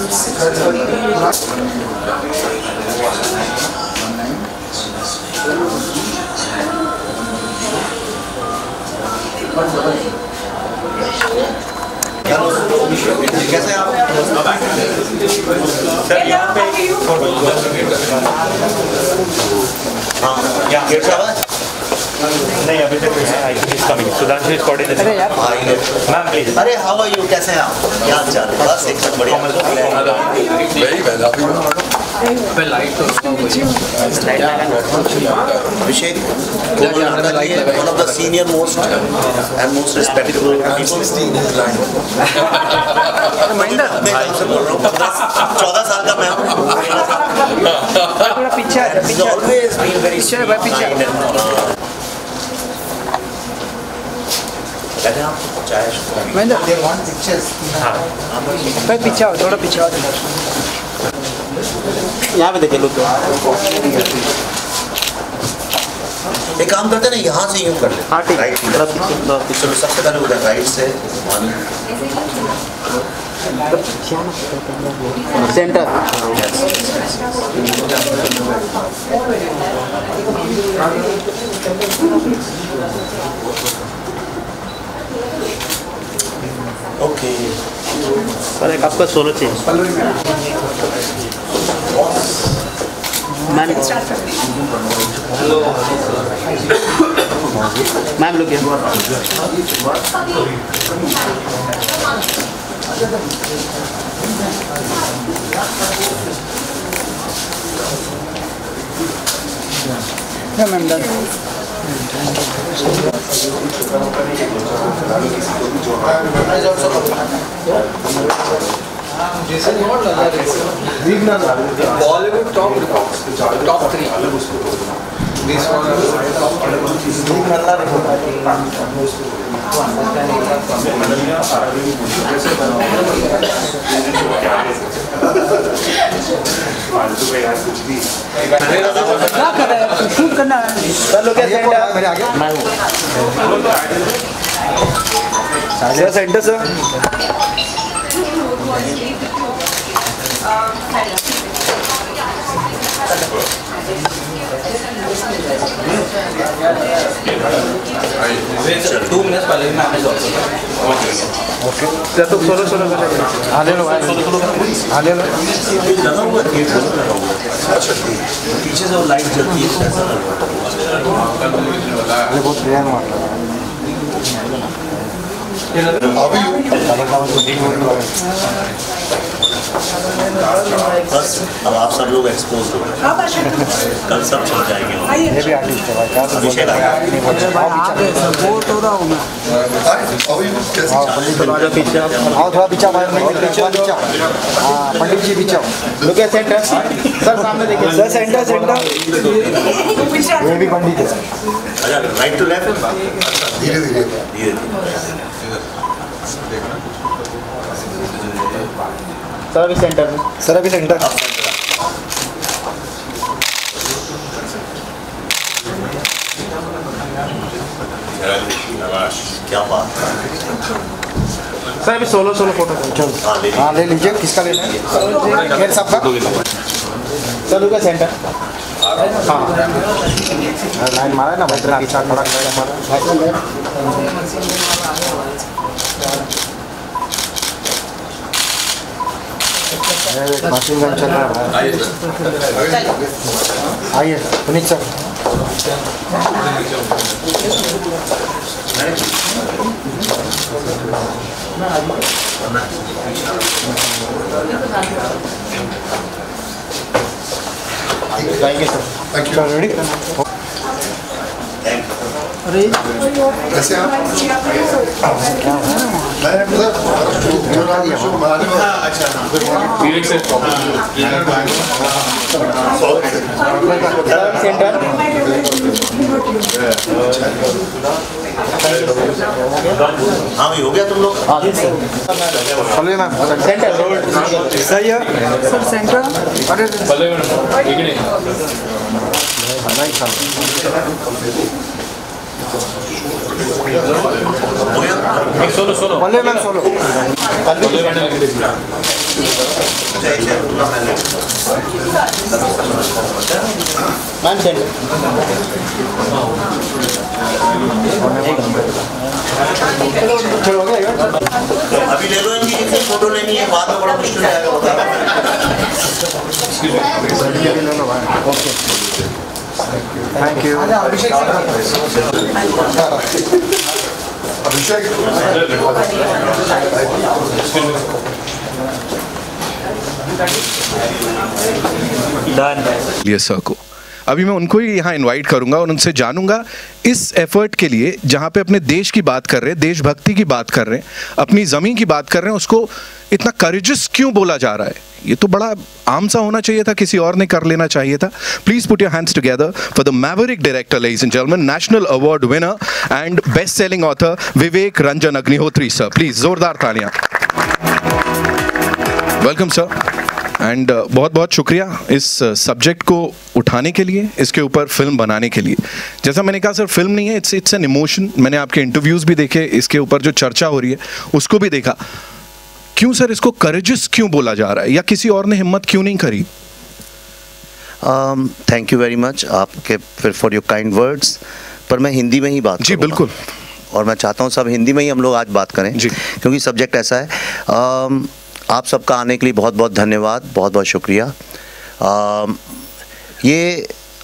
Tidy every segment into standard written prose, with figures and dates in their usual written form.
कैसे आप यहाँ पे यहाँ गेट से आवाज नहीं अभी तक Sudhanshu is coordinator ma'am please. अरे हाउ आर यू, कैसे हैं आप? क्या हाल चाल? बस एकदम बढ़िया। Very well. Abhishek, one of the senior most and most respectable people। 14 साल का मैं हूँ। पीछे He's always been very kind and कहते हैं आप चाय महेंद्र भाई पीछे आओ, थोड़ा पीछे आओ। यहाँ पे देखे लोग। एक काम करते हैं ना, यहाँ से यूँ कर ले। हाँ ठीक है। राइट चलो सबसे पहले उधर राइट से सेंटर। ओके सर एक आपका सोलो चाहिए मैम लोग ma'am done. Bollywood top 3. This one क्या कर रहे हैं? शूट करना है। सर लोग मेरे आगे मैं हूँ sir, centre sir. Two minutes पहले मैं आने जाऊँ। ओके सर, तो सोलो सोलो कर हाँ ले लो हाँ ले लो। लगा हुआ गेट लगा हुआ। अच्छा पीछे से वो लाइट जलती है ऐसा लग रहा है। बहुत प्यार मार बस अब आप सब लोग एक्सपोज हो गए, कल सब चल जाएंगे। ये भी आर्टिस्ट है भाई, क्या अभिषेक सपोर्ट हो रहा हूँ मैं। पीछे आओ थोड़ा पीछे, पीछे हाँ पंडित जी पीछे। लोग सेंटर सर, सामने देखिए सर, सेंटर सेंटर। ये भी पंडित है। अच्छा राइट टू लेफ्ट, धीरे धीरे धीरे सर अभी सेंटर में, सर अभी सेंटर। क्या बात। सर अभी सोलो सोलो फोटो हाँ ले लीजिए। किसका लेना है? खेर साहब का। सर लोग सेंटर हाँ लाइन मारा है ना भाई, पीछा खड़ा हमारा। मशीन गन चल रहा है। आइए Puneet sir. Thank you sir. Ready? अरे कैसे आप? सेंटर हाँ भाई हो गया तुम लोग। चलिए मैम सेंटर सही है सर। सेंटर अरे Pallavi ma'am solo ma'am centre चलो हो गया अभी ले लो इनकी जिनसे फोटो लेनी है, बाद में बड़ा मुश्किल आएगा ओके थैंक यू लिए सर को अभी मैं उनको ही यहाँ इनवाइट करूंगा और उनसे जानूंगा इस एफर्ट के लिए जहाँ पे अपने देश की बात कर रहे हैं, देशभक्ति की बात कर रहे हैं, अपनी ज़मीन की बात कर रहे हैं, उसको इतना करेजस क्यों बोला जा रहा है? ये तो बड़ा आम सा होना चाहिए था, किसी और ने कर लेना चाहिए था. Please put your hands together for the maverick director, ladies and gentleman, national award winner and best selling author Vivek Ranjan Agnihotri sir. Please जोरदार तालियां. वेलकम सर एंड बहुत बहुत शुक्रिया इस सब्जेक्ट को उठाने के लिए, इसके ऊपर फिल्म बनाने के लिए. जैसा मैंने कहा सर, फिल्म नहीं है, इट्स एन इमोशन. मैंने आपके इंटरव्यूज़ भी देखे, इसके ऊपर जो चर्चा हो रही है उसको भी देखा. क्यों सर इसको करेजस क्यों बोला जा रहा है, या किसी और ने हिम्मत क्यों नहीं करी? थैंक यू वेरी मच आपके फिर फॉर योर काइंड वर्ड्स. पर मैं हिंदी में ही बात जी बिल्कुल, और मैं चाहता हूँ सब हिंदी में ही हम लोग आज बात करें जी, क्योंकि सब्जेक्ट ऐसा है. आप सबका आने के लिए बहुत बहुत धन्यवाद, बहुत बहुत शुक्रिया. ये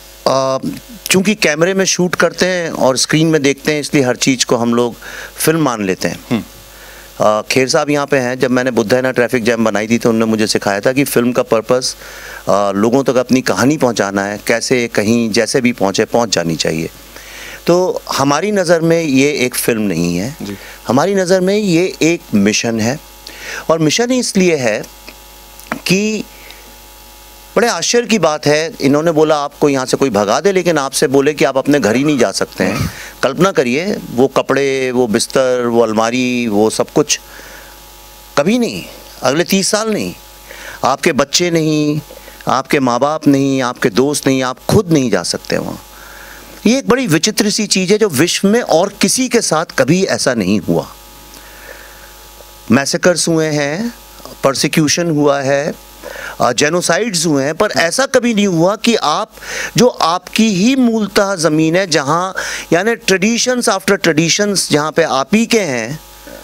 चूँकि कैमरे में शूट करते हैं और स्क्रीन में देखते हैं, इसलिए हर चीज़ को हम लोग फिल्म मान लेते हैं. खेर साहब यहाँ पे हैं. जब मैंने बुद्धायना ट्रैफिक जैम बनाई थी तो उन्होंने मुझे सिखाया था कि फ़िल्म का पर्पस लोगों तक अपनी कहानी पहुँचाना है, कैसे कहीं जैसे भी पहुँच जानी चाहिए. तो हमारी नज़र में ये एक फ़िल्म नहीं है, हमारी नज़र में ये एक मिशन है. और मिशन इसलिए है कि बड़े आश्चर्य की बात है, इन्होंने बोला आपको यहाँ से कोई भगा दे, लेकिन आपसे बोले कि आप अपने घर ही नहीं जा सकते हैं. कल्पना करिए, वो कपड़े, वो बिस्तर, वो अलमारी, वो सब कुछ कभी नहीं, अगले 30 साल नहीं, आपके बच्चे नहीं, आपके माँ बाप नहीं, आपके दोस्त नहीं, आप खुद नहीं जा सकते वहाँ. ये एक बड़ी विचित्र सी चीज़ है जो विश्व में और किसी के साथ कभी ऐसा नहीं हुआ. मैसेकर्स हुए हैं, परसिक्यूशन हुआ है, जेनोसाइड्स हुए हैं, पर ऐसा कभी नहीं हुआ कि आप जो आपकी ही मूलतः ज़मीन है, जहाँ यानी ट्रेडिशंस आफ्टर ट्रेडिशंस जहाँ पे आप ही के हैं,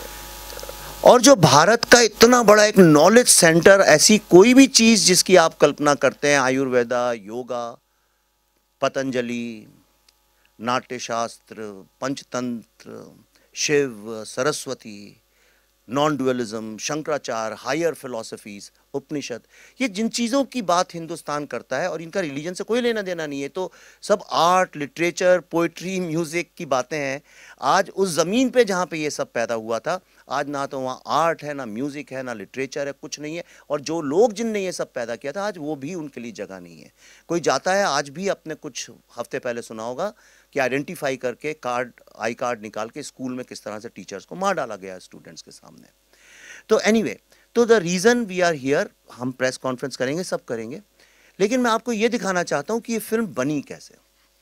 और जो भारत का इतना बड़ा एक नॉलेज सेंटर, ऐसी कोई भी चीज़ जिसकी आप कल्पना करते हैं, Ayurveda, yoga, Patanjali, Natyashastra, Panchatantra, Shiva, Saraswati, non dualism, Shankaracharya, higher philosophies, Upanishad, ये जिन चीज़ों की बात हिंदुस्तान करता है, और इनका रिलीजन से कोई लेना देना नहीं है, तो सब आर्ट, लिटरेचर, पोइट्री, म्यूज़िक की बातें हैं. आज उस ज़मीन पे जहाँ पे ये सब पैदा हुआ था, आज ना तो वहाँ आर्ट है, ना म्यूज़िक है, ना लिटरेचर है, कुछ नहीं है. और जो लोग जिनने ये सब पैदा किया था, आज वो भी उनके लिए जगह नहीं है. कोई जाता है, आज भी आपने कुछ हफ्ते पहले सुना होगा कि आइडेंटिफाई करके आई कार्ड निकाल के स्कूल में किस तरह से टीचर्स को मार डाला गया स्टूडेंट्स के सामने. तो एनीवे, तो the reason we are here, हम प्रेस कॉन्फ्रेंस करेंगे, सब करेंगे, लेकिन मैं आपको ये दिखाना चाहता हूँ कि ये फिल्म बनी कैसे.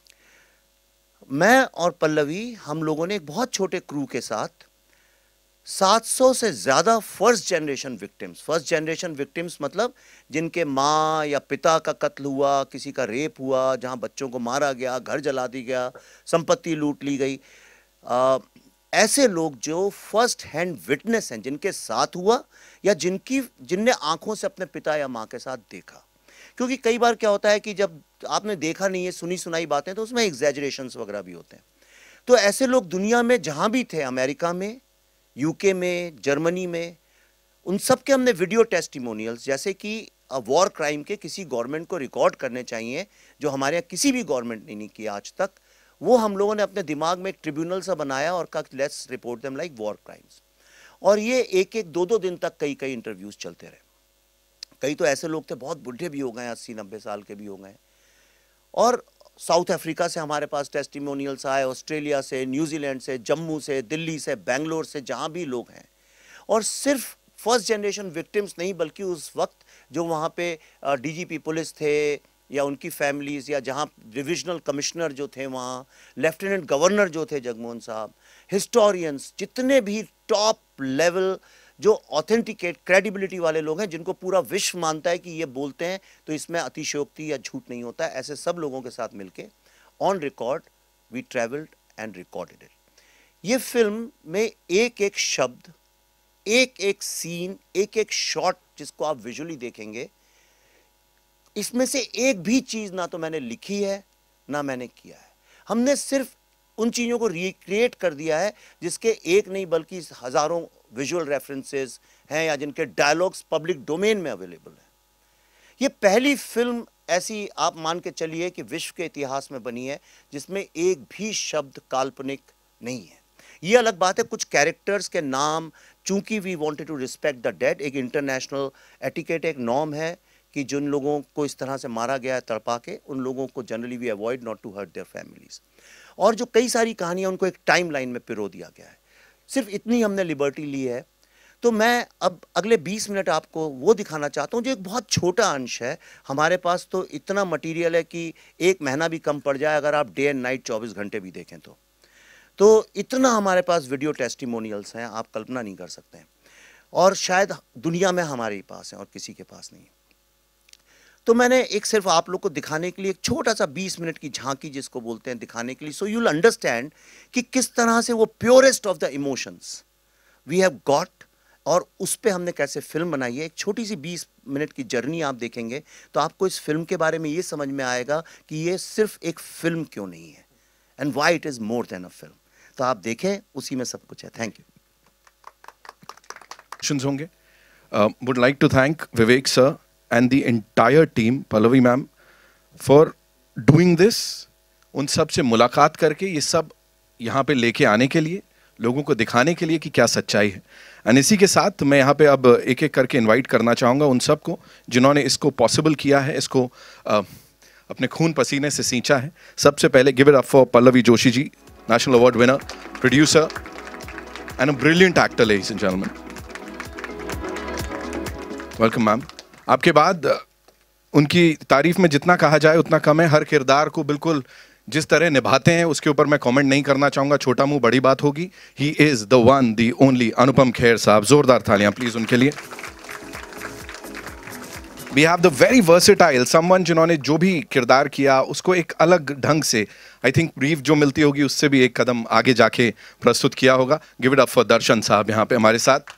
मैं और पल्लवी, हम लोगों ने एक बहुत छोटे क्रू के साथ 700 से ज़्यादा फर्स्ट जनरेशन विक्टिम्स मतलब जिनके माँ या पिता का कत्ल हुआ, किसी का रेप हुआ, जहाँ बच्चों को मारा गया, घर जला दी गया, संपत्ति लूट ली गई, ऐसे लोग जो फर्स्ट हैंड विटनेस हैं, जिनके साथ हुआ या जिनने आंखों से अपने पिता या माँ के साथ देखा. क्योंकि कई बार क्या होता है कि जब आपने देखा नहीं है, सुनी सुनाई बातें, तो उसमें एग्जैजरेशंस वगैरह भी होते हैं. तो ऐसे लोग दुनिया में जहाँ भी थे, अमेरिका में, यूके में, जर्मनी में, उन सब के हमने वीडियो टेस्टिमोनियल्स, जैसे कि वॉर क्राइम के किसी गवर्नमेंट को रिकॉर्ड करने चाहिए, जो हमारे यहाँ किसी भी गवर्नमेंट ने नहीं किया आज तक, वो हम लोगों ने अपने दिमाग में एक ट्रिब्यूनल सा बनाया और कहा let's report them like war crimes. और ये एक 2 दिन तक कई इंटरव्यूज चलते रहे. कई तो ऐसे लोग थे बहुत बुढ़े भी हो गए, 80-90 साल के भी हो गए. और साउथ अफ्रीका से हमारे पास टेस्टिमोनियल्स आए, ऑस्ट्रेलिया से, न्यूजीलैंड से, जम्मू से, दिल्ली से, बेंगलोर से, जहाँ भी लोग हैं. और सिर्फ फर्स्ट जनरेशन विक्टिम्स नहीं, बल्कि उस वक्त जो वहाँ पे डीजीपी पुलिस थे, या उनकी फैमिलीज़, या जहाँ डिविजनल कमिश्नर जो थे वहाँ, लेफ्टिनेंट गवर्नर जो थे जगमोहन साहब, हिस्टोरियंस, जितने भी टॉप लेवल जो ऑथेंटिकेट क्रेडिबिलिटी वाले लोग हैं, जिनको पूरा विश्व मानता है कि ये बोलते हैं तो इसमें अतिशयोक्ति या झूठ नहीं होता है, ऐसे सब लोगों के साथ मिलके on record we travelled and recorded it. ये फिल्म में एक एक शब्द, एक एक सीन, एक एक शॉट जिसको आप विजुअली देखेंगे, इसमें से एक भी चीज़ ना तो मैंने लिखी है ना मैंने किया है। हमने सिर्फ उन चीज़ों को रिक्रिएट कर दिया है जिसके एक नहीं बल्कि हज़ारों विजुअल रेफरेंसेस हैं या जिनके डायलॉग्स पब्लिक डोमेन में अवेलेबल हैं। ये पहली फिल्म ऐसी आप मान के चलिए कि विश्व के इतिहास में बनी है जिसमें एक भी शब्द काल्पनिक नहीं है। ये अलग बात है, कुछ कैरेक्टर्स के नाम, चूंकि we wanted to respect the dead, एक इंटरनेशनल एटिकेट, एक नॉर्म है कि जिन लोगों को इस तरह से मारा गया है तड़पा के, उन लोगों को generally we avoid not to hurt their families. और जो कई सारी कहानियाँ उनको एक टाइम लाइन में पिरो दिया गया है, सिर्फ इतनी हमने लिबर्टी ली है। तो मैं अब अगले 20 मिनट आपको वो दिखाना चाहता हूँ जो एक बहुत छोटा अंश है। हमारे पास तो इतना मटेरियल है कि 1 महीना भी कम पड़ जाए अगर आप डे एंड नाइट 24 घंटे भी देखें तो इतना हमारे पास वीडियो टेस्टिमोनियल्स हैं, आप कल्पना नहीं कर सकते हैं, और शायद दुनिया में हमारे ही पास हैं और किसी के पास नहीं। तो मैंने एक सिर्फ आप लोग को दिखाने के लिए एक छोटा सा 20 मिनट की झांकी जिसको बोलते हैं दिखाने के लिए, सो यू विल अंडरस्टैंड कि किस तरह से वो purest of the emotions we have got, और उस पर हमने कैसे फिल्म बनाई है। एक छोटी सी 20 मिनट की जर्नी आप देखेंगे तो आपको इस फिल्म के बारे में ये समझ में आएगा कि ये सिर्फ एक फिल्म क्यों नहीं है, and why it is more than a film. तो आप देखें, उसी में सब कुछ है। Thank you. होंगे। Would like to thank Vivek sir and the entire team, Pallavi ma'am, for doing this, उन सब से मुलाकात करके ये सब यहाँ पे लेके आने के लिए, लोगों को दिखाने के लिए कि क्या सच्चाई है। और इसी के साथ मैं यहाँ पे अब एक एक करके इनवाइट करना चाहूँगा उन सब को जिन्होंने इसको पॉसिबल किया है, इसको अपने खून पसीने से सींचा है। सबसे पहले give it up for Pallavi Joshi ji, national award winner, producer and a brilliant actor, ladies and gentleman. Welcome ma'am. आपके बाद उनकी तारीफ में जितना कहा जाए उतना कम है। हर किरदार को बिल्कुल जिस तरह निभाते हैं उसके ऊपर मैं कमेंट नहीं करना चाहूँगा, छोटा मुंह बड़ी बात होगी। He is the one the only Anupam Kher साहब। जोरदार तालियां प्लीज उनके लिए। We have the very versatile someone, जिन्होंने जो भी किरदार किया उसको एक अलग ढंग से, आई थिंक ब्रीफ जो मिलती होगी उससे भी एक कदम आगे जाके प्रस्तुत किया होगा। Give it up for Darshan साहब यहाँ पे हमारे साथ।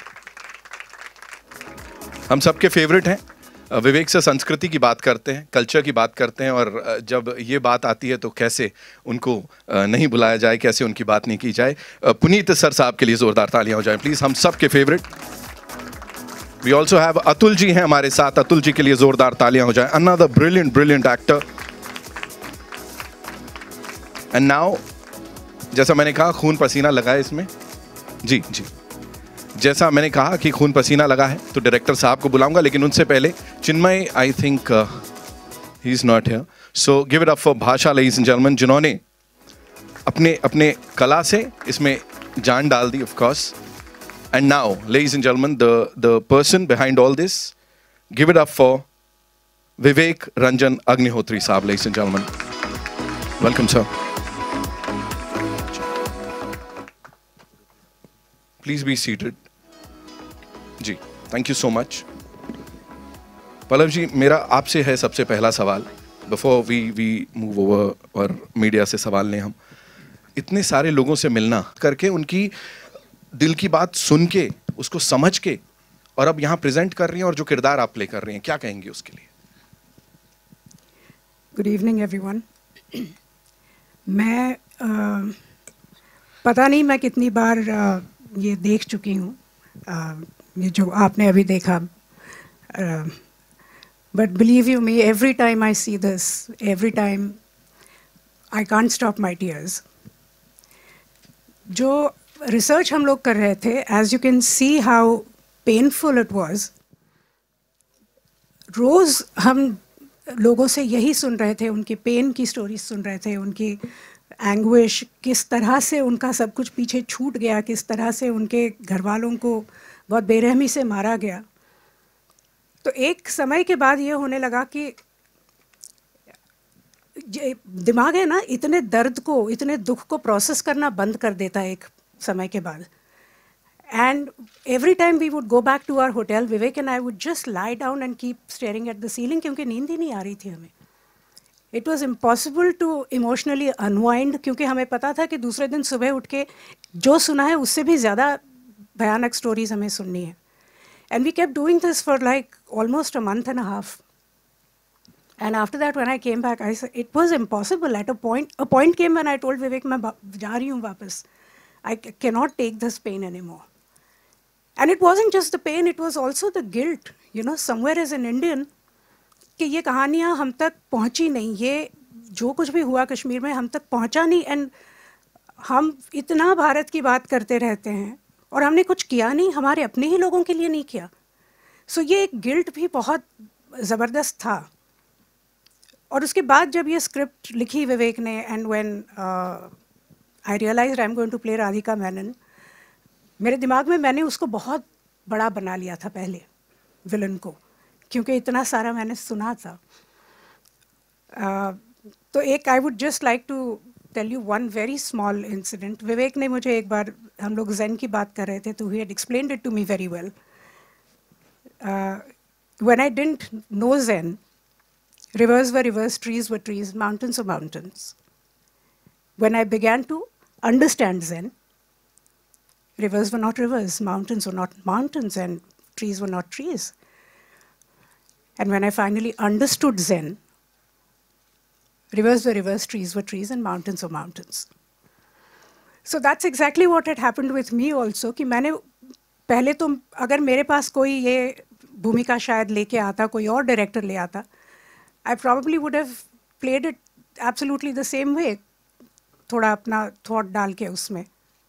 हम सबके फेवरेट हैं। विवेक से संस्कृति की बात करते हैं, कल्चर की बात करते हैं, और जब ये बात आती है तो कैसे उनको नहीं बुलाया जाए, कैसे उनकी बात नहीं की जाए। पुनीत सर साहब के लिए जोरदार तालियां हो जाए प्लीज, हम सबके favourite. We also have Atul ji हैं हमारे साथ, अतुल जी के लिए जोरदार तालियां हो जाए। Another brilliant actor. And now, जैसा मैंने कहा, खून पसीना लगा है इसमें। जी जी, जैसा मैंने कहा कि खून पसीना लगा है तो डायरेक्टर साहब को बुलाऊंगा, लेकिन उनसे पहले Chinmay, I think he is not here, so give it up for Bhasha, ladies and gentleman, जिन्होंने अपने कला से इसमें जान डाल दी, of course. And now ladies and gentleman, the person behind all this, give it up for Vivek Ranjan Agnihotri साहब, ladies and gentleman. Welcome sir, please be seated. जी, thank you so much. Pallav ji, मेरा आपसे है सबसे पहला सवाल, बिफोर वी मूव ओवर और media से सवाल लें हम। इतने सारे लोगों से मिलना करके, उनकी दिल की बात सुन के, उसको समझ के, और अब यहाँ प्रेजेंट कर रही हैं, और जो किरदार आप प्ले कर रही हैं, क्या कहेंगे उसके लिए? Good evening everyone. मैं पता नहीं मैं कितनी बार ये देख चुकी हूँ, ये जो आपने अभी देखा, but believe you me, every time I see this, every time I can't stop my tears. जो रिसर्च हम लोग कर रहे थे, as you can see how painful it was. रोज़ हम लोगों से यही सुन रहे थे, उनकी पेन की स्टोरीज सुन रहे थे, उनकी एंग्विश, किस तरह से उनका सब कुछ पीछे छूट गया, किस तरह से उनके घर वालों को बहुत बेरहमी से मारा गया। तो एक समय के बाद ये होने लगा कि दिमाग है ना, इतने दर्द को, इतने दुख को प्रोसेस करना बंद कर देता है एक समय के बाद. And every time we would go back to our hotel, Vivek and I would just lie down and keep staring at the ceiling क्योंकि नींद ही नहीं आ रही थी हमें. It was impossible to emotionally unwind क्योंकि हमें पता था कि दूसरे दिन सुबह उठ के जो सुना है उससे भी ज़्यादा भयानक स्टोरीज हमें सुननी है. And we kept doing this for like almost a month and a half. And after that, when I came back, I said it was impossible. At a point came when I told Vivek, मैं जा रही हूँ वापस. I cannot take this pain anymore. And it wasn't just the pain; it was also the guilt. You know, somewhere as an Indian, कि ये कहानियाँ हम तक पहुँची नहीं, ये जो कुछ भी हुआ कश्मीर में हम तक पहुँचा नहीं. And हम इतना भारत की बात करते रहते हैं और हमने कुछ किया नहीं, हमारे अपने ही लोगों के लिए नहीं किया. So ये एक गिल्ट भी बहुत ज़बरदस्त था. और उसके बाद जब ये स्क्रिप्ट लिखी विवेक ने, and when I realised I am going to play Radhika Menon, मेरे दिमाग में मैंने उसको बहुत बड़ा बना लिया था पहले, विलन को, क्योंकि इतना सारा मैंने सुना था. तो एक I would just like to tell you one very small incident. Vivek ने मुझे एक बार, हम लोग ज़ेन की बात कर रहे थे, तो he had explained it to me very well. When I didn't know then, rivers were rivers, trees were trees, mountains were mountains. When I began to understand Zen, rivers were not rivers, mountains were not mountains, and trees were not trees. And when I finally understood Zen, rivers were rivers, trees were trees, and mountains were mountains. So that's exactly what had happened with me also, कि मैंने पहले तो, अगर मेरे पास कोई ये भूमिका शायद लेके आता, कोई और डायरेक्टर ले आता, I probably would have played it absolutely the same way, थोड़ा अपना थॉट डाल के उसमें.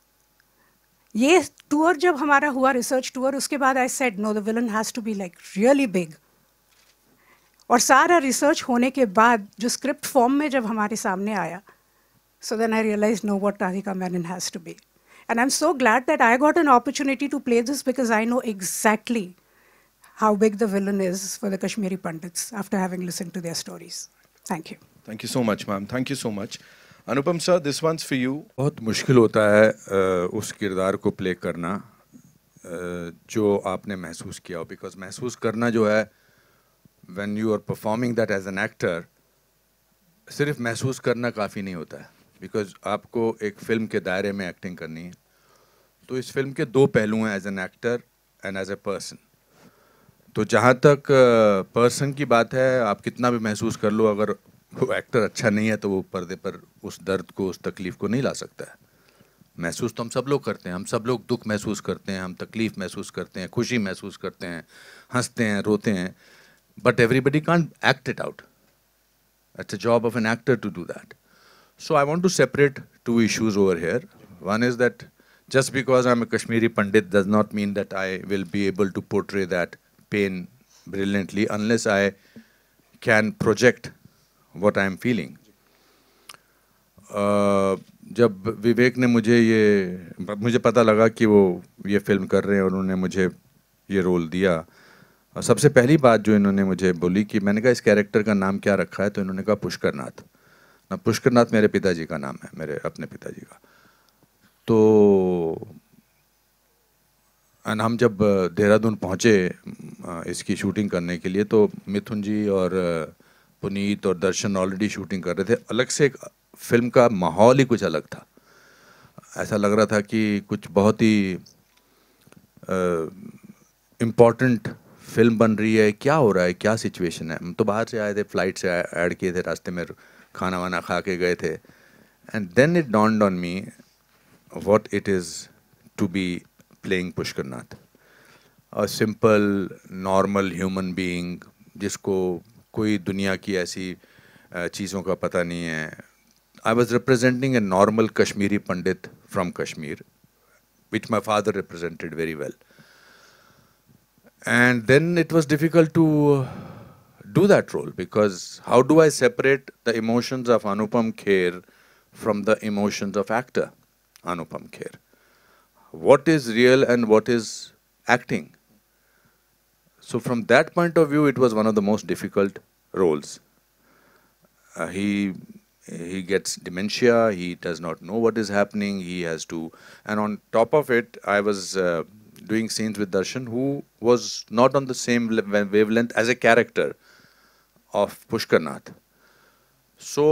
ये टूर जब हमारा हुआ, रिसर्च टूर, उसके बाद I said no, the villain has to be like really big. और सारा रिसर्च होने के बाद जो स्क्रिप्ट फॉर्म में जब हमारे सामने आया, so then I realized no, what Radhika Menon has to be. And I'm so glad that I got an opportunity to play this because I know exactly how big the villain is for the Kashmiri Pandits after having listened to their stories. Thank you. Thank you so much, ma'am. Thank you so much. Anupam sir, this one's for you. बहुत मुश्किल होता है उस किरदार को play करना जो आपने महसूस किया हो, बिकॉज महसूस करना जो है when you are performing that as an actor, सिर्फ महसूस करना काफ़ी नहीं होता है, बिकॉज आपको एक फिल्म के दायरे में एक्टिंग करनी है. तो इस फिल्म के दो पहलू हैं, as an actor and as a person. तो जहाँ तक पर्सन की बात है, आप कितना भी महसूस कर लो, अगर वो एक्टर अच्छा नहीं है तो वो पर्दे पर उस दर्द को, उस तकलीफ़ को नहीं ला सकता है. महसूस तो हम सब लोग करते हैं, हम सब लोग दुख महसूस करते हैं, हम तकलीफ़ महसूस करते हैं, खुशी महसूस करते हैं, हंसते हैं, रोते हैं, but everybody can't act it out. It's a job of an actor to do that. So I want to separate two issues over here. One is that just because I'm a Kashmiri Pandit does not mean that I will be able to portray that pain brilliantly unless I can project what I'm feeling. जब विवेक ने मुझे पता लगा कि वो ये film कर रहे हैं और उन्होंने मुझे ये रोल दिया, और सबसे पहली बात जो इन्होंने मुझे बोली कि मैंने कहा इस कैरेक्टर का नाम क्या रखा है, तो इन्होंने कहा पुष्करनाथ. ना, पुष्करनाथ मेरे पिताजी का नाम है, मेरे अपने पिताजी का. तो हम जब देहरादून पहुँचे इसकी शूटिंग करने के लिए, तो मिथुन जी और पुनीत और दर्शन ऑलरेडी शूटिंग कर रहे थे. अलग से एक फिल्म का माहौल ही कुछ अलग था. ऐसा लग रहा था कि कुछ बहुत ही इम्पॉर्टेंट फिल्म बन रही है, क्या हो रहा है, क्या सिचुएशन है. हम तो बाहर से आए थे, फ्लाइट से ऐड किए थे, रास्ते में खाना वाना खा के गए थे. And then it dawned on me what it is to be playing Pushkarnath, a simple normal human being जिसको कोई दुनिया की ऐसी चीज़ों का पता नहीं है. I was representing a normal Kashmiri Pandit from Kashmir, which my father represented very well. And then it was difficult to do that role, because how do I separate the emotions of Anupam Kher from the emotions of actor Anupam Kher? What is real and what is acting? So from that point of view, it was one of the most difficult roles. he gets dementia, he does not know what is happening, he has to, and on top of it, I was doing scenes with Darshan, who was not on the same wavelength as a character of Pushkar Nath. So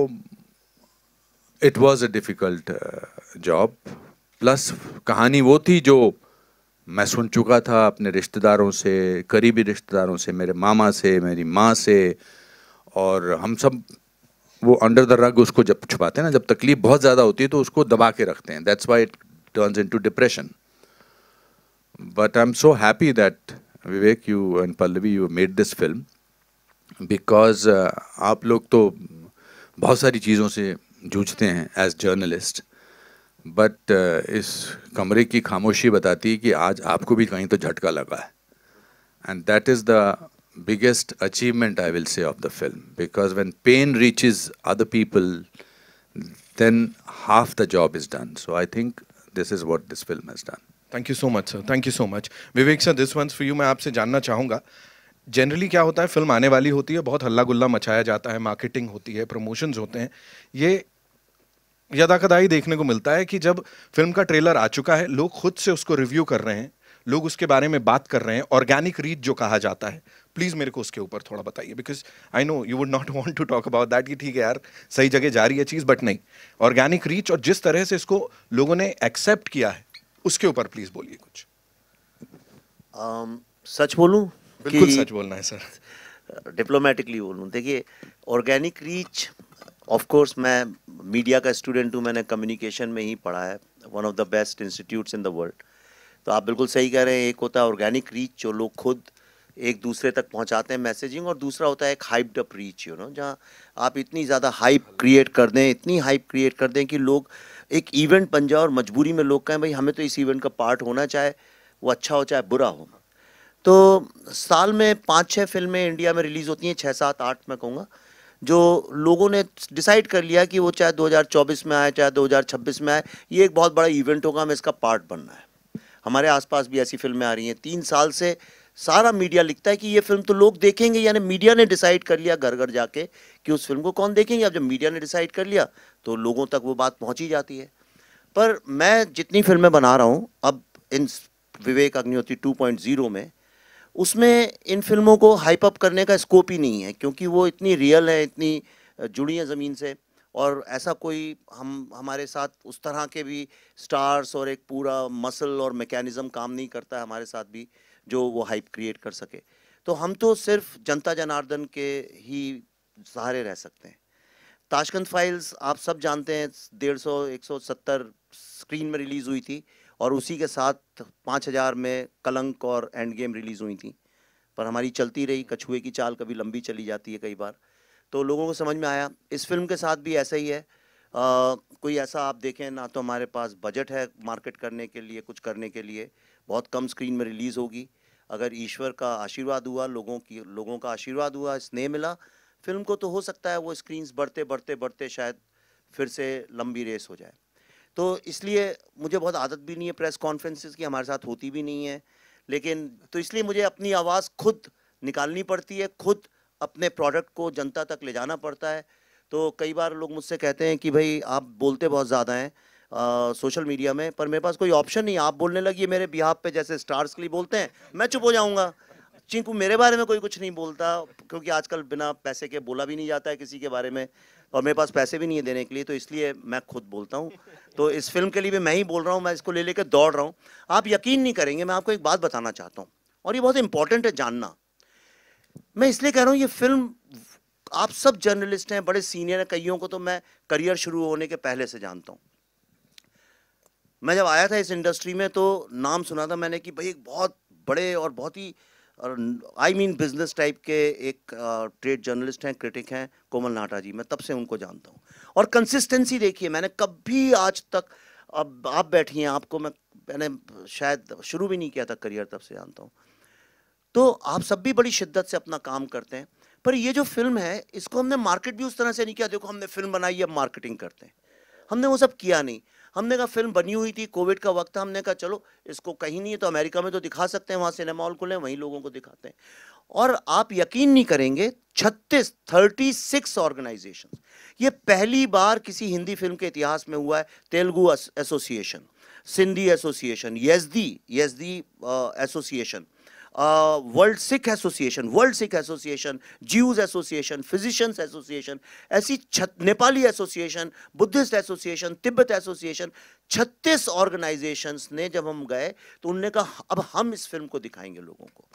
it was a difficult job. Plus कहानी वो थी जो मैं सुन चुका था अपने रिश्तेदारों से, करीबी रिश्तेदारों से, मेरे मामा से, मेरी माँ से, और हम सब वो अंडर द रग उसको जब छुपाते हैं ना, जब तकलीफ बहुत ज़्यादा होती है तो उसको दबा के रखते हैं. That's why it turns into depression. But I am so happy that Vivek, you and Pallavi, you made this film, because आप लोग तो बहुत सारी चीज़ों से जूझते हैं एज जर्नलिस्ट, बट इस कमरे की खामोशी बताती है कि आज आपको भी कहीं तो झटका लगा है. And that is the biggest achievement, I will say, of the film, because when pain reaches other people, then half the job is done. So I think this is what this film has done. Thank you so much, sir. Thank you so much. Vivek sir, this one's for you. मैं आपसे जानना चाहूँगा, generally क्या होता है, film आने वाली होती है, बहुत हल्ला गुल्ला मचाया जाता है, मार्केटिंग होती है, प्रमोशंस होते हैं. ये यदाकदाई देखने को मिलता है कि जब फिल्म का ट्रेलर आ चुका है, लोग खुद से उसको रिव्यू कर रहे हैं, लोग उसके बारे में बात कर रहे हैं, ऑर्गेनिक रीच जो कहा जाता है. प्लीज मेरे को उसके ऊपर थोड़ा बताइए, because I know you would not want to talk about that कि ठीक है यार सही जगह जा रही है चीज, बट नहीं, ऑर्गेनिक रीच और जिस तरह से इसको लोगों ने एक्सेप्ट किया है उसके ऊपर प्लीज बोलिए कुछ. सच बोलूं? बिल्कुल सच बोलना है सर. डिप्लोमेटिकली बोलूं, देखिए ऑर्गेनिक रीच, ऑफ कोर्स मैं मीडिया का स्टूडेंट हूं, मैंने कम्युनिकेशन में ही पढ़ा है, one of the best institutes in the world. तो आप बिल्कुल सही कह रहे हैं, एक होता है ऑर्गेनिक रीच जो लोग खुद एक दूसरे तक पहुंचाते हैं मैसेजिंग, और दूसरा होता है एक हाइप्ड अप रीच, जहाँ आप इतनी ज़्यादा हाइप क्रिएट कर दें, इतनी हाइप क्रिएट कर दें कि लोग एक इवेंट बन जाए और मजबूरी में लोग कहें भाई हमें तो इस इवेंट का पार्ट होना, चाहे वो अच्छा हो चाहे बुरा हो. तो साल में 5-6 फिल्में इंडिया में रिलीज़ होती हैं, 6-7-8 मैं कहूँगा, जो लोगों ने डिसाइड कर लिया कि वो चाहे 2024 में आए चाहे 2026 में आए, ये एक बहुत बड़ा इवेंट होगा, हमें इसका पार्ट बनना है. हमारे आसपास भी ऐसी फिल्में आ रही हैं. 3 साल से सारा मीडिया लिखता है कि ये फिल्म तो लोग देखेंगे, यानी मीडिया ने डिसाइड कर लिया घर घर जाके कि उस फिल्म को कौन देखेंगे. अब जब मीडिया ने डिसाइड कर लिया तो लोगों तक वो बात पहुंची जाती है. पर मैं जितनी फिल्में बना रहा हूँ अब इन विवेक अग्निहोत्री 2.0 में, उसमें इन फिल्मों को हाइप अप करने का स्कोप ही नहीं है, क्योंकि वो इतनी रियल है, इतनी जुड़ी हैं ज़मीन से, और ऐसा कोई हमारे साथ उस तरह के भी स्टार्स और एक पूरा मसल और मैकेनिज़्म काम नहीं करता है हमारे साथ भी जो वो हाइप क्रिएट कर सके. तो हम तो सिर्फ जनता जनार्दन के ही सहारे रह सकते हैं. ताशकंद फाइल्स आप सब जानते हैं 150-170 स्क्रीन में रिलीज़ हुई थी, और उसी के साथ 5000 में कलंक और एंड गेम रिलीज़ हुई थी. पर हमारी चलती रही, कछुए की चाल कभी लंबी चली जाती है कई बार. तो लोगों को समझ में आया. इस फिल्म के साथ भी ऐसा ही है. कोई ऐसा आप देखें ना तो हमारे पास बजट है मार्केट करने के लिए, कुछ करने के लिए, बहुत कम स्क्रीन में रिलीज़ होगी. अगर ईश्वर का आशीर्वाद हुआ, लोगों का आशीर्वाद हुआ, स्नेह मिला फिल्म को, तो हो सकता है वो स्क्रीन्स बढ़ते बढ़ते बढ़ते शायद फिर से लंबी रेस हो जाए. तो इसलिए मुझे बहुत आदत भी नहीं है प्रेस कॉन्फ्रेंसेस की, हमारे साथ होती भी नहीं है, लेकिन तो इसलिए मुझे अपनी आवाज़ खुद निकालनी पड़ती है, खुद अपने प्रोडक्ट को जनता तक ले जाना पड़ता है. तो कई बार लोग मुझसे कहते हैं कि भाई आप बोलते बहुत ज़्यादा हैं सोशल मीडिया में, पर मेरे पास कोई ऑप्शन नहीं. आप बोलने लगिए मेरे बिहाफ पे, जैसे स्टार्स के लिए बोलते हैं, मैं चुप हो जाऊँगा. चिंकू मेरे बारे में कोई कुछ नहीं बोलता, क्योंकि आजकल बिना पैसे के बोला भी नहीं जाता है किसी के बारे में, और मेरे पास पैसे भी नहीं है देने के लिए, तो इसलिए मैं खुद बोलता हूँ. तो इस फिल्म के लिए भी मैं ही बोल रहा हूँ, मैं इसको ले लेकर दौड़ रहा हूँ. आप यकीन नहीं करेंगे, मैं आपको एक बात बताना चाहता हूँ, और ये बहुत इंपॉर्टेंट है जानना. मैं इसलिए कह रहा हूँ, ये फिल्म, आप सब जर्नलिस्ट हैं, बड़े सीनियर हैं, कईयों को तो मैं करियर शुरू होने के पहले से जानता हूँ. मैं जब आया था इस इंडस्ट्री में तो नाम सुना था मैंने कि भाई एक बहुत बड़े और बहुत ही बिजनेस टाइप के एक ट्रेड जर्नलिस्ट हैं, क्रिटिक हैं, कोमल नाटा जी. मैं तब से उनको जानता हूँ, और कंसिस्टेंसी देखिए, मैंने कभी आज तक, अब आप बैठी हैं, आपको मैंने शायद शुरू भी नहीं किया था करियर, तब से जानता हूँ. तो आप सब भी बड़ी शिद्दत से अपना काम करते हैं. पर ये जो फिल्म है, इसको हमने मार्केट भी उस तरह से नहीं किया, देखो हमने फिल्म बनाई अब मार्केटिंग करते हैं, हमने वो सब किया नहीं. हमने कहा फिल्म बनी हुई थी, कोविड का वक्त था, हमने कहा चलो इसको कहीं नहीं है तो अमेरिका में तो दिखा सकते हैं, वहाँ सिनेमा हॉल खुले, वहीं लोगों को दिखाते हैं। और आप यकीन नहीं करेंगे 36 ऑर्गेनाइजेशन, ये पहली बार किसी हिंदी फिल्म के इतिहास में हुआ है। Telugu association, Sindhi association, Yazdi association, world Sikh association, Jews association, physicians association, ऐसी Nepali association, Buddhist association, Tibet association, 36 organisations ने जब हम गए तो उन्होंने कहा अब हम इस फिल्म को दिखाएंगे लोगों को।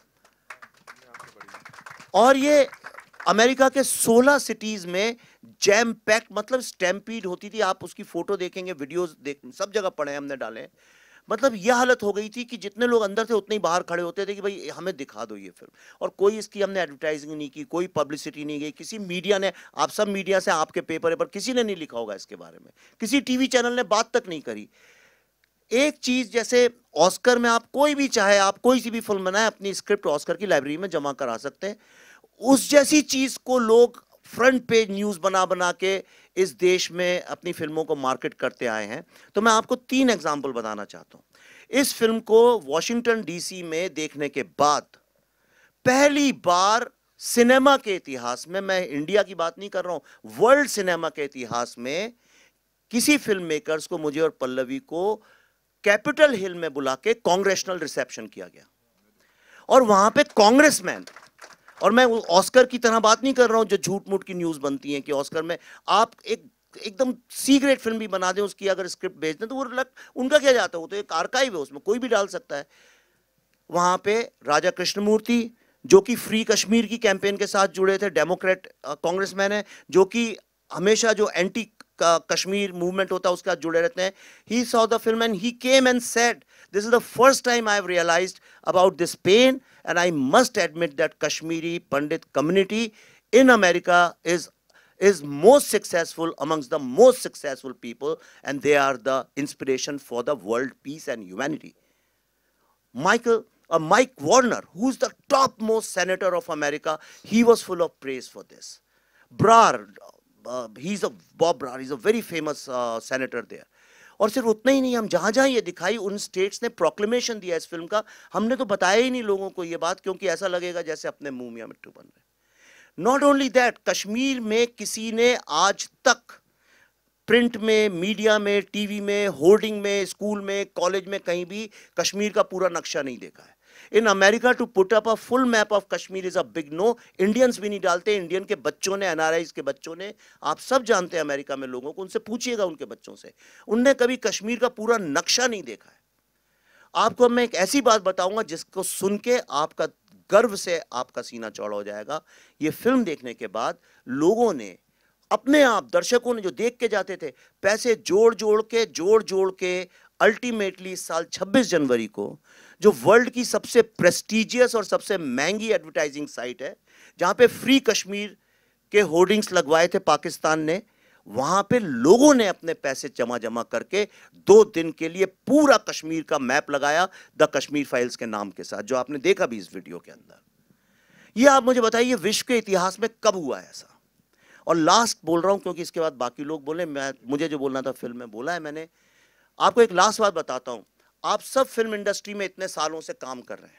और ये अमेरिका के 16 सिटीज में जैम पैक, मतलब स्टैम्पीड होती थी। आप उसकी फोटो देखेंगे, वीडियोस सब जगह पड़े हमने डाले। मतलब यह हालत हो गई थी कि जितने लोग अंदर थे उतने ही बाहर खड़े होते थे कि भाई हमें दिखा दो ये फिल्म। और कोई इसकी हमने एडवर्टाइजिंग नहीं की, कोई पब्लिसिटी नहीं गई, किसी मीडिया ने, आप सब मीडिया से, आपके पेपर पर किसी ने नहीं लिखा होगा इसके बारे में, किसी टीवी चैनल ने बात तक नहीं करी। एक चीज जैसे ऑस्कर में आप कोई भी चाहे, आप कोई सी भी फिल्म बनाए, अपनी स्क्रिप्ट ऑस्कर की लाइब्रेरी में जमा करा सकते हैं। उस जैसी चीज को लोग फ्रंट पेज न्यूज बना बना के इस देश में अपनी फिल्मों को मार्केट करते आए हैं। तो मैं आपको 3 एग्जाम्पल बताना चाहता हूं। इस फिल्म को वॉशिंगटन डीसी में देखने के बाद पहली बार सिनेमा के इतिहास में, मैं इंडिया की बात नहीं कर रहा हूं, वर्ल्ड सिनेमा के इतिहास में किसी फिल्म मेकर्स को, मुझे और पल्लवी को, कैपिटल हिल में बुला के कांग्रेशनल रिसेप्शन किया गया। और वहां पे कांग्रेसमैन, और मैं ऑस्कर की तरह बात नहीं कर रहा हूं जो झूठ मूठ की न्यूज बनती है कि ऑस्कर में आप एकदम सीक्रेट फिल्म भी बना दें, उसकी अगर स्क्रिप्ट भेज दें तो वो उनका क्या जाता है, वो तो एक आर्काइव है, उसमें कोई भी डाल सकता है। वहां पे राजा कृष्णमूर्ति जो कि फ्री कश्मीर की कैंपेन के साथ जुड़े थे, डेमोक्रेट कांग्रेसमैन है, जो कि हमेशा जो एंटी कश्मीर मूवमेंट होता है उसके साथ जुड़े रहते हैं। He saw the film and he came and said, this is the first time I have realised about this pain and I must admit that Kashmiri Pandit community in America is most successful amongst the most successful people, and they are the inspiration for the world peace and humanity. Mike Warner, who's the topmost senator of America, he was full of praise for this. Bob Brar, he's a very famous senator there. और सिर्फ उतना ही नहीं, हम जहां जहां ये दिखाई उन स्टेट्स ने प्रोक्लेमेशन दिया इस फिल्म का। हमने तो बताया ही नहीं लोगों को ये बात, क्योंकि ऐसा लगेगा जैसे अपने मुंह में मिट्टू बन रहे। नॉट ओनली दैट, कश्मीर में किसी ने आज तक प्रिंट में, मीडिया में, टीवी में, होर्डिंग में, स्कूल में, कॉलेज में, कहीं भी कश्मीर का पूरा नक्शा नहीं देखा है। In America to put up a full map of Kashmir is a big no. Indians भी नहीं डालते, इंडियन के बच्चों ने, एनआरआईज के बच्चों ने, आप सब जानते हैं अमेरिका में लोगों को, उनसे पूछिएगा उनके बच्चों से, उनने कभी कश्मीर का पूरा नक्शा नहीं देखा है। आपको मैं एक ऐसी बात बताऊंगा जिसको सुन के आपका गर्व से आपका सीना चौड़ा हो जाएगा। ये फिल्म देखने के बाद लोगों ने अपने आप, दर्शकों ने जो देख के जाते थे, पैसे जोड़ जोड़ के अल्टीमेटली साल 26 जनवरी को, जो वर्ल्ड की सबसे प्रेस्टिजियस और सबसे महंगी एडवर्टाइजिंग साइट है, जहां पे फ्री कश्मीर के होर्डिंग्स लगवाए थे पाकिस्तान ने, वहां पे लोगों ने अपने पैसे जमा करके 2 दिन के लिए पूरा कश्मीर का मैप लगाया, द कश्मीर फाइल्स के नाम के साथ, जो आपने देखा भी इस वीडियो के अंदर। ये आप मुझे बताइए विश्व के इतिहास में कब हुआ है ऐसा? और लास्ट बोल रहा हूं क्योंकि इसके बाद बाकी लोग बोले, मुझे जो बोलना था फिल्म में बोला है मैंने। आपको एक लास्ट बात बताता हूं, आप सब फिल्म इंडस्ट्री में इतने सालों से काम कर रहे हैं,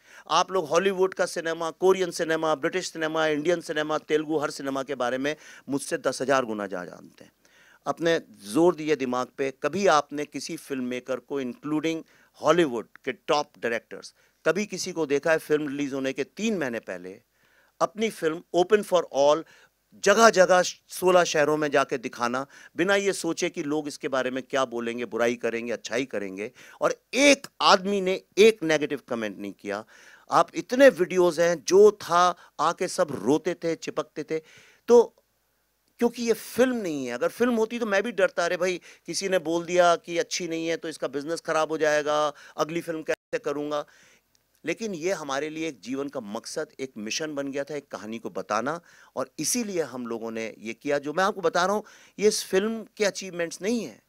आप लोग हॉलीवुड का cinema, Korean cinema, British cinema, Indian cinema, Telugu, हर सिनेमा के बारे में मुझसे 10,000 गुना जानते हैं। अपने जोर दिए दिमाग पे, कभी आपने किसी फिल्म मेकर को, इंक्लूडिंग हॉलीवुड के टॉप डायरेक्टर्स, कभी किसी को देखा है फिल्म रिलीज होने के 3 महीने पहले अपनी फिल्म ओपन फॉर ऑल जगह जगह 16 शहरों में जाके दिखाना, बिना ये सोचे कि लोग इसके बारे में क्या बोलेंगे, बुराई करेंगे, अच्छाई करेंगे, और एक आदमी ने एक नेगेटिव कमेंट नहीं किया। आप इतने वीडियोस हैं, जो था आके सब रोते थे, चिपकते थे। तो क्योंकि ये फिल्म नहीं है, अगर फिल्म होती तो मैं भी डरता, अरे भाई किसी ने बोल दिया कि अच्छी नहीं है तो इसका बिजनेस खराब हो जाएगा, अगली फिल्म कैसे करूंगा। लेकिन ये हमारे लिए एक जीवन का मकसद, एक मिशन बन गया था, एक कहानी को बताना, और इसीलिए हम लोगों ने ये किया। जो मैं आपको बता रहा हूँ, ये इस फिल्म के अचीवमेंट्स नहीं है,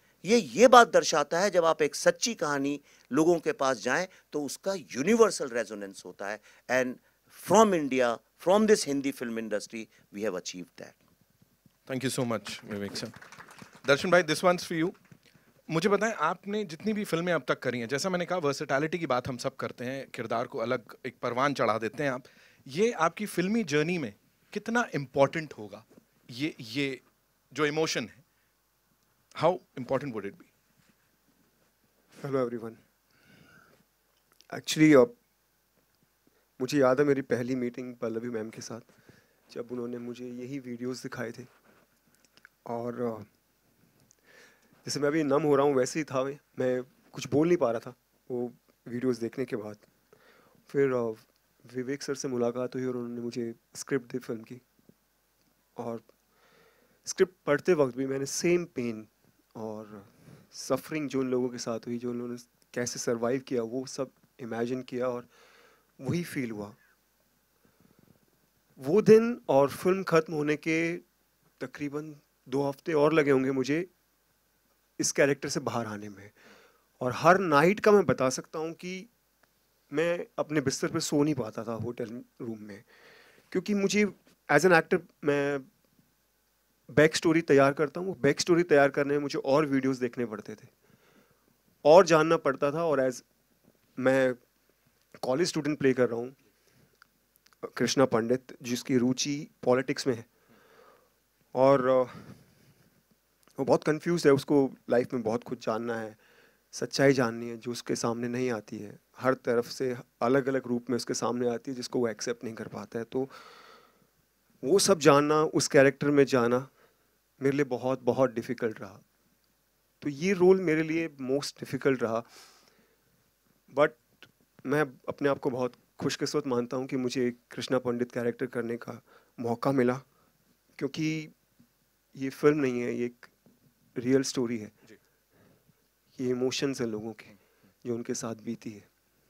ये बात दर्शाता है जब आप एक सच्ची कहानी लोगों के पास जाएं तो उसका यूनिवर्सल रेजोनेंस होता है। And from India, from this Hindi film industry, we have achieved that. Thank you so much, Vivek sir. Darshan bhai, this one's for you. मुझे बताएं, आपने जितनी भी फिल्में अब तक करी हैं, जैसा मैंने कहा वर्सेटैलिटी की बात हम सब करते हैं, किरदार को अलग एक परवान चढ़ा देते हैं आप, ये आपकी फिल्मी जर्नी में कितना इम्पोर्टेंट होगा ये जो इमोशन है, how important would it be? Hello everyone. Actually मुझे याद है मेरी पहली मीटिंग पल्लवी मैम के साथ, जब उन्होंने मुझे यही वीडियोस दिखाए थे, और जैसे मैं अभी नम हो रहा हूँ वैसे ही था, मैं कुछ बोल नहीं पा रहा था वो वीडियोस देखने के बाद। फिर विवेक सर से मुलाकात हुई और उन्होंने मुझे स्क्रिप्ट दी फिल्म की, और स्क्रिप्ट पढ़ते वक्त भी मैंने सेम पेन और सफरिंग जो उन लोगों के साथ हुई, जो उन्होंने कैसे सरवाइव किया, वो सब इमेजिन किया और वही फील हुआ वो दिन। और फिल्म ख़त्म होने के तकरीबन 2 हफ्ते और लगे होंगे मुझे इस कैरेक्टर से बाहर आने में, और हर नाइट का मैं बता सकता हूँ कि मैं अपने बिस्तर पे सो नहीं पाता था होटल रूम में, क्योंकि मुझे एज एन एक्टर मैं बैक स्टोरी तैयार करता हूँ, बैक स्टोरी तैयार करने में मुझे और वीडियोस देखने पड़ते थे और जानना पड़ता था। और एज मैं कॉलेज स्टूडेंट प्ले कर रहा हूँ, कृष्णा पंडित, जिसकी रुचि पॉलिटिक्स में है, और वो बहुत कंफ्यूज है, उसको लाइफ में बहुत कुछ जानना है, सच्चाई जाननी है जो उसके सामने नहीं आती है, हर तरफ से अलग अलग रूप में उसके सामने आती है जिसको वो एक्सेप्ट नहीं कर पाता है। तो वो सब जानना, उस कैरेक्टर में जाना मेरे लिए बहुत बहुत डिफ़िकल्ट रहा। तो ये रोल मेरे लिए मोस्ट डिफ़िकल्ट रहा, बट मैं अपने आप को बहुत खुशकिस्मत मानता हूँ कि मुझे कृष्णा पंडित कैरेक्टर करने का मौका मिला, क्योंकि ये फिल्म नहीं है, ये एक रियल स्टोरी है, ये इमोशंस हैं लोगों के जो उनके साथ बीती है।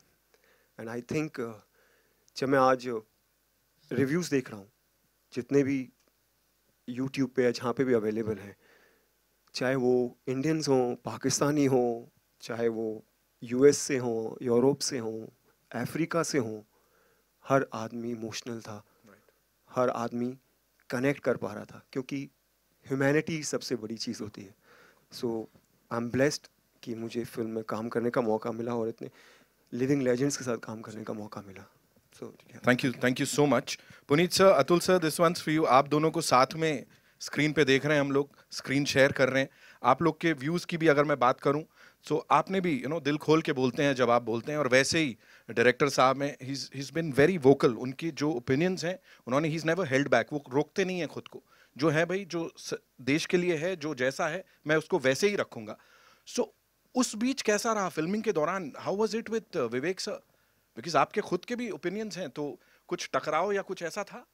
एंड आई थिंक जब मैं आज रिव्यूज़ देख रहा हूँ जितने भी यूट्यूब पे या जहाँ पे भी अवेलेबल हैं, चाहे वो इंडियंस हों, पाकिस्तानी हों, चाहे वो यूएस से हों, यूरोप से हों, अफ्रीका से हों, हर आदमी इमोशनल था, हर आदमी कनेक्ट कर पा रहा था, क्योंकि ह्यूमैनिटी सबसे बड़ी चीज़ होती है। सो आई एम ब्लेस्ड कि मुझे फिल्म में काम करने का मौका मिला और इतने लिविंग लेजेंड्स के साथ काम करने का मौका मिला। So thank you so much. Puneet sir, Atul sir, this one's for you. आप दोनों को साथ में स्क्रीन पे देख रहे हैं, हम लोग स्क्रीन शेयर कर रहे हैं। आप लोग के व्यूज़ की भी अगर मैं बात करूं, तो आपने भी दिल खोल के बोलते हैं जब आप बोलते हैं, और वैसे ही डायरेक्टर साहब हैं, he is been very vocal. उनकी जो ओपिनियंस हैं उन्होंने, he is never held back, वो रोकते नहीं हैं खुद को। जो है भाई, जो देश के लिए है, जो जैसा है मैं उसको वैसे ही रखूंगा। सो उस बीच कैसा रहा फिल्मिंग के दौरान? How was it with Vivek sir? Because आपके खुद के भी ओपिनियंस हैं, तो कुछ टकराव या कुछ ऐसा था?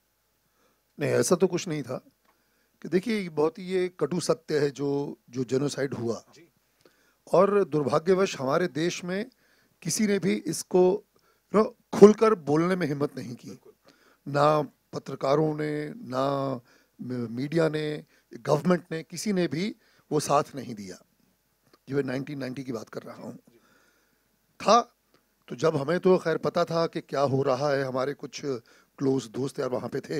नहीं, ऐसा तो कुछ नहीं था। कि देखिए, बहुत ही ये कटु सत्य है जो जेनोसाइड हुआ, और दुर्भाग्यवश हमारे देश में किसी ने भी इसको खुलकर बोलने में हिम्मत नहीं की। ना पत्रकारों ने, ना मीडिया ने, गवर्नमेंट ने, किसी ने भी वो साथ नहीं दिया। जो 1990 की बात कर रहा हूँ था, तो जब हमें तो खैर पता था कि क्या हो रहा है, हमारे कुछ क्लोज दोस्त यार वहाँ पे थे।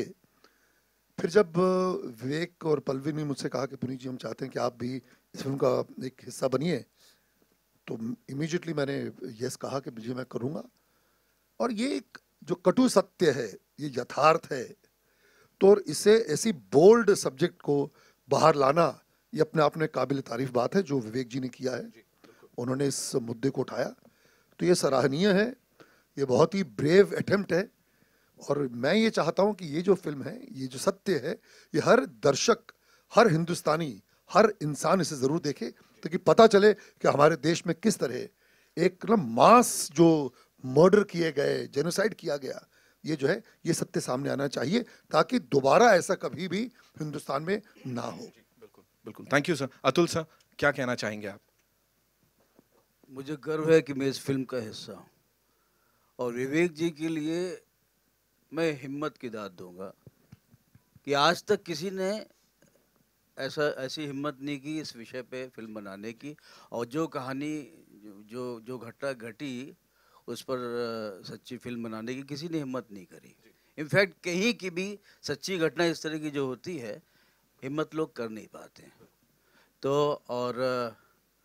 फिर जब विवेक और पल्लवी ने मुझसे कहा कि पुनीत जी, हम चाहते हैं कि आप भी इस फिल्म का एक हिस्सा बनिए, तो इमीडिएटली मैंने यस कहा कि जी मैं करूँगा। और ये एक जो कटु सत्य है, ये यथार्थ है, तो इसे ऐसी बोल्ड सब्जेक्ट को बाहर लाना, ये अपने आप में काबिल तारीफ बात है जो विवेक जी ने किया है। उन्होंने इस मुद्दे को उठाया, तो ये सराहनीय है, ये बहुत ही ब्रेव अटेम्प्ट है। और मैं ये चाहता हूँ कि ये जो फिल्म है, ये जो सत्य है, ये हर दर्शक, हर हिंदुस्तानी, हर इंसान इसे ज़रूर देखे, ताकि पता चले कि हमारे देश में किस तरह एक मास जो मर्डर किए गए, जेनोसाइड किया गया, ये जो है ये सत्य सामने आना चाहिए, ताकि दोबारा ऐसा कभी भी हिंदुस्तान में ना हो। बिल्कुल, thank you sir. Atul sir, क्या कहना चाहेंगे आप? मुझे गर्व है कि मैं इस फिल्म का हिस्सा हूँ, और विवेक जी के लिए मैं हिम्मत की दाद दूंगा कि आज तक किसी ने ऐसी हिम्मत नहीं की इस विषय पे फिल्म बनाने की, और जो कहानी जो घटना घटी उस पर सच्ची फिल्म बनाने की किसी ने हिम्मत नहीं करी। इनफैक्ट कहीं की भी सच्ची घटना इस तरह की जो होती है, हिम्मत लोग कर नहीं पाते हैं। तो और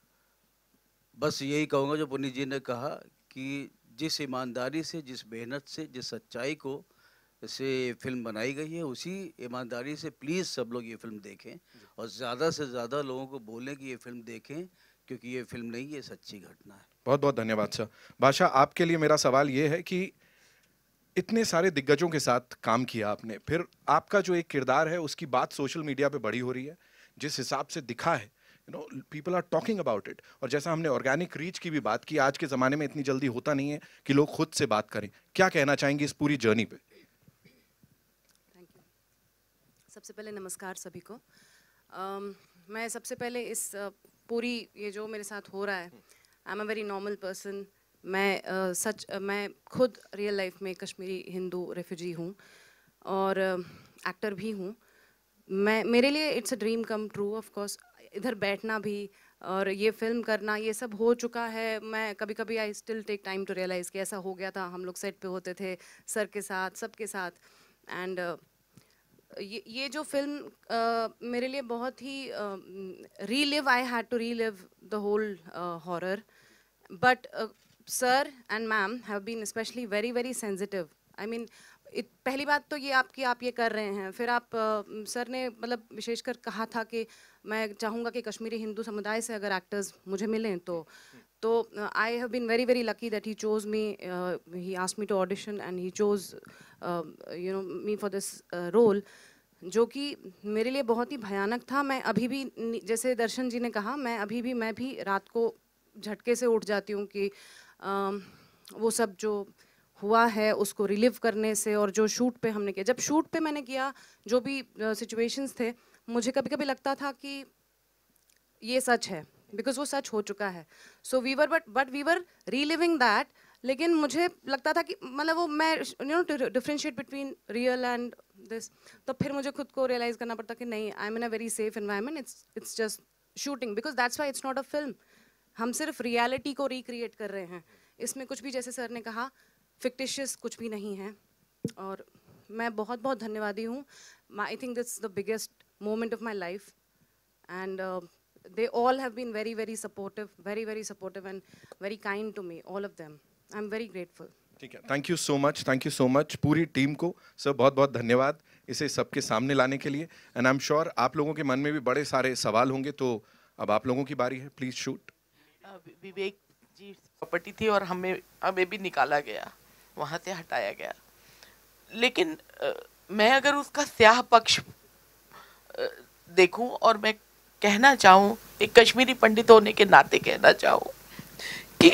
बस यही कहूँगा जो पुनीत जी ने कहा कि जिस ईमानदारी से, जिस मेहनत से, जिस सच्चाई को से फिल्म बनाई गई है, उसी ईमानदारी से प्लीज़ सब लोग ये फिल्म देखें और ज़्यादा से ज़्यादा लोगों को बोलें कि ये फिल्म देखें, क्योंकि ये फिल्म नहीं, ये सच्ची घटना है। बहुत बहुत धन्यवाद सर। बादशाह, आपके लिए मेरा सवाल ये है कि इतने सारे दिग्गजों के साथ काम किया आपने, फिर आपका जो एक किरदार है उसकी बात सोशल मीडिया पे बड़ी हो रही है, जिस हिसाब से दिखा है, you know, people are talking about it. और जैसा हमने ऑर्गेनिक रीच की भी बात की, आज के ज़माने में इतनी जल्दी होता नहीं है कि लोग खुद से बात करें। क्या कहना चाहेंगे इस पूरी जर्नी पे? सबसे पहले नमस्कार सभी को। मैं सबसे पहले इस पूरी ये जो मेरे साथ हो रहा है, I am a very normal person. मैं खुद रियल लाइफ में कश्मीरी हिंदू रेफ्यूजी हूँ और एक्टर भी हूँ। मेरे लिए it's a dream come true. Of course इधर बैठना भी और ये फिल्म करना, ये सब हो चुका है। मैं कभी कभी I still take time to realise कि ऐसा हो गया था। हम लोग सेट पे होते थे सर के साथ, सबके साथ। एंड ये जो फिल्म मेरे लिए बहुत ही relive, I had to relive the whole horror, but sir and ma'am have been specially very very sensitive. I mean पहली बात तो ये आप ये कर रहे हैं, फिर आप सर ने मतलब विशेषकर कहा था कि मैं चाहूँगा कि कश्मीरी हिंदू समुदाय से अगर एक्टर्स मुझे मिलें तो I have been very very lucky that he chose me, he asked me to audition and he chose you know me for this role, जो कि मेरे लिए बहुत ही भयानक था। मैं अभी भी, जैसे दर्शन जी ने कहा, मैं भी रात को झटके से उठ जाती हूँ कि वो सब जो हुआ है उसको रिलीव करने से। और जो शूट पे हमने किया, जब शूट पे मैंने किया, जो भी सिचुएशंस थे, मुझे कभी कभी लगता था कि ये सच है, बिकॉज वो सच हो चुका है। So we were but we were reliving that. लेकिन मुझे लगता था कि मतलब वो मैं you know to differentiate between real and this, तो फिर मुझे खुद को रियलाइज़ करना पड़ता कि नहीं, I am in a very safe environment, it's just shooting, because that's why it's not a film. हम सिर्फ रियलिटी को रिक्रिएट कर रहे हैं, इसमें कुछ भी, जैसे सर ने कहा, फिक्टिशियस कुछ भी नहीं है। और मैं बहुत बहुत धन्यवादी हूँ। I think that's the biggest moment of my life and they all have been very very supportive and very kind to me, all of them. I'm very grateful. ठीक है, थैंक यू सो मच पूरी team को। Sir बहुत बहुत धन्यवाद इसे सबके सामने लाने के लिए। एंड आई एम श्योर आप लोगों के मन में भी बड़े सारे सवाल होंगे, तो अब आप लोगों की बारी है, please shoot. Vivek ji property थी और हमें भी निकाला गया, वहाँ से हटाया गया। लेकिन मैं अगर उसका स्याह पक्ष देखूं और मैं कहना चाहूँ, एक कश्मीरी पंडित होने के नाते कहना चाहूँ कि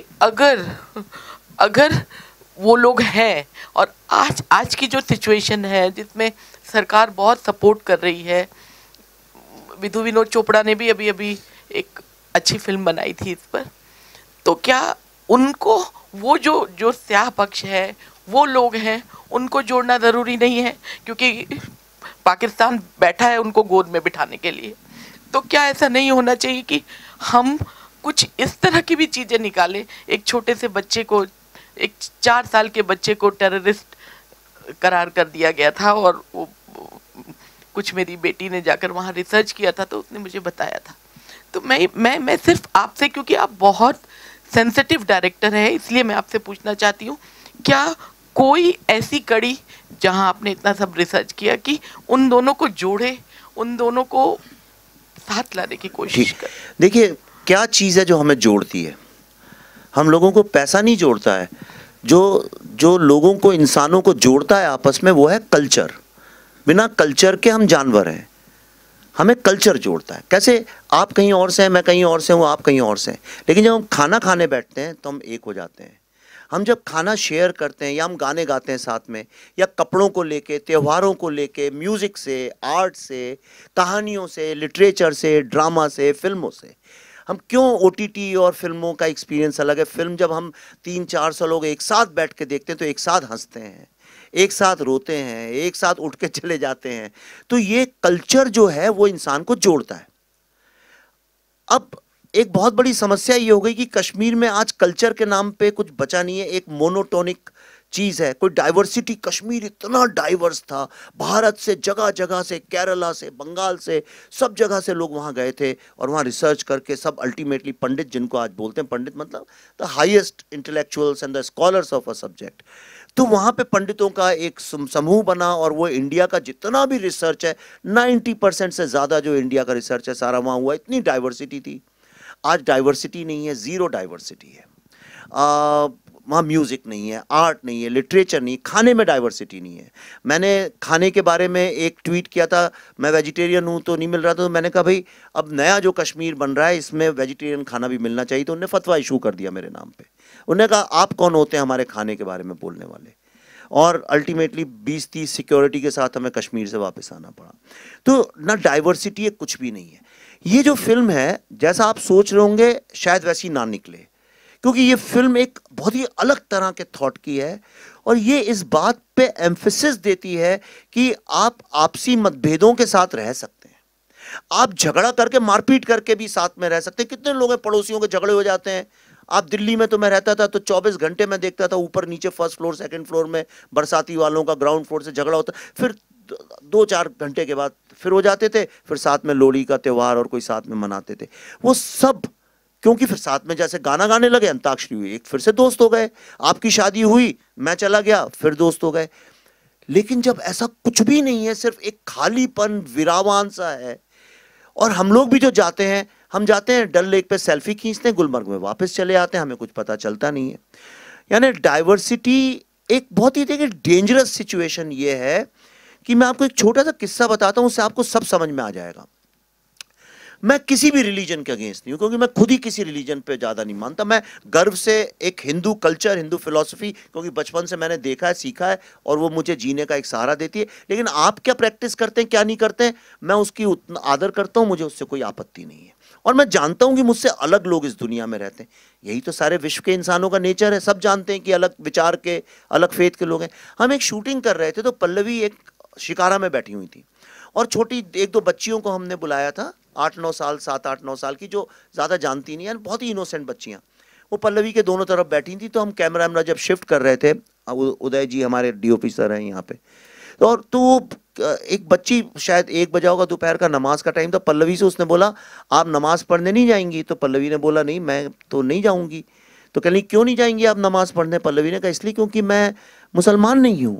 अगर वो लोग हैं, और आज की जो सिचुएशन है जिसमें सरकार बहुत सपोर्ट कर रही है, विधु विनोद चोपड़ा ने भी अभी एक अच्छी फिल्म बनाई थी इस पर, तो क्या उनको वो जो स्याह पक्ष है, वो लोग हैं, उनको जोड़ना ज़रूरी नहीं है? क्योंकि पाकिस्तान बैठा है उनको गोद में बिठाने के लिए। तो क्या ऐसा नहीं होना चाहिए कि हम कुछ इस तरह की भी चीज़ें निकालें? एक छोटे से बच्चे को, एक 4 साल के बच्चे को टेररिस्ट करार कर दिया गया था, और वो कुछ मेरी बेटी ने जाकर वहाँ रिसर्च किया था तो उसने मुझे बताया था। तो मैं सिर्फ आपसे, क्योंकि आप बहुत सेंसिटिव डायरेक्टर है, इसलिए मैं आपसे पूछना चाहती हूँ, क्या कोई ऐसी कड़ी जहाँ आपने इतना सब रिसर्च किया कि उन दोनों को जोड़े, उन दोनों को साथ लाने की कोशिश कर? देखिए, क्या चीज़ है जो हमें जोड़ती है? हम लोगों को पैसा नहीं जोड़ता है। जो लोगों को, इंसानों को जोड़ता है आपस में, वो है कल्चर। बिना कल्चर के हम जानवर हैं, हमें कल्चर जोड़ता है। कैसे? आप कहीं और से हैं, मैं कहीं और से हूँ, आप कहीं और से हैं, लेकिन जब हम खाना खाने बैठते हैं तो हम एक हो जाते हैं। हम जब खाना शेयर करते हैं या हम गाने गाते हैं साथ में, या कपड़ों को लेके, त्योहारों को लेके, म्यूज़िक से, आर्ट से, कहानियों से, लिटरेचर से, ड्रामा से, फिल्मों से, हम क्यों OTT और फिल्मों का एक्सपीरियंस अलग है। फिल्म जब हम 300-400 लोग एक साथ बैठ के देखते हैं तो एक साथ हंसते हैं, एक साथ रोते हैं, एक साथ उठ के चले जाते हैं। तो ये कल्चर जो है वो इंसान को जोड़ता है। अब एक बहुत बड़ी समस्या ये हो गई कि कश्मीर में आज कल्चर के नाम पे कुछ बचा नहीं है। एक मोनोटोनिक चीज़ है, कोई डाइवर्सिटी। कश्मीर इतना डाइवर्स था, भारत से जगह जगह से, केरला से, बंगाल से, सब जगह से लोग वहाँ गए थे और वहाँ रिसर्च करके सब अल्टीमेटली पंडित, जिनको आज बोलते हैं पंडित मतलब the highest intellectuals and the scholars of a subject, तो वहाँ पे पंडितों का एक समूह बना और वो इंडिया का जितना भी रिसर्च है 90% से ज़्यादा जो इंडिया का रिसर्च है सारा वहाँ हुआ। इतनी डाइवर्सिटी थी। आज डाइवर्सिटी नहीं है, ज़ीरो डाइवर्सिटी है। वहाँ म्यूज़िक नहीं है, आर्ट नहीं है, लिटरेचर नहीं, खाने में डाइवर्सिटी नहीं है। मैंने खाने के बारे में एक ट्वीट किया था, मैं वेजिटेरियन हूँ तो नहीं मिल रहा था, तो मैंने कहा भाई अब नया जो कश्मीर बन रहा है इसमें वेजिटेरियन खाना भी मिलना चाहिए, तो उन्होंने फतवा इशू कर दिया मेरे नाम पे। उन्होंने कहा आप कौन होते हैं हमारे खाने के बारे में बोलने वाले, और अल्टीमेटली 20-30 सिक्योरिटी के साथ हमें कश्मीर से वापस आना पड़ा। तो ना डाइवर्सिटी है, कुछ भी नहीं है। ये जो फिल्म है जैसा आप सोच रहे होंगे शायद वैसी ना निकले, क्योंकि ये फिल्म एक बहुत ही अलग तरह के थॉट की है और ये इस बात पे एम्फेसिस देती है कि आप आपसी मतभेदों के साथ रह सकते हैं, आप झगड़ा करके मारपीट करके भी साथ में रह सकते हैं। कितने लोग हैं पड़ोसियों के झगड़े हो जाते हैं। आप दिल्ली में तो मैं रहता था तो 24 घंटे में देखता था ऊपर नीचे, फर्स्ट फ्लोर सेकंड फ्लोर में बरसाती वालों का ग्राउंड फ्लोर से झगड़ा होता, फिर 2-4 घंटे के बाद फिर हो जाते थे, फिर साथ में लोहड़ी का त्यौहार और कोई साथ में मनाते थे। वो सब क्योंकि फिर साथ में जैसे गाना गाने लगे, अंताक्षरी हुई, एक फिर से दोस्त हो गए। आपकी शादी हुई, मैं चला गया, फिर दोस्त हो गए। लेकिन जब ऐसा कुछ भी नहीं है, सिर्फ एक खालीपन विरावान सा है, और हम लोग भी जो जाते हैं, हम जाते हैं डल लेक पे सेल्फी खींचते हैं, गुलमर्ग में वापस चले आते हैं, हमें कुछ पता चलता नहीं है। यानी डाइवर्सिटी एक बहुत ही देखिए डेंजरस सिचुएशन ये है कि मैं आपको एक छोटा सा किस्सा बताता हूं, उससे आपको सब समझ में आ जाएगा। मैं किसी भी रिलीजन के अगेंस्ट नहीं हूं, क्योंकि मैं खुद ही किसी रिलीजन पे ज़्यादा नहीं मानता। मैं गर्व से एक हिंदू कल्चर, हिंदू फिलॉसफी, क्योंकि बचपन से मैंने देखा है, सीखा है, और वो मुझे जीने का एक सहारा देती है। लेकिन आप क्या प्रैक्टिस करते हैं, क्या नहीं करते हैं, मैं उसकी उतना आदर करता हूँ, मुझे उससे कोई आपत्ति नहीं है। और मैं जानता हूँ कि मुझसे अलग लोग इस दुनिया में रहते हैं। यही तो सारे विश्व के इंसानों का नेचर है, सब जानते हैं कि अलग विचार के, अलग फेथ के लोग हैं। हम एक शूटिंग कर रहे थे तो पल्लवी एक शिकारा में बैठी हुई थी और छोटी 1-2 बच्चियों को हमने बुलाया था, 8-9 साल, 7-8-9 साल की, जो ज़्यादा जानती नहीं है, बहुत ही इनोसेंट बच्चियाँ। वो पल्लवी के दोनों तरफ बैठी थी। तो हम कैमरा जब शिफ्ट कर रहे थे, उदय जी हमारे DOP सर हैं यहाँ पे, और तो एक बच्ची, शायद 1 बजा होगा, दोपहर का नमाज का टाइम था, पल्लवी से उसने बोला आप नमाज पढ़ने नहीं जाएंगी? तो पल्लवी ने बोला नहीं, मैं तो नहीं जाऊँगी। तो कहली क्यों नहीं जाएंगी आप नमाज पढ़ने? पल्लवी ने कहा इसलिए क्योंकि मैं मुसलमान नहीं हूँ।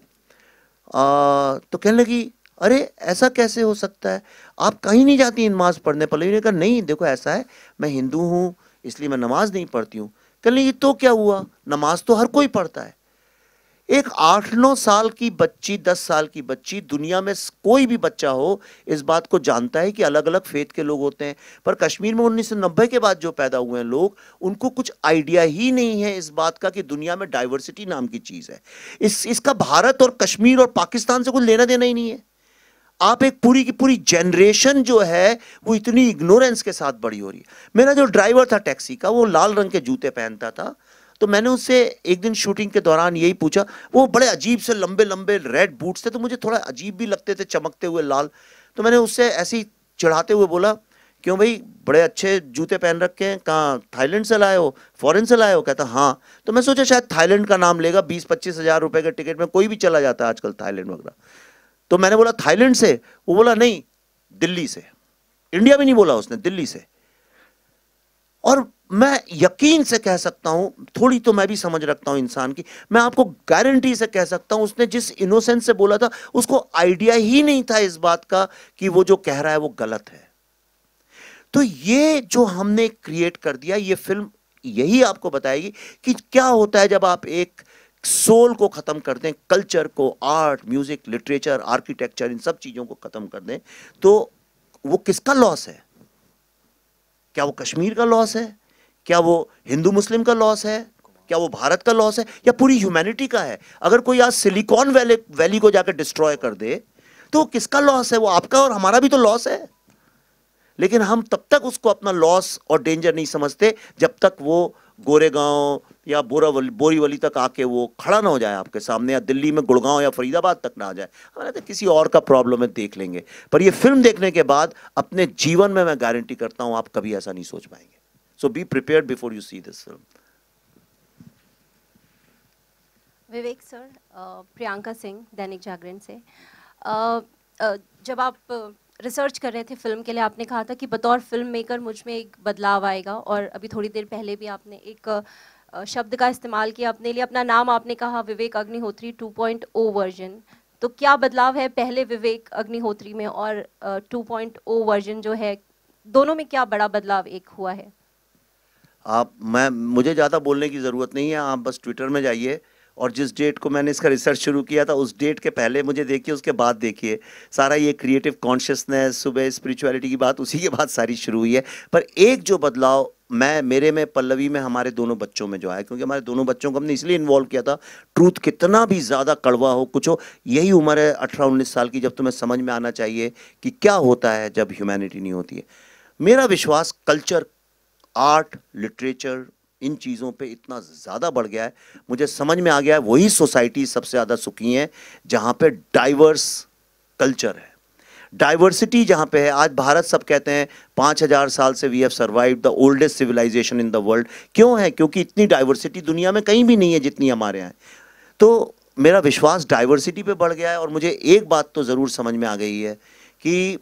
तो कहने लगी अरे ऐसा कैसे हो सकता है, आप कहीं नहीं जाती नमाज पढ़ने? पल्लवी ने कहा नहीं, देखो ऐसा है, मैं हिंदू हूँ इसलिए मैं नमाज नहीं पढ़ती हूँ। कहने लगी तो क्या हुआ, नमाज तो हर कोई पढ़ता है। एक 8-9 साल की बच्ची, 10 साल की बच्ची, दुनिया में कोई भी बच्चा हो इस बात को जानता है कि अलग अलग फेथ के लोग होते हैं। पर कश्मीर में 1990 के बाद जो पैदा हुए हैं लोग, उनको कुछ आइडिया ही नहीं है इस बात का कि दुनिया में डाइवर्सिटी नाम की चीज़ है। इसका भारत और कश्मीर और पाकिस्तान से कुछ लेना देना ही नहीं है। आप एक पूरी की पूरी जनरेशन जो है वो इतनी इग्नोरेंस के साथ बड़ी हो रही है। मेरा जो ड्राइवर था टैक्सी का, वो लाल रंग के जूते पहनता था, तो मैंने उससे एक दिन शूटिंग के दौरान यही पूछा। वो बड़े अजीब से लंबे लंबे रेड बूट्स थे, तो मुझे थोड़ा अजीब भी लगते थे, चमकते हुए लाल। तो मैंने उससे ऐसे ही चढ़ाते हुए बोला क्यों भाई बड़े अच्छे जूते पहन रखे हैं, कहाँ थाईलैंड से लाए हो, फॉरेन से लाए हो? कहता हाँ। तो मैं सोचा शायद थाईलैंड का नाम लेगा, 20-25 हज़ार रुपए के टिकट में कोई भी चला जाता है आजकल थाईलैंड वगैरह। तो मैंने बोला थाईलैंड से? वो बोला नहीं, दिल्ली से। इंडिया भी नहीं बोला उसने, दिल्ली से। और मैं यकीन से कह सकता हूं, थोड़ी तो मैं भी समझ रखता हूं इंसान की, मैं आपको गारंटी से कह सकता हूं उसने जिस इनोसेंस से बोला था, उसको आइडिया ही नहीं था इस बात का कि वो जो कह रहा है वो गलत है। तो ये जो हमने क्रिएट कर दिया, ये फिल्म यही आपको बताएगी कि क्या होता है जब आप एक सोल को खत्म कर दें, कल्चर को, आर्ट, म्यूजिक, लिटरेचर, आर्किटेक्चर, इन सब चीजों को खत्म कर दें, तो वो किसका लॉस है? क्या वो कश्मीर का लॉस है? क्या वो हिंदू मुस्लिम का लॉस है? क्या वो भारत का लॉस है? या पूरी ह्यूमैनिटी का है? अगर कोई आज सिलिकॉन वैली को जाकर डिस्ट्रॉय कर दे तो किसका लॉस है? वो आपका और हमारा भी तो लॉस है। लेकिन हम तब तक उसको अपना लॉस और डेंजर नहीं समझते जब तक वो गोरेगांव या बोरीवली तक आके वो खड़ा ना हो जाए आपके सामने, या दिल्ली में गुड़गांव या फरीदाबाद तक ना आ जाए। हमारे तो किसी और का प्रॉब्लम है, देख लेंगे। पर ये फिल्म देखने के बाद अपने जीवन में मैं गारंटी करता हूं आप कभी ऐसा नहीं सोच पाएंगे। So be prepared before you see this film. Vivek sir, Priyanka Singh, Dainik Jagran से। जब आप रिसर्च कर रहे थे फिल्म के लिए, आपने कहा था कि बतौर फिल्म मेकर मुझ में एक बदलाव आएगा, और अभी थोड़ी देर पहले भी आपने एक शब्द का इस्तेमाल किया अपने लिए, अपना नाम आपने कहा विवेक अग्निहोत्री 2.0 वर्जन। तो क्या बदलाव है पहले विवेक अग्निहोत्री में और 2.0 वर्जन जो है, दोनों में क्या बड़ा बदलाव एक हुआ है? मुझे ज़्यादा बोलने की ज़रूरत नहीं है, आप बस ट्विटर में जाइए और जिस डेट को मैंने इसका रिसर्च शुरू किया था उस डेट के पहले मुझे देखिए, उसके बाद देखिए। सारा ये क्रिएटिव कॉन्शियसनेस, सुबह स्पिरिचुअलिटी की बात, उसी के बाद सारी शुरू हुई है। पर एक जो बदलाव मेरे में, पल्लवी में, हमारे दोनों बच्चों में जो आया, क्योंकि हमारे दोनों बच्चों को हमने इसलिए इन्वॉल्व किया था, ट्रूथ कितना भी ज़्यादा कड़वा हो, कुछ हो, यही उम्र है 18-19 साल की, जब तुम्हें समझ में आना चाहिए कि क्या होता है जब ह्यूमैनिटी नहीं होती है। मेरा विश्वास कल्चर, आर्ट, लिटरेचर, इन चीज़ों पे इतना ज़्यादा बढ़ गया है, मुझे समझ में आ गया है वही सोसाइटी सबसे ज़्यादा सुखी है जहाँ पे डाइवर्स कल्चर है, डाइवर्सिटी जहाँ पे है। आज भारत, सब कहते हैं 5000 साल से we have survived the oldest civilisation in the world. क्यों है? क्योंकि इतनी डाइवर्सिटी दुनिया में कहीं भी नहीं है जितनी हमारे यहाँ। तो मेरा विश्वास डाइवर्सिटी पे बढ़ गया है। और मुझे एक बात तो ज़रूर समझ में आ गई है कि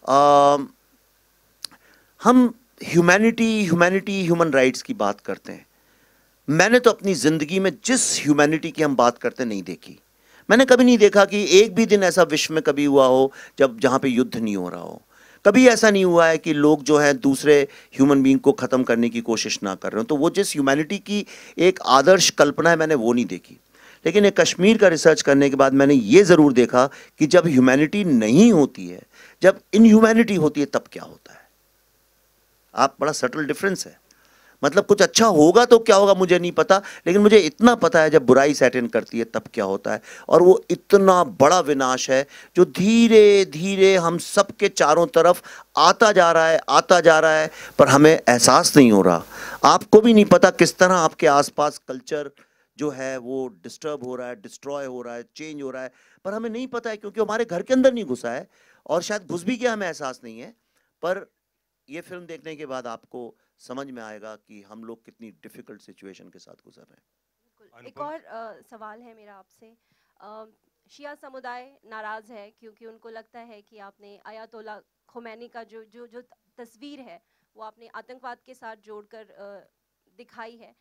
हम ह्यूमैनिटी, ह्यूमन राइट्स की बात करते हैं। मैंने तो अपनी ज़िंदगी में जिस ह्यूमैनिटी की हम बात करते नहीं देखी। मैंने कभी नहीं देखा कि एक भी दिन ऐसा विश्व में कभी हुआ हो जहाँ पे युद्ध नहीं हो रहा हो। कभी ऐसा नहीं हुआ है कि लोग जो हैं दूसरे ह्यूमन बीइंग को ख़त्म करने की कोशिश ना कर रहे हो। तो वो जिस ह्यूमैनिटी की एक आदर्श कल्पना है, मैंने वो नहीं देखी। लेकिन एक कश्मीर का रिसर्च करने के बाद मैंने ये ज़रूर देखा कि जब ह्यूमैनिटी नहीं होती है, जब इनह्यूमैनिटी होती है, तब क्या होता है। आप, बड़ा सटल डिफरेंस है। मतलब कुछ अच्छा होगा तो क्या होगा मुझे नहीं पता, लेकिन मुझे इतना पता है जब बुराई सेट इन करती है तब क्या होता है। और वो इतना बड़ा विनाश है जो धीरे धीरे हम सबके चारों तरफ आता जा रहा है, पर हमें एहसास नहीं हो रहा। आपको भी नहीं पता किस तरह आपके आसपास कल्चर जो है वो डिस्टर्ब हो रहा है, डिस्ट्रॉय हो रहा है, चेंज हो रहा है, पर हमें नहीं पता है क्योंकि हमारे घर के अंदर नहीं घुसा है, और शायद घुस भी गया हमें एहसास नहीं है। पर ये फिल्म देखने के बाद आपको समझ में आएगा कि हम लोग कितनी डिफिकल्ट सिचुएशन के साथ गुजर रहे हैं। एक और सवाल है मेरा आपसे। शिया समुदाय नाराज है क्योंकि उनको लगता है कि आपने आयतोल्ला खुमैनी का जो तस्वीर है वो आपने आतंकवाद के साथ जोड़कर दिखाई है।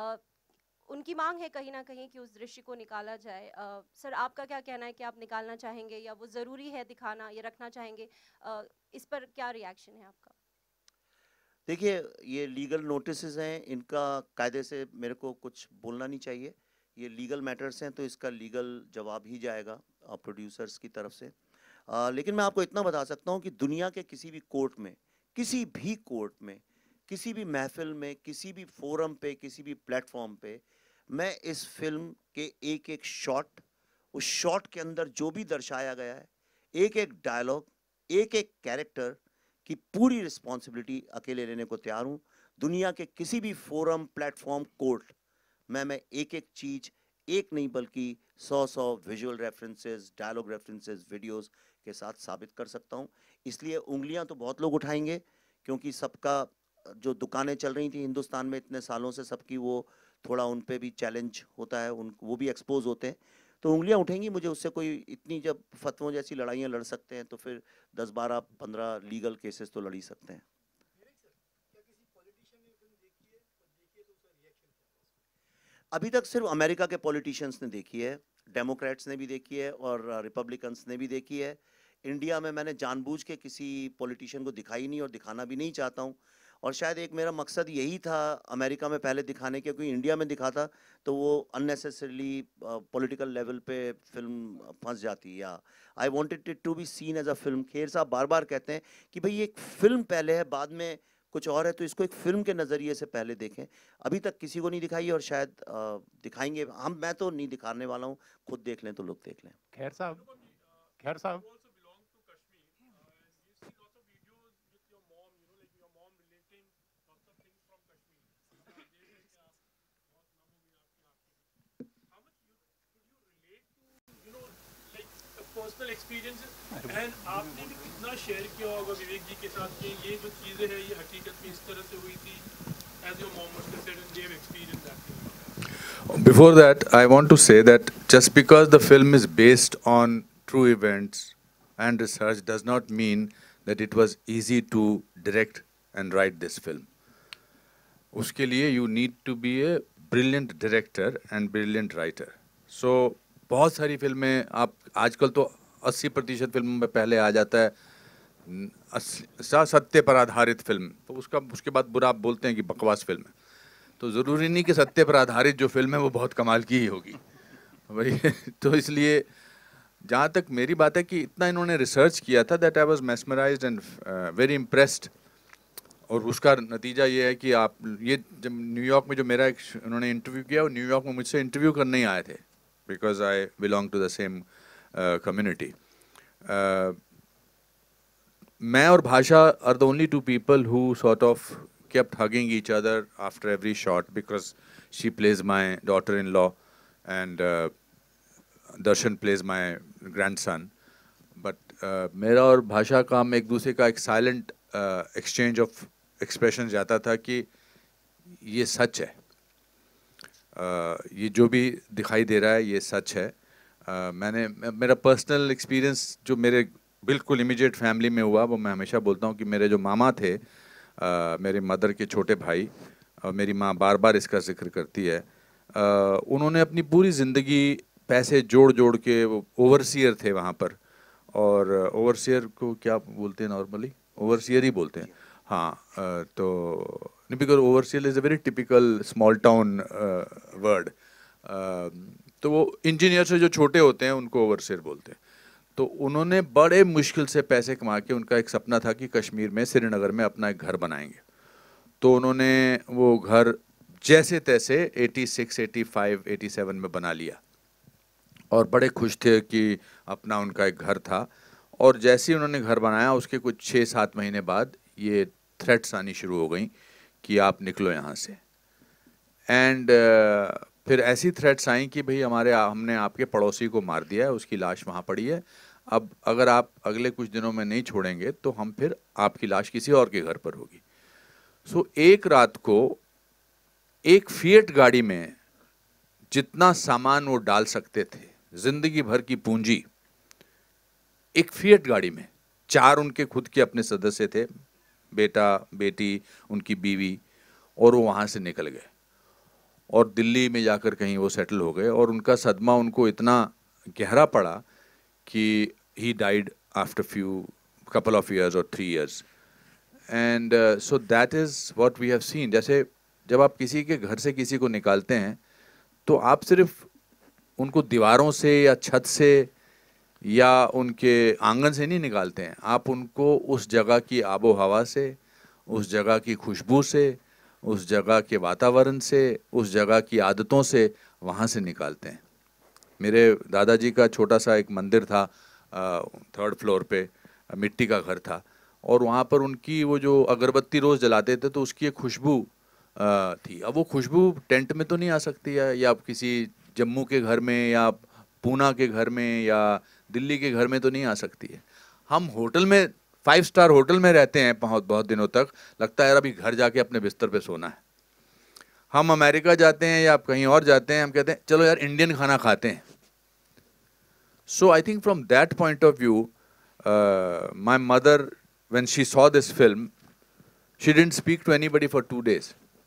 उनकी मांग है कहीं ना कहीं कि उस दृश्य को निकाला जाए। सर, आपका क्या कहना है कि आप निकालना चाहेंगे या वो ज़रूरी है दिखाना, या रखना चाहेंगे? इस पर क्या रिएक्शन है आपका? देखिए, ये लीगल नोटिसेस हैं, इनका कायदे से मेरे को कुछ बोलना नहीं चाहिए। ये लीगल मैटर्स हैं, तो इसका लीगल जवाब ही जाएगा प्रोड्यूसर्स की तरफ से। लेकिन मैं आपको इतना बता सकता हूँ कि दुनिया के किसी भी कोर्ट में, किसी भी कोर्ट में, किसी भी महफिल में, किसी भी फोरम पे, किसी भी प्लेटफॉर्म पे, मैं इस फिल्म के एक एक शॉट, उस शॉट के अंदर जो भी दर्शाया गया है, एक एक डायलॉग, एक एक कैरेक्टर की पूरी रिस्पॉन्सिबिलिटी अकेले लेने को तैयार हूँ। दुनिया के किसी भी फोरम, प्लेटफॉर्म, कोर्ट मैं एक एक चीज़, एक नहीं बल्कि 100 visual references, dialogue references, videos के साथ साबित कर सकता हूँ। इसलिए उंगलियाँ तो बहुत लोग उठाएंगे, क्योंकि सबका जो दुकानें चल रही थी हिंदुस्तान में इतने सालों से, सबकी वो थोड़ा उन पे भी चैलेंज होता है, वो भी एक्सपोज होते हैं, तो उंगलियां उठेंगी। मुझे उससे कोई इतनी, जब फतवों जैसी लड़ाइयाँ लड़ सकते हैं तो फिर 10, 12, 15 लीगल केसेस तो लड़ ही सकते हैं। अभी तक सिर्फ अमेरिका के पॉलिटिशियंस ने देखी है, डेमोक्रेट्स ने भी देखी है और रिपब्लिकन्स ने भी देखी है। इंडिया में मैंने जानबूझ के किसी पॉलिटिशियन को दिखाई नहीं और दिखाना भी नहीं चाहता हूँ। और शायद एक मेरा मकसद यही था अमेरिका में पहले दिखाने के, क्योंकि इंडिया में दिखाता तो वो अननेसेसरीली पॉलिटिकल लेवल पे फिल्म फंस जाती। या I wanted it to be seen as a film. Kher साहब बार बार कहते हैं कि भाई ये एक फिल्म पहले है, बाद में कुछ और है, तो इसको एक फिल्म के नज़रिए से पहले देखें। अभी तक किसी को नहीं दिखाई और शायद दिखाएंगे हम। मैं तो नहीं दिखाने वाला हूँ, खुद देख लें तो लोग देख लें। खैर साहब पर्सनल एक्सपीरियंसेस एंड आपने भी कितना शेयर किया होगा विवेक जी के साथ कि ये जो चीज़ें हैं ये हकीकत में इस तरह से हुई थी, as your mom must have said and they have experienced that. Before that, I want to say that just because the film is based on true events and research does not mean that it was easy to direct and write this film. उसके लिए you need to be a brilliant director and brilliant writer. So बहुत सारी फिल्में आप आजकल तो 80% फिल्मों में पहले आ जाता है सत्य पर आधारित फिल्म, तो उसके बाद बुरा आप बोलते हैं कि बकवास फिल्म है। तो ज़रूरी नहीं कि सत्य पर आधारित जो फिल्म है वो बहुत कमाल की ही होगी भाई। तो इसलिए जहाँ तक मेरी बात है कि इतना इन्होंने रिसर्च किया था that I was mesmerised and very impressed. और उसका नतीजा ये है कि आप ये जब न्यूयॉर्क में जो मेरा एक उन्होंने इंटरव्यू किया, वो न्यूयॉर्क में मुझसे इंटरव्यू करने ही आए थे because I belong to the same community. मैं और Bhasha are the only two people who sort of kept hugging each other after every shot because she plays my daughter-in-law and Darshan plays my grandson. But मेरा और भाषा का हम एक दूसरे का एक silent exchange of expressions जाता था कि ये सच है, ये जो भी दिखाई दे रहा है ये सच है। मेरा पर्सनल एक्सपीरियंस जो मेरे बिल्कुल इमीडिएट फैमिली में हुआ वो मैं हमेशा बोलता हूँ कि मेरे जो मामा थे, मेरे मदर के छोटे भाई, और मेरी माँ बार बार इसका जिक्र करती है, उन्होंने अपनी पूरी ज़िंदगी पैसे जोड़ जोड़ के, वो ओवरसीयर थे वहाँ पर, और ओवरसीयर को क्या बोलते हैं नॉर्मली, ओवरसीयर ही बोलते हैं हाँ। तो because overseer is a very typical small town word. तो वो इंजीनियर से जो छोटे होते हैं उनको ओवरसीयर बोलते हैं। तो उन्होंने बड़े मुश्किल से पैसे कमा के, उनका एक सपना था कि कश्मीर में श्रीनगर में अपना एक घर बनाएंगे। तो उन्होंने वो घर जैसे तैसे 86, 85, 87 में बना लिया और बड़े खुश थे कि अपना उनका एक घर था। और जैसे ही उन्होंने घर बनाया उसके कुछ 6-7 महीने बाद ये थ्रेट्स आनी शुरू हो गई कि आप निकलो यहाँ से। एंड फिर ऐसी थ्रेट्स आई कि भाई हमने आपके पड़ोसी को मार दिया है, उसकी लाश वहाँ पड़ी है, अब अगर आप अगले कुछ दिनों में नहीं छोड़ेंगे तो हम फिर आपकी लाश किसी और के घर पर होगी। सो एक रात को एक फिएट गाड़ी में जितना सामान वो डाल सकते थे, जिंदगी भर की पूंजी, एक फिएट गाड़ी में 4 उनके खुद के अपने सदस्य थे, बेटा बेटी उनकी बीवी, और वो वहाँ से निकल गए और दिल्ली में जाकर कहीं वो सेटल हो गए। और उनका सदमा उनको इतना गहरा पड़ा कि he died after couple of years or 3 years. And so that is what we have seen. जैसे जब आप किसी के घर से किसी को निकालते हैं तो आप सिर्फ उनको दीवारों से या छत से या उनके आंगन से नहीं निकालते हैं, आप उनको उस जगह की आबो हवा से, उस जगह की खुशबू से, उस जगह के वातावरण से, उस जगह की आदतों से वहाँ से निकालते हैं। मेरे दादाजी का छोटा सा एक मंदिर था 3rd फ्लोर पे, मिट्टी का घर था, और वहाँ पर उनकी वो जो अगरबत्ती रोज़ जलाते थे तो उसकी एक खुशबू थी। अब वो खुशबू टेंट में तो नहीं आ सकती है, या किसी जम्मू के घर में या पूना के घर में या दिल्ली के घर में तो नहीं आ सकती है। हम होटल में 5 स्टार होटल में रहते हैं बहुत दिनों तक, लगता है यार अभी घर जाके अपने बिस्तर पे सोना है। हम अमेरिका जाते हैं या कहीं और जाते हैं, हम कहते हैं चलो यार इंडियन खाना खाते हैं। So I think from that point of view my mother when she saw this film, she didn't speak to anybody for 2 days.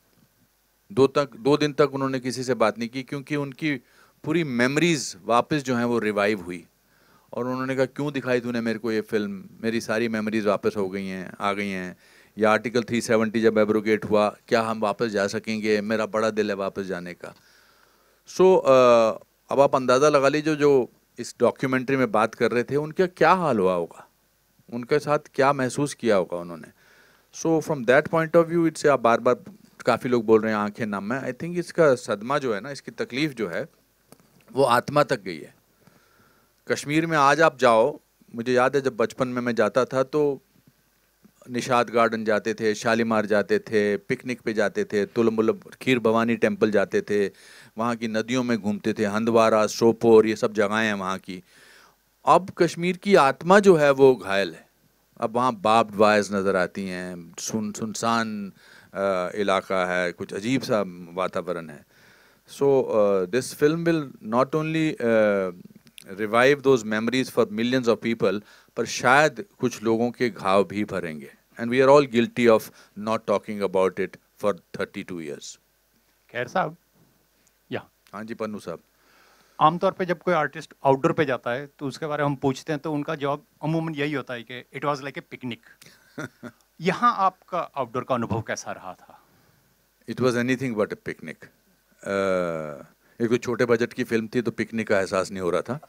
2 दिन तक उन्होंने किसी से बात नहीं की, क्योंकि उनकी पूरी मेमोरीज वापस जो हैं वो रिवाइव हुई। और उन्होंने कहा क्यों दिखाई तूने मेरे को ये फिल्म, मेरी सारी मेमोरीज वापस हो गई हैं, आ गई हैं। या आर्टिकल 370 जब एब्रोगेट हुआ, क्या हम वापस जा सकेंगे, मेरा बड़ा दिल है वापस जाने का। सो अब आप अंदाज़ा लगा लीजिए जो इस डॉक्यूमेंट्री में बात कर रहे थे उनका क्या हाल हुआ होगा, उनके साथ क्या महसूस किया होगा उन्होंने। So from that point of view it's, आप बार बार काफ़ी लोग बोल रहे हैं आंखें नम है, आई थिंक इसका सदमा जो है ना, इसकी तकलीफ़ जो है वो आत्मा तक गई है। कश्मीर में आज आप जाओ, मुझे याद है जब बचपन में मैं जाता था तो निशाद गार्डन जाते थे, शालीमार जाते थे, पिकनिक पे जाते थे, तुलमुल खीर भवानी टेम्पल जाते थे, वहाँ की नदियों में घूमते थे, हंदवारा, सोपोर, ये सब जगहें हैं वहाँ की। अब कश्मीर की आत्मा जो है वो घायल है। अब वहाँ बार्ब्ड वायर्स नज़र आती हैं, सुनसान इलाका है, कुछ अजीब सा वातावरण है। So this film will not only revive those memories for millions of people, पर शायद कुछ लोगों के घाव भी भरेंगे. And we are all guilty of not talking about it for 32 years. खैर साहब, या हाँ जी पन्नू साहब. आमतौर पे जब कोई आर्टिस्ट आउटडोर पे जाता है तो उसके बारे में हम पूछते हैं तो उनका जवाब अमूमन यही होता है कि it was like a picnic. यहाँ आपका आउटडोर का अनुभव कैसा रहा था? It was anything but a picnic. एक कोई छोटे बजट की फिल्म थी तो पिकनिक का एहसास नहीं हो रहा था.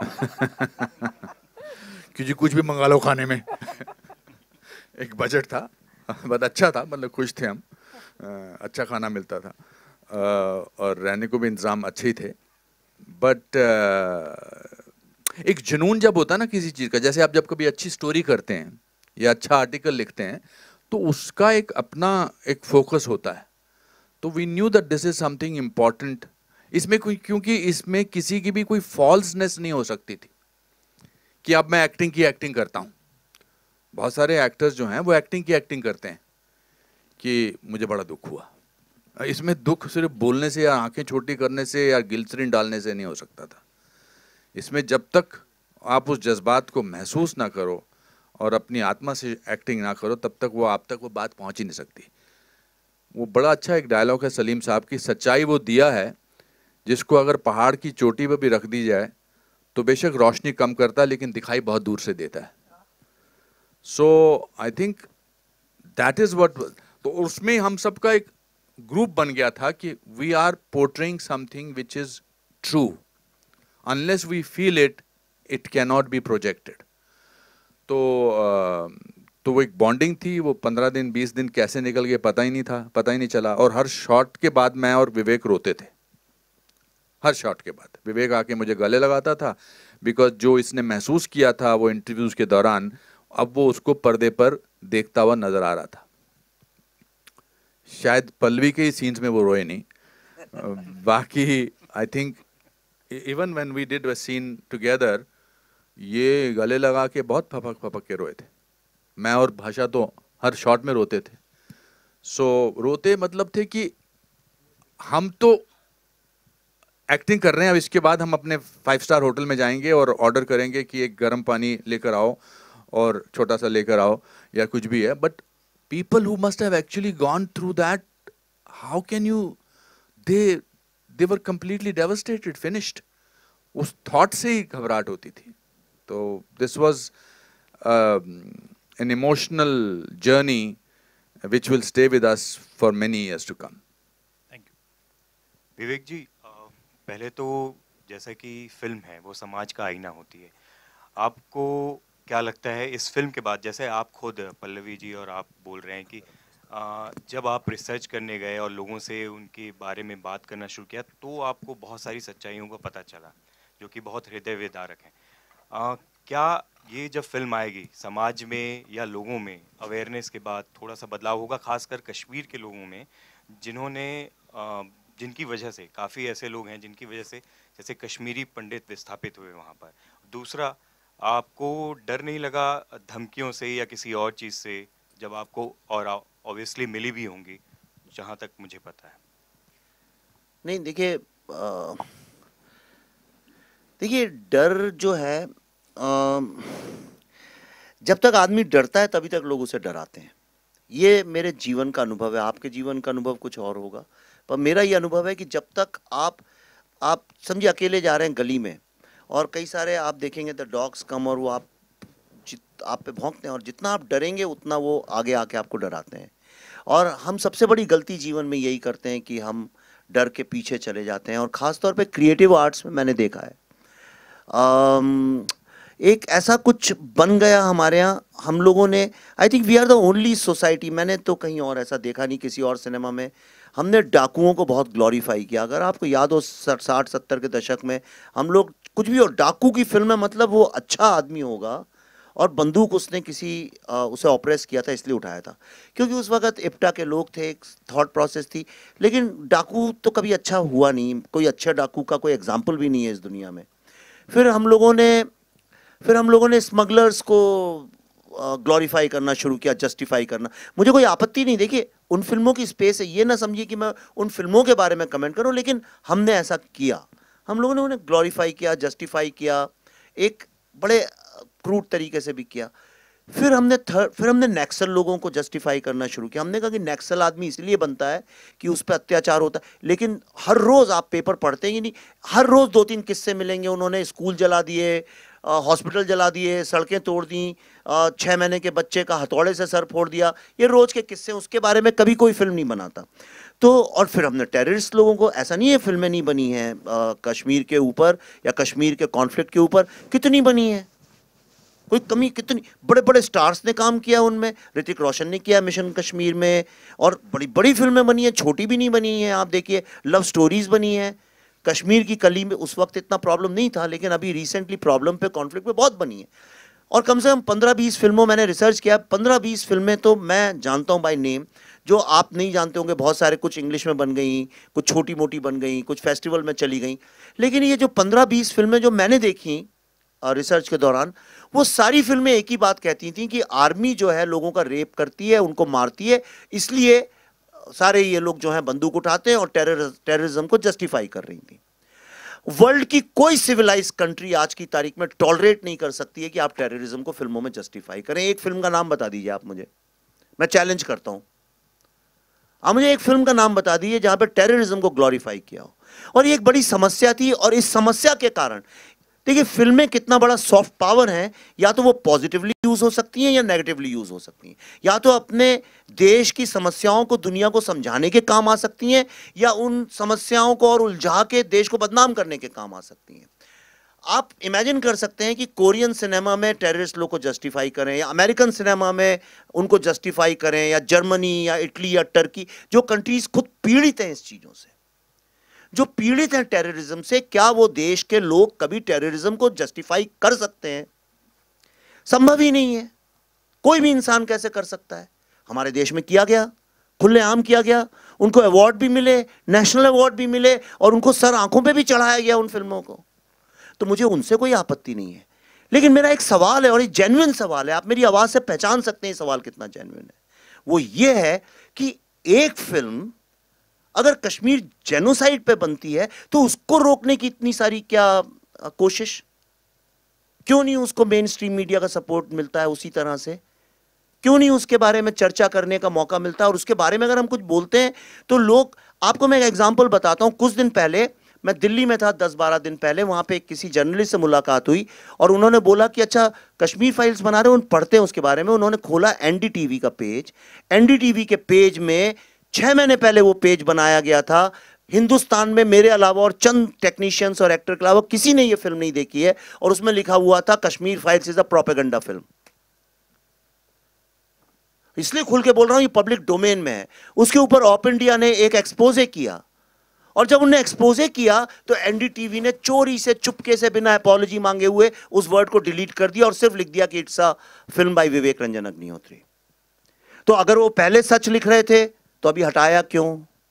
क्योंकि कुछ भी मंगा लो खाने में. एक बजट था, बट अच्छा था, मतलब खुश थे हम. अच्छा खाना मिलता था और रहने को भी इंतज़ाम अच्छे ही थे. बट एक जुनून जब होता है ना किसी चीज़ का, जैसे आप जब कभी अच्छी स्टोरी करते हैं या अच्छा आर्टिकल लिखते हैं तो उसका एक अपना एक फोकस होता है. तो we knew that this is something important. इसमें कोई, क्योंकि इसमें किसी की भी कोई फॉल्सनेस नहीं हो सकती थी कि अब मैं एक्टिंग की एक्टिंग करता हूँ. बहुत सारे एक्टर्स जो हैं वो एक्टिंग की एक्टिंग करते हैं कि मुझे बड़ा दुख हुआ. इसमें दुख सिर्फ बोलने से या आंखें छोटी करने से या ग्लिसरीन डालने से नहीं हो सकता था. इसमें जब तक आप उस जज्बात को महसूस ना करो और अपनी आत्मा से एक्टिंग ना करो तब तक वो आप तक वो बात पहुंच ही नहीं सकती. वो बड़ा अच्छा एक डायलॉग है सलीम साहब की, सच्चाई वो दिया है जिसको अगर पहाड़ की चोटी पर भी रख दी जाए तो बेशक रोशनी कम करता है लेकिन दिखाई बहुत दूर से देता है. So I think that is what. तो उसमें हम सबका एक ग्रुप बन गया था कि we are portraying something which is true. Unless we feel it, it can not be projected. तो वो एक बॉन्डिंग थी. वो 15 दिन 20 दिन कैसे निकल गए पता ही नहीं था, पता ही नहीं चला. और हर शॉट के बाद मैं और विवेक रोते थे. हर शॉट के बाद विवेक आके मुझे गले लगाता था, बिकॉज जो इसने महसूस किया था वो इंटरव्यूज के दौरान, अब वो उसको पर्दे पर देखता हुआ नजर आ रहा था. शायद पल्लवी के ही सीन्स में वो रोए नहीं. बाकी I think even when we did a scene together, ये गले लगा के बहुत फपक फपक के रोए थे. मैं और भाषा तो हर शॉट में रोते थे. सो रोते मतलब थे कि हम तो एक्टिंग कर रहे हैं, अब इसके बाद हम अपने 5 स्टार होटल में जाएंगे और ऑर्डर करेंगे कि एक गर्म पानी लेकर आओ और छोटा सा लेकर आओ या कुछ भी है. But people who must have actually gone through that, how can you, they were completely devastated, finished. उस thought से ही घबराहट होती थी. तो this was an emotional journey which will stay with us for many years to come. Thank you. विवेक जी, पहले तो जैसा कि फिल्म है वो समाज का आईना होती है. आपको क्या लगता है इस फिल्म के बाद, जैसे आप खुद पल्लवी जी और आप बोल रहे हैं कि जब आप रिसर्च करने गए और लोगों से उनके बारे में बात करना शुरू किया तो आपको बहुत सारी सच्चाइयों का पता चला जो कि बहुत हृदय विदारक हैं. क्या ये जब फिल्म आएगी समाज में या लोगों में अवेयरनेस के बाद थोड़ा सा बदलाव होगा, खासकर कश्मीर के लोगों में जिन्होंने जिनकी वजह से काफ़ी ऐसे लोग हैं जिनकी वजह से जैसे कश्मीरी पंडित विस्थापित हुए वहाँ पर. दूसरा, आपको डर नहीं लगा धमकियों से या किसी और चीज़ से जब आपको, और ऑब्वियसली मिली भी होंगी जहाँ तक मुझे पता है? नहीं, देखिए डर जो है, जब तक आदमी डरता है तभी तक लोग उसे डराते हैं. ये मेरे जीवन का अनुभव है. आपके जीवन का अनुभव कुछ और होगा, पर मेरा ये अनुभव है कि जब तक आप समझिए अकेले जा रहे हैं गली में और कई सारे आप देखेंगे द डॉग्स कम और वो आप पे भौंकते हैं और जितना आप डरेंगे उतना वो आगे आके आपको डराते हैं. और हम सबसे बड़ी गलती जीवन में यही करते हैं कि हम डर के पीछे चले जाते हैं. और ख़ास तौर पे क्रिएटिव आर्ट्स में मैंने देखा है एक ऐसा कुछ बन गया हमारे यहाँ. हम लोगों ने, I think we are the only society, मैंने तो कहीं और ऐसा देखा नहीं किसी और सिनेमा में, हमने डाकुओं को बहुत ग्लोरीफाई किया. अगर आपको याद हो 60-70 के दशक में हम लोग कुछ भी, और डाकू की फिल्म में मतलब वो अच्छा आदमी होगा और बंदूक उसने उसे ऑपरेस किया था इसलिए उठाया था क्योंकि उस वक्त इप्टा के लोग थे, एक थॉट प्रोसेस थी. लेकिन डाकू तो कभी अच्छा हुआ नहीं, कोई अच्छे डाकू का कोई एग्जाम्पल भी नहीं है इस दुनिया में. फिर हम लोगों ने स्मगलर्स को ग्लोरीफाई करना शुरू किया, जस्टिफाई करना. मुझे कोई आपत्ति नहीं. देखिए उन फिल्मों की स्पेस है, ये ना समझिए कि मैं उन फिल्मों के बारे में कमेंट करूं, लेकिन हमने ऐसा किया, हम लोगों ने उन्हें ग्लोरीफाई किया, जस्टिफाई किया, एक बड़े क्रूड तरीके से भी किया। फिर हमने नक्सल लोगों को जस्टिफाई करना शुरू किया। हमने कहा कि नक्सल आदमी इसलिए बनता है कि उस पर अत्याचार होता है, लेकिन हर रोज आप पेपर पढ़ते ही नहीं, हर रोज 2-3 किस्से मिलेंगे, उन्होंने स्कूल जला दिए, हॉस्पिटल जला दिए, सड़कें तोड़ दी, 6 महीने के बच्चे का हथौड़े से सर फोड़ दिया, ये रोज के किस्से, उसके बारे में कभी कोई फिल्म नहीं बनाता। तो और फिर हमने टेररिस्ट लोगों को, ऐसा नहीं है फिल्में नहीं बनी हैं कश्मीर के ऊपर या कश्मीर के कॉन्फ्लिक्ट के ऊपर, कितनी बनी है, कोई कमी कितनी, बड़े बड़े स्टार्स ने काम किया उनमें, ऋतिक रोशन ने किया मिशन कश्मीर में, और बड़ी बड़ी फिल्में बनी हैं, छोटी भी नहीं बनी हैं। आप देखिए लव स्टोरीज बनी हैं, कश्मीर की कली में उस वक्त इतना प्रॉब्लम नहीं था, लेकिन अभी रिसेंटली प्रॉब्लम पे, कॉन्फ्लिक्ट पे बहुत बनी है। और कम से कम 15-20 फिल्मों, मैंने रिसर्च किया, 15-20 फिल्में तो मैं जानता हूँ बाय नेम, जो आप नहीं जानते होंगे, बहुत सारे, कुछ इंग्लिश में बन गई, कुछ छोटी मोटी बन गई, कुछ फेस्टिवल में चली गई, लेकिन ये जो 15-20 फिल्में जो मैंने देखी रिसर्च के दौरान, वो सारी फिल्में एक ही बात कहती थी कि आर्मी जो है लोगों का रेप करती है, उनको मारती है, इसलिए सारे ये लोग जो हैं बंदूक उठाते हैं और टेररिज्म को जस्टिफाई कर रही थी। वर्ल्ड की कोई सिविलाइज कंट्री आज की तारीख में टॉलरेट नहीं कर सकती है कि आप टेररिज्म को फिल्मों में जस्टिफाई करें। एक फिल्म का नाम बता दीजिए आप मुझे, मैं चैलेंज करता हूं, आप मुझे एक फिल्म का नाम बता दीजिए जहां पे टेररिज्म को ग्लोरीफाई किया हो। और ये एक बड़ी समस्या थी, और इस समस्या के कारण देखिए फिल्में कितना बड़ा सॉफ्ट पावर है, या तो वो पॉजिटिवली यूज हो सकती हैं या नेगेटिवली यूज हो सकती हैं, या तो अपने देश की समस्याओं को दुनिया को समझाने के काम आ सकती हैं, या उन समस्याओं को और उलझा के देश को बदनाम करने के काम आ सकती हैं। आप इमेजिन कर सकते हैं कि कोरियन सिनेमा में टेररिस्ट लोग को जस्टिफाई करें, या अमेरिकन सिनेमा में उनको जस्टिफाई करें, या जर्मनी या इटली या टर्की, जो कंट्रीज खुद पीड़ित हैं इस चीजों से, जो पीड़ित हैं टेररिज्म से, क्या वो देश के लोग कभी टेररिज्म को जस्टिफाई कर सकते हैं? संभव ही नहीं है। कोई भी इंसान कैसे कर सकता है? हमारे देश में किया गया, खुलेआम किया गया, उनको अवार्ड भी मिले, नेशनल अवार्ड भी मिले, और उनको सर आंखों पे भी चढ़ाया गया उन फिल्मों को। तो मुझे उनसे कोई आपत्ति नहीं है, लेकिन मेरा एक सवाल है, और ये जेन्युइन सवाल है, आप मेरी आवाज से पहचान सकते हैं ये सवाल कितना जेन्युइन है। वो ये है कि एक फिल्म अगर कश्मीर जेनोसाइड पे बनती है तो उसको रोकने की इतनी सारी क्या कोशिश, क्यों नहीं उसको मेन स्ट्रीम मीडिया का सपोर्ट मिलता है? उसी तरह से क्यों नहीं उसके बारे में चर्चा करने का मौका मिलता है? और उसके बारे में अगर हम कुछ बोलते हैं तो लोग, आपको मैं एक एग्जांपल बताता हूं। कुछ दिन पहले मैं दिल्ली में था, 10-12 दिन पहले, वहां पे किसी जर्नलिस्ट से मुलाकात हुई, और उन्होंने बोला कि अच्छा कश्मीर फाइल्स बना रहे हो, उन पढ़ते हैं उसके बारे में। उन्होंने खोला एनडीटीवी का पेज, एनडीटीवी के पेज में 6 महीने पहले वो पेज बनाया गया था। हिंदुस्तान में मेरे अलावा और चंद टेक्नीशियंस और एक्टर के अलावा किसी ने ये फिल्म नहीं देखी है, और उसमें लिखा हुआ था Kashmir files is a propaganda film. इसलिए खुल के बोल रहा हूं, ये पब्लिक डोमेन में है। उसके ऊपर ऑप इंडिया ने एक एक्सपोजे किया, और जब उन्होंने एक्सपोजे किया तो एनडीटीवी ने चोरी से, चुपके से, बिना अपॉलॉजी मांगे हुए उस वर्ड को डिलीट कर दिया और सिर्फ लिख दिया कि it's a film by Vivek Ranjan Agnihotri. तो अगर वो पहले सच लिख रहे थे तो अभी हटाया क्यों?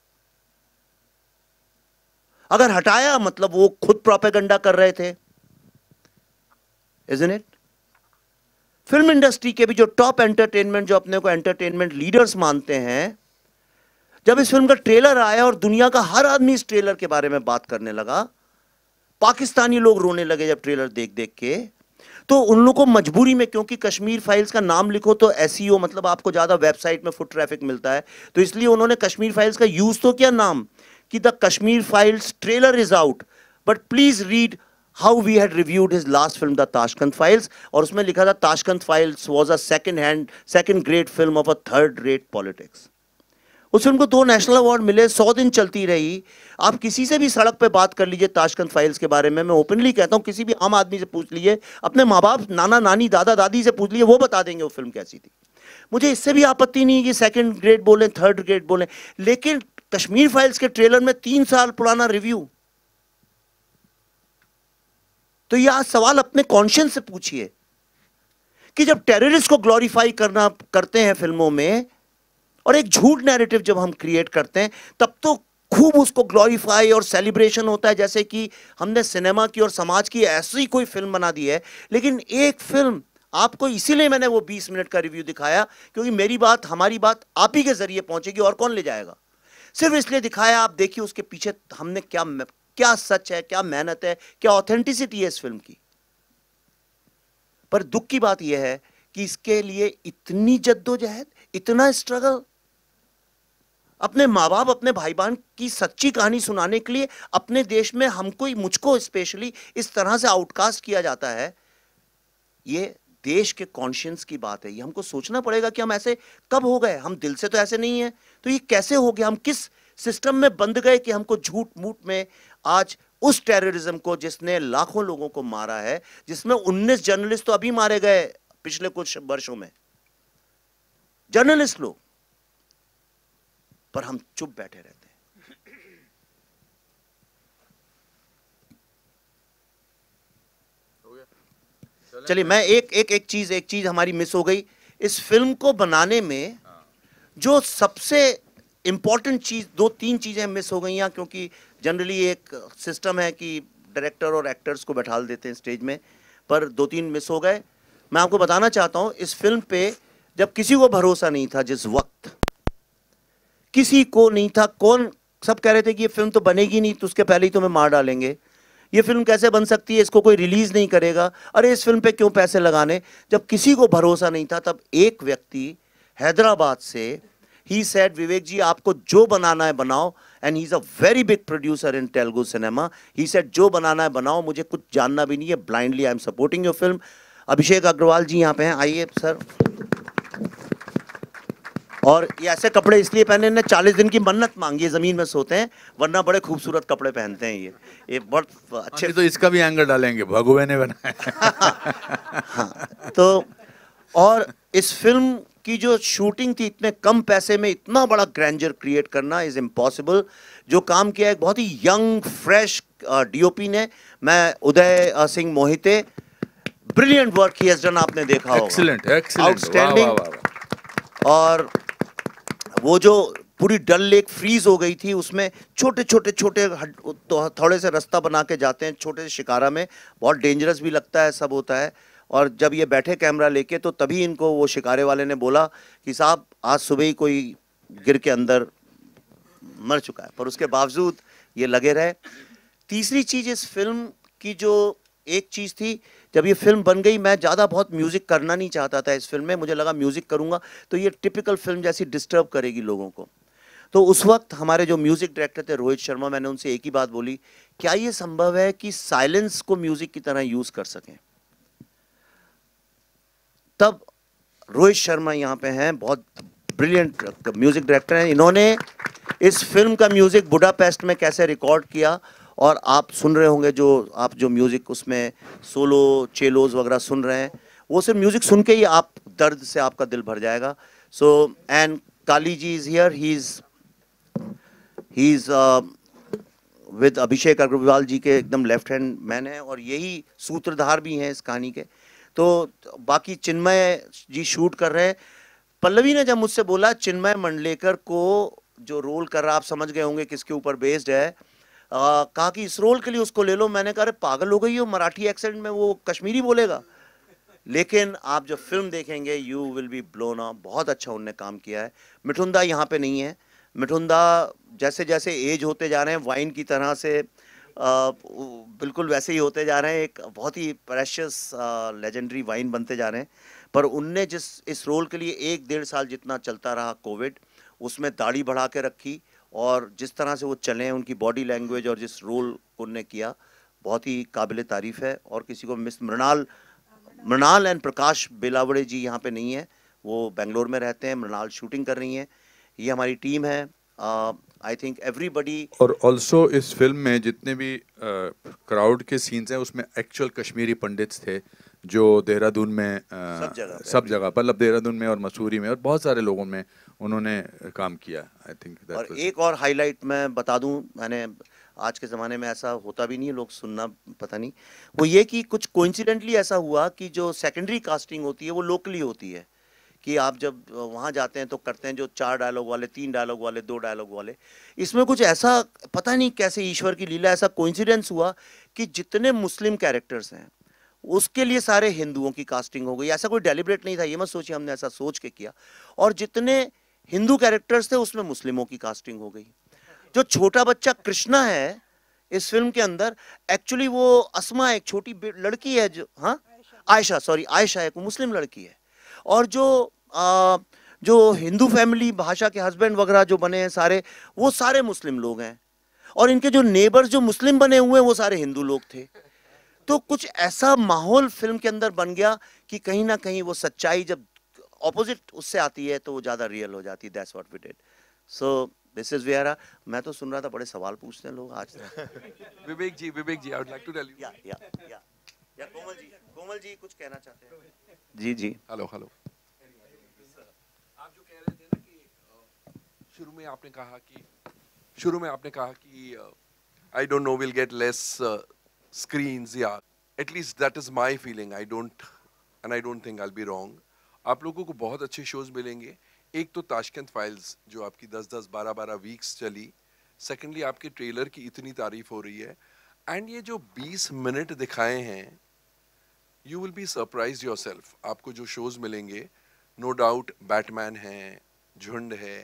अगर हटाया मतलब वो खुद प्रोपेगेंडा कर रहे थे, इज़न्ट इट? फिल्म इंडस्ट्री के भी जो टॉप एंटरटेनमेंट, जो अपने को एंटरटेनमेंट लीडर्स मानते हैं, जब इस फिल्म का ट्रेलर आया और दुनिया का हर आदमी इस ट्रेलर के बारे में बात करने लगा, पाकिस्तानी लोग रोने लगे जब ट्रेलर देख देख के, तो उन लोगों को मजबूरी में, क्योंकि कश्मीर फाइल्स का नाम लिखो तो एसईओ मतलब आपको ज्यादा वेबसाइट में फुट ट्रैफिक मिलता है, तो इसलिए उन्होंने कश्मीर फाइल्स का यूज तो किया नाम कि the Kashmir files trailer is out, but please read how we had reviewed his last film the Tashkent files, और उसमें लिखा था Tashkent files was a second great film of a third rate politics. उस फिल्म को 2 नेशनल अवार्ड मिले, 100 दिन चलती रही। आप किसी से भी सड़क पे बात कर लीजिए ताशकंद फाइल्स के बारे में, मैं ओपनली कहता हूं, किसी भी आम आदमी से पूछ लीजिए, अपने माँ बाप, नाना नानी, दादा दादी से पूछ लीजिए, वो बता देंगे वो फिल्म कैसी थी। मुझे इससे भी आपत्ति नहीं कि सेकंड ग्रेड बोले, थर्ड ग्रेड बोले, लेकिन कश्मीर फाइल्स के ट्रेलर में 3 साल पुराना रिव्यू, तो ये आज सवाल अपने कॉन्शियस से पूछिए कि जब टेररिस्ट को ग्लोरीफाई करते हैं फिल्मों में, और एक झूठ नैरेटिव जब हम क्रिएट करते हैं, तब तो खूब उसको ग्लोरीफाई और सेलिब्रेशन होता है, जैसे कि हमने सिनेमा की और समाज की ऐसी कोई फिल्म बना दी है। लेकिन एक फिल्म आपको इसीलिए मैंने वो 20 मिनट का रिव्यू दिखाया, क्योंकि मेरी बात, हमारी बात आप ही के जरिए पहुंचेगी और कौन ले जाएगा। सिर्फ इसलिए दिखाया, आप देखिए उसके पीछे हमने क्या सच है, क्या मेहनत है, क्या ऑथेंटिसिटी है इस फिल्म की। पर दुख की बात यह है कि इसके लिए इतनी जद्दोजहद, इतना स्ट्रगल, अपने माँ बाप, अपने भाई बहन की सच्ची कहानी सुनाने के लिए अपने देश में हमको, मुझको स्पेशली इस तरह से आउटकास्ट किया जाता है। ये देश के कॉन्शियंस की बात है। ये हमको सोचना पड़ेगा कि हम ऐसे कब हो गए। हम दिल से तो ऐसे नहीं है, तो ये कैसे हो गया? हम किस सिस्टम में बंद गए कि हमको झूठ मूठ में आज उस टेररिज्म को, जिसने लाखों लोगों को मारा है, जिसमें 19 जर्नलिस्ट तो अभी मारे गए पिछले कुछ वर्षों में, जर्नलिस्ट लोग, पर हम चुप बैठे रहते हैं। चलिए, मैं एक चीज हमारी मिस हो गई इस फिल्म को बनाने में। जो सबसे इंपॉर्टेंट चीज, 2-3 चीजें मिस हो गई हैं, क्योंकि जनरली एक सिस्टम है कि डायरेक्टर और एक्टर्स को बैठा देते हैं स्टेज में, पर 2-3 मिस हो गए। मैं आपको बताना चाहता हूं, इस फिल्म पे जब किसी को भरोसा नहीं था, जिस वक्त किसी को नहीं था, कौन सब कह रहे थे कि ये फिल्म तो बनेगी नहीं, तो उसके पहले ही तुम्हें मार डालेंगे, ये फिल्म कैसे बन सकती है, इसको कोई रिलीज नहीं करेगा, अरे इस फिल्म पे क्यों पैसे लगाने। जब किसी को भरोसा नहीं था, तब एक व्यक्ति हैदराबाद से, ही सेड, विवेक जी आपको जो बनाना है बनाओ, and he is a very big producer in Telugu cinema. He said जो बनाना है बनाओ, मुझे कुछ जानना भी नहीं है, blindly I am supporting your film. Abhishek Agarwal ji यहाँ पे हैं, आइए सर। और ये ऐसे कपड़े इसलिए पहने, ने 40 दिन की मन्नत मांगी है, जमीन में सोते हैं, वरना बड़े खूबसूरत कपड़े पहनते हैं ये बहुत अच्छे। तो इसका भी एंगल डालेंगे, भगुए ने बनाया। हाँ, तो और इस फिल्म की जो शूटिंग थी, इतने कम पैसे में इतना बड़ा ग्रैंडर क्रिएट करना इज इम्पॉसिबल। जो काम किया है बहुत ही यंग फ्रेश डीओपी ने, मैं Uday Singh Mohite, brilliant work he has done, आपने देखा होगा, एक्सीलेंट, आउटस्टैंडिंग। और वो जो पूरी डल लेक फ्रीज हो गई थी, उसमें छोटे तो थोड़े से रास्ता बना के जाते हैं छोटे से शिकारा में, बहुत डेंजरस भी लगता है, सब होता है। और जब ये बैठे कैमरा लेके, तो तभी इनको वो शिकारे वाले ने बोला कि साहब आज सुबह ही कोई गिर के अंदर मर चुका है, पर उसके बावजूद ये लगे रहे। तीसरी चीज इस फिल्म की, जो एक चीज थी, जब ये फिल्म बन गई, मैं ज़्यादा बहुत म्यूज़िक करना नहीं चाहता था इस फिल्म में। मुझे लगा म्यूज़िक करूँगा तो ये टिपिकल फिल्म जैसी डिस्टर्ब करेगी लोगों को। तो उस वक्त हमारे जो म्यूज़िक डायरेक्टर थे रोहित शर्मा, मैंने उनसे एक ही बात बोली, क्या ये संभव है कि साइलेंस को म्यूज़िक की तरह यूज़ कर सकें? तब रोहित शर्मा यहाँ पे हैं, बहुत ब्रिलियंट म्यूज़िक डायरेक्टर हैं। इन्होंने इस फिल्म का म्यूज़िक बुडापेस्ट में कैसे रिकॉर्ड किया, और आप सुन रहे होंगे जो म्यूज़िक उसमें सोलो चेलोज वगैरह सुन रहे हैं, वो सिर्फ म्यूज़िक सुन के ही आप दर्द से आपका दिल भर जाएगा। So and Kali ji is here, he is with Abhishek Agarwal ji के एकदम लेफ्ट हैंड मैन है, और यही सूत्रधार भी हैं इस कहानी के। तो बाकी चिन्मय जी शूट कर रहे हैं। पल्लवी ने जब मुझसे बोला चिन्मय मंडलेकर को जो रोल कर रहा, आप समझ गए होंगे किसके ऊपर बेस्ड है, कहा कि इस रोल के लिए उसको ले लो। मैंने कहा अरे पागल हो गई हो, मराठी एक्सेंट में वो कश्मीरी बोलेगा। लेकिन आप जब फिल्म देखेंगे you will be blown up, बहुत अच्छा उनने काम किया है। मिठुंदा यहाँ पे नहीं है। मिठुंदा जैसे जैसे एज होते जा रहे हैं, वाइन की तरह से बिल्कुल वैसे ही होते जा रहे हैं, एक बहुत ही प्रेशियस लेजेंडरी वाइन बनते जा रहे हैं। पर उनने जिस इस रोल के लिए 1-1.5 साल जितना चलता रहा कोविड, उसमें दाढ़ी बढ़ा के रखी, और जिस तरह से वो चले, उनकी बॉडी लैंग्वेज और जिस रोल उनने किया, बहुत ही काबिल तारीफ़ है। और किसी को मिस मृणाल एंड प्रकाश बेलावड़े जी यहाँ पे नहीं है, वो बेंगलोर में रहते हैं, मृणाल शूटिंग कर रही हैं। ये हमारी टीम है। I think everybody. और ऑल्सो इस फिल्म में जितने भी क्राउड के सीन्स हैं, उसमें एक्चुअल कश्मीरी पंडित्स थे, जो देहरादून में सब जगह मतलब देहरादून में और मसूरी में और बहुत सारे लोगों में उन्होंने काम किया। I think. और एक और हाईलाइट मैं बता दूं, मैंने आज के ज़माने में ऐसा होता भी नहीं है, लोग सुनना पता नहीं, वो ये कि कुछ कोइंसिडेंटली ऐसा हुआ कि जो सेकेंडरी कास्टिंग होती है वो लोकली होती है, कि आप जब वहाँ जाते हैं तो करते हैं जो 4 डायलॉग वाले, 3 डायलॉग वाले, 2 डायलॉग वाले। इसमें कुछ ऐसा पता नहीं कैसे ईश्वर की लीला, ऐसा कोइंसिडेंस हुआ कि जितने मुस्लिम कैरेक्टर्स हैं उसके लिए सारे हिंदुओं की कास्टिंग हो गई। ऐसा कोई डेलिब्रेट नहीं था, ये मत सोचिए हमने ऐसा सोच के किया। और जितने हिंदू कैरेक्टर्स थे उसमें मुस्लिमों की कास्टिंग हो गई। जो छोटा बच्चा कृष्णा है इस फिल्म के अंदर, एक्चुअली वो अस्मा एक छोटी लड़की है, जो आयशा, सॉरी आयशा एक मुस्लिम लड़की है। और जो हिंदू फैमिली भाषा के हस्बैंड वगैरह जो बने हैं सारे, वो सारे मुस्लिम लोग हैं। और इनके जो नेबर्स जो मुस्लिम बने हुए हैं वो सारे हिंदू लोग थे। तो कुछ ऐसा माहौल फिल्म के अंदर बन गया कि कहीं ना कहीं वो सच्चाई जब ऑपोजिट उससे आती है तो वो ज्यादा रियल हो जाती है। That's what we did. So this is where मैं तो सुन रहा था, बड़े सवाल पूछते हैं लोग आज। Vivek ji, I would like to tell you. या कोमल जी कुछ कहना चाहते हैं? जी। हेलो। आप जो कह रहे थे ना कि शुरू में आपने कहा कि I don't know will get less screens, yeah, at least that is my feeling. I don't think I'll be wrong. आप लोगों को बहुत अच्छे शोज मिलेंगे। एक तो ताशकंद फाइल्स जो आपकी 10-10, 12-12 वीक्स चली। सेकेंडली आपके ट्रेलर की इतनी तारीफ हो रही है। एंड ये जो 20 मिनट दिखाए हैं, you will be surprise yourself. आपको जो शोज मिलेंगे, नो डाउट बैटमैन है, झुंड है,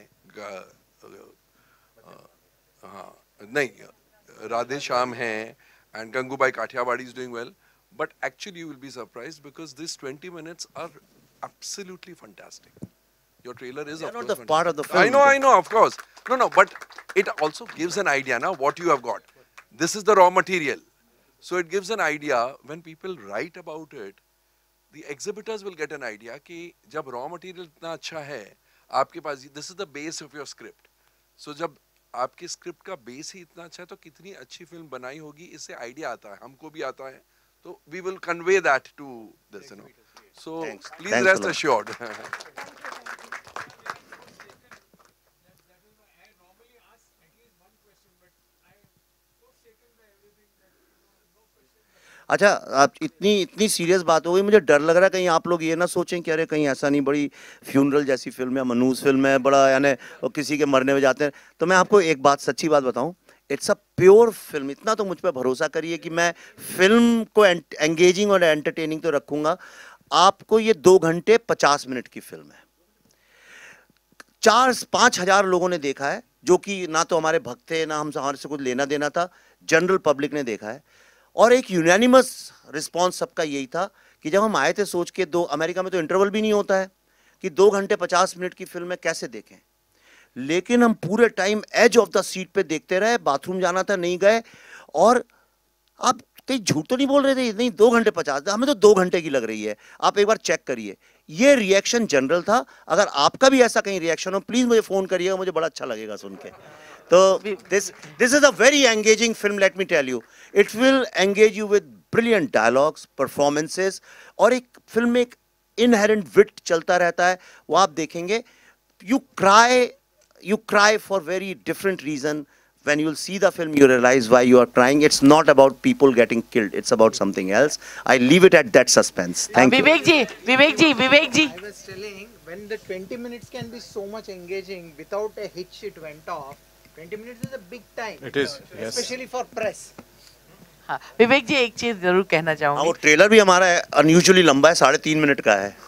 राधे श्याम है, and Gangubai Kathiawadi is doing well, but actually you will be surprised because these 20 minutes are absolutely fantastic. Your trailer is of course not the part of the film. I know, of course. No, but it also gives an idea now what you have got. This is the raw material. So it gives an idea when people write about it, the exhibitors will get an idea कि जब raw material इतना अच्छा है आपके पास, this is the base of your script. So जब आपके script का base ही इतना अच्छा है तो कितनी अच्छी फिल्म बनाई होगी, इससे आइडिया आता है, हमको भी आता है। तो we will convey that to this, you know, so please rest assured. अच्छा, आप इतनी सीरियस बात हो गई, मुझे डर लग रहा है कहीं आप लोग ये ना सोचें कि अरे कहीं ऐसा नहीं बड़ी फ्यूनरल जैसी फिल्म है, मनूस फिल्म है, बड़ा यानी किसी के मरने में जाते हैं। तो मैं आपको एक बात, सच्ची बात बताऊं, इट्स अ प्योर फिल्म। इतना तो मुझ पर भरोसा करिए कि मैं फिल्म को एंगेजिंग और एंटरटेनिंग तो रखूंगा। आपको ये 2 घंटे 50 मिनट की फिल्म है। 4-5 हजार लोगों ने देखा है, जो कि ना तो हमारे भक्त थे, ना हमारे से कुछ लेना देना था, जनरल पब्लिक ने देखा है। और एक यूनानिमस रिस्पांस सबका यही था कि जब हम आए थे सोच के, अमेरिका में तो इंटरवल भी नहीं होता है कि 2 घंटे 50 मिनट की फिल्म है, कैसे देखें। लेकिन हम पूरे time edge of the seat पे देखते रहे। बाथरूम जाना था, नहीं गए। और आप कहीं झूठ तो नहीं बोल रहे थे? नहीं, 2 घंटे 50, हमें तो 2 घंटे की लग रही है। आप एक बार चेक करिए। ये रिएक्शन जनरल था। अगर आपका भी ऐसा कहीं रिएक्शन हो, प्लीज मुझे फोन करिएगा, मुझे बड़ा अच्छा लगेगा सुन के। तो this is a very engaging film, let me tell you. It will engage you with brilliant dialogues, performances, और एक फिल्म में एक inherent wit चलता रहता है, वो आप देखेंगे। You cry for very different reason. When you'll see the film, you realize why you are crying. It's not about people getting killed. It's about something else. I leave it at that suspense. Thank you. Vivek ji. I was telling, when the 20 minutes can be so much engaging, without a hitch it went off. 20 minutes is a big time. It is, yes. Especially for press. हाँ, विवेक जी एक चीज जरूर कहना चाहूँगी। वो trailer भी हमारा unusually लंबा है, 3.5 मिनट का है।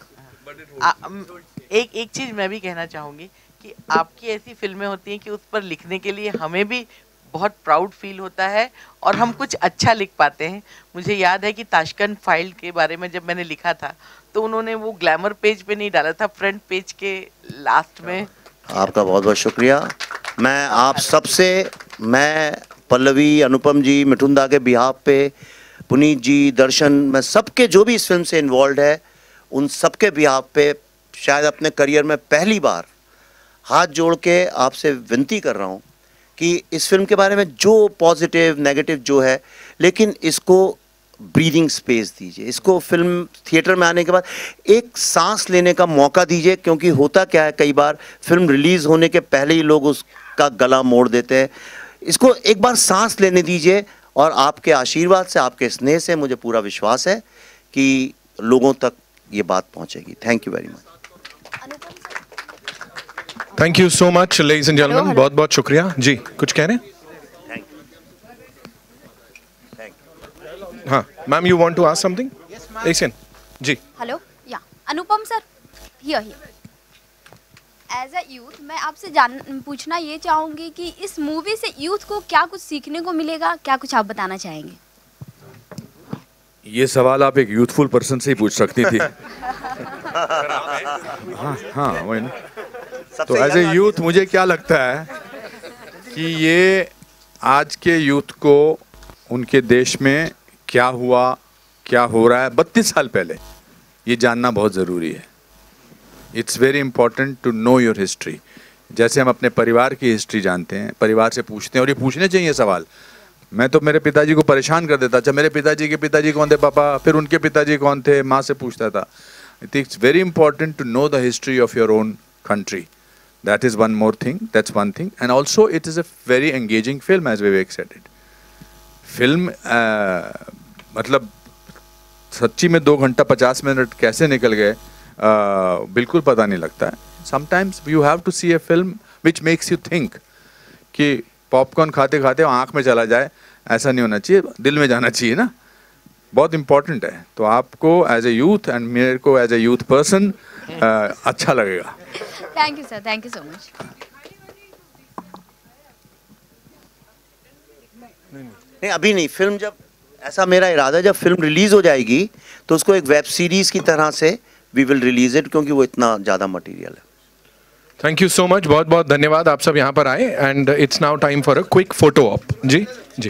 एक चीज मैं भी कहना चाहूँगी कि आपकी ऐसी फिल्में होती हैं कि उस पर लिखने के लिए हमें भी बहुत प्राउड फील होता है और हम कुछ अच्छा लिख पाते हैं। मुझे याद है कि ताशकंद फाइल के बारे में जब मैंने लिखा था तो उन्होंने वो ग्लैमर पेज पे नहीं डाला था, फ्रंट पेज के लास्ट में। आपका बहुत बहुत शुक्रिया। मैं आप सबसे, मैं पल्लवी, अनुपम जी, मिठुंदा के बिहाफ पे, पुनीत जी, दर्शन, मैं सबके जो भी इस फिल्म से इन्वॉल्व है उन सबके बिहाफ पे शायद अपने करियर में पहली बार हाथ जोड़ के आपसे विनती कर रहा हूँ कि इस फिल्म के बारे में जो पॉजिटिव नेगेटिव जो है, लेकिन इसको ब्रीदिंग स्पेस दीजिए। इसको फिल्म थिएटर में आने के बाद एक सांस लेने का मौका दीजिए, क्योंकि होता क्या है कई बार फिल्म रिलीज़ होने के पहले ही लोग उसका गला मोड़ देते हैं। इसको एक बार सांस लेने दीजिए और आपके आशीर्वाद से, आपके स्नेह से मुझे पूरा विश्वास है कि लोगों तक ये बात पहुंचेगी। Thank you very much. Thank you so much ladies and gentleman, बहुत बहुत शुक्रिया जी। कुछ कह रहे हैं? हाँ ma'am, you want to ask something? एक सेकंड जी। हेलो या Anupam sir here as a youth मैं आपसे पूछना ये चाहूँगी कि इस मूवी से यूथ को क्या कुछ सीखने को मिलेगा, क्या कुछ आप बताना चाहेंगे? ये सवाल आप एक यूथफुल पर्सन से ही पूछ सकती थी। हाँ वही ना। तो एज ए यूथ मुझे क्या लगता है कि ये आज के यूथ को उनके देश में क्या हुआ, क्या हो रहा है 32 साल पहले, ये जानना बहुत ज़रूरी है। It's very important to know your history. जैसे हम अपने परिवार की हिस्ट्री जानते हैं, परिवार से पूछते हैं, और ये पूछने चाहिए सवाल। मैं तो मेरे पिताजी को परेशान कर देता, अच्छा मेरे पिताजी के पिताजी कौन थे पापा, फिर उनके पिताजी कौन थे, माँ से पूछता था। I think it's very important to know the history of your own country. That is one more thing, that's one thing. And also it is a very engaging film as Vivek said it. Film मतलब सच्ची में 2 घंटा 50 minute कैसे निकल गए बिल्कुल पता नहीं लगता है। Sometimes you have to see a film which makes you think, कि पॉपकॉर्न खाते खाते आँख में चला जाए, ऐसा नहीं होना चाहिए, दिल में जाना चाहिए ना, बहुत इंपॉर्टेंट है। तो आपको एज ए यूथ एंड मेरे को एज ए यूथ पर्सन अच्छा लगेगा। Thank you sir, thank you so much. नहीं अभी नहीं, फिल्म जब ऐसा मेरा इरादा, जब फिल्म रिलीज हो जाएगी तो उसको एक वेब सीरीज की तरह से वी विल रिलीज इट, क्योंकि वो इतना ज़्यादा मटेरियल है। थैंक यू सो मच, बहुत बहुत धन्यवाद आप सब यहाँ पर आए। And it's now time for a quick photo op. जी जी।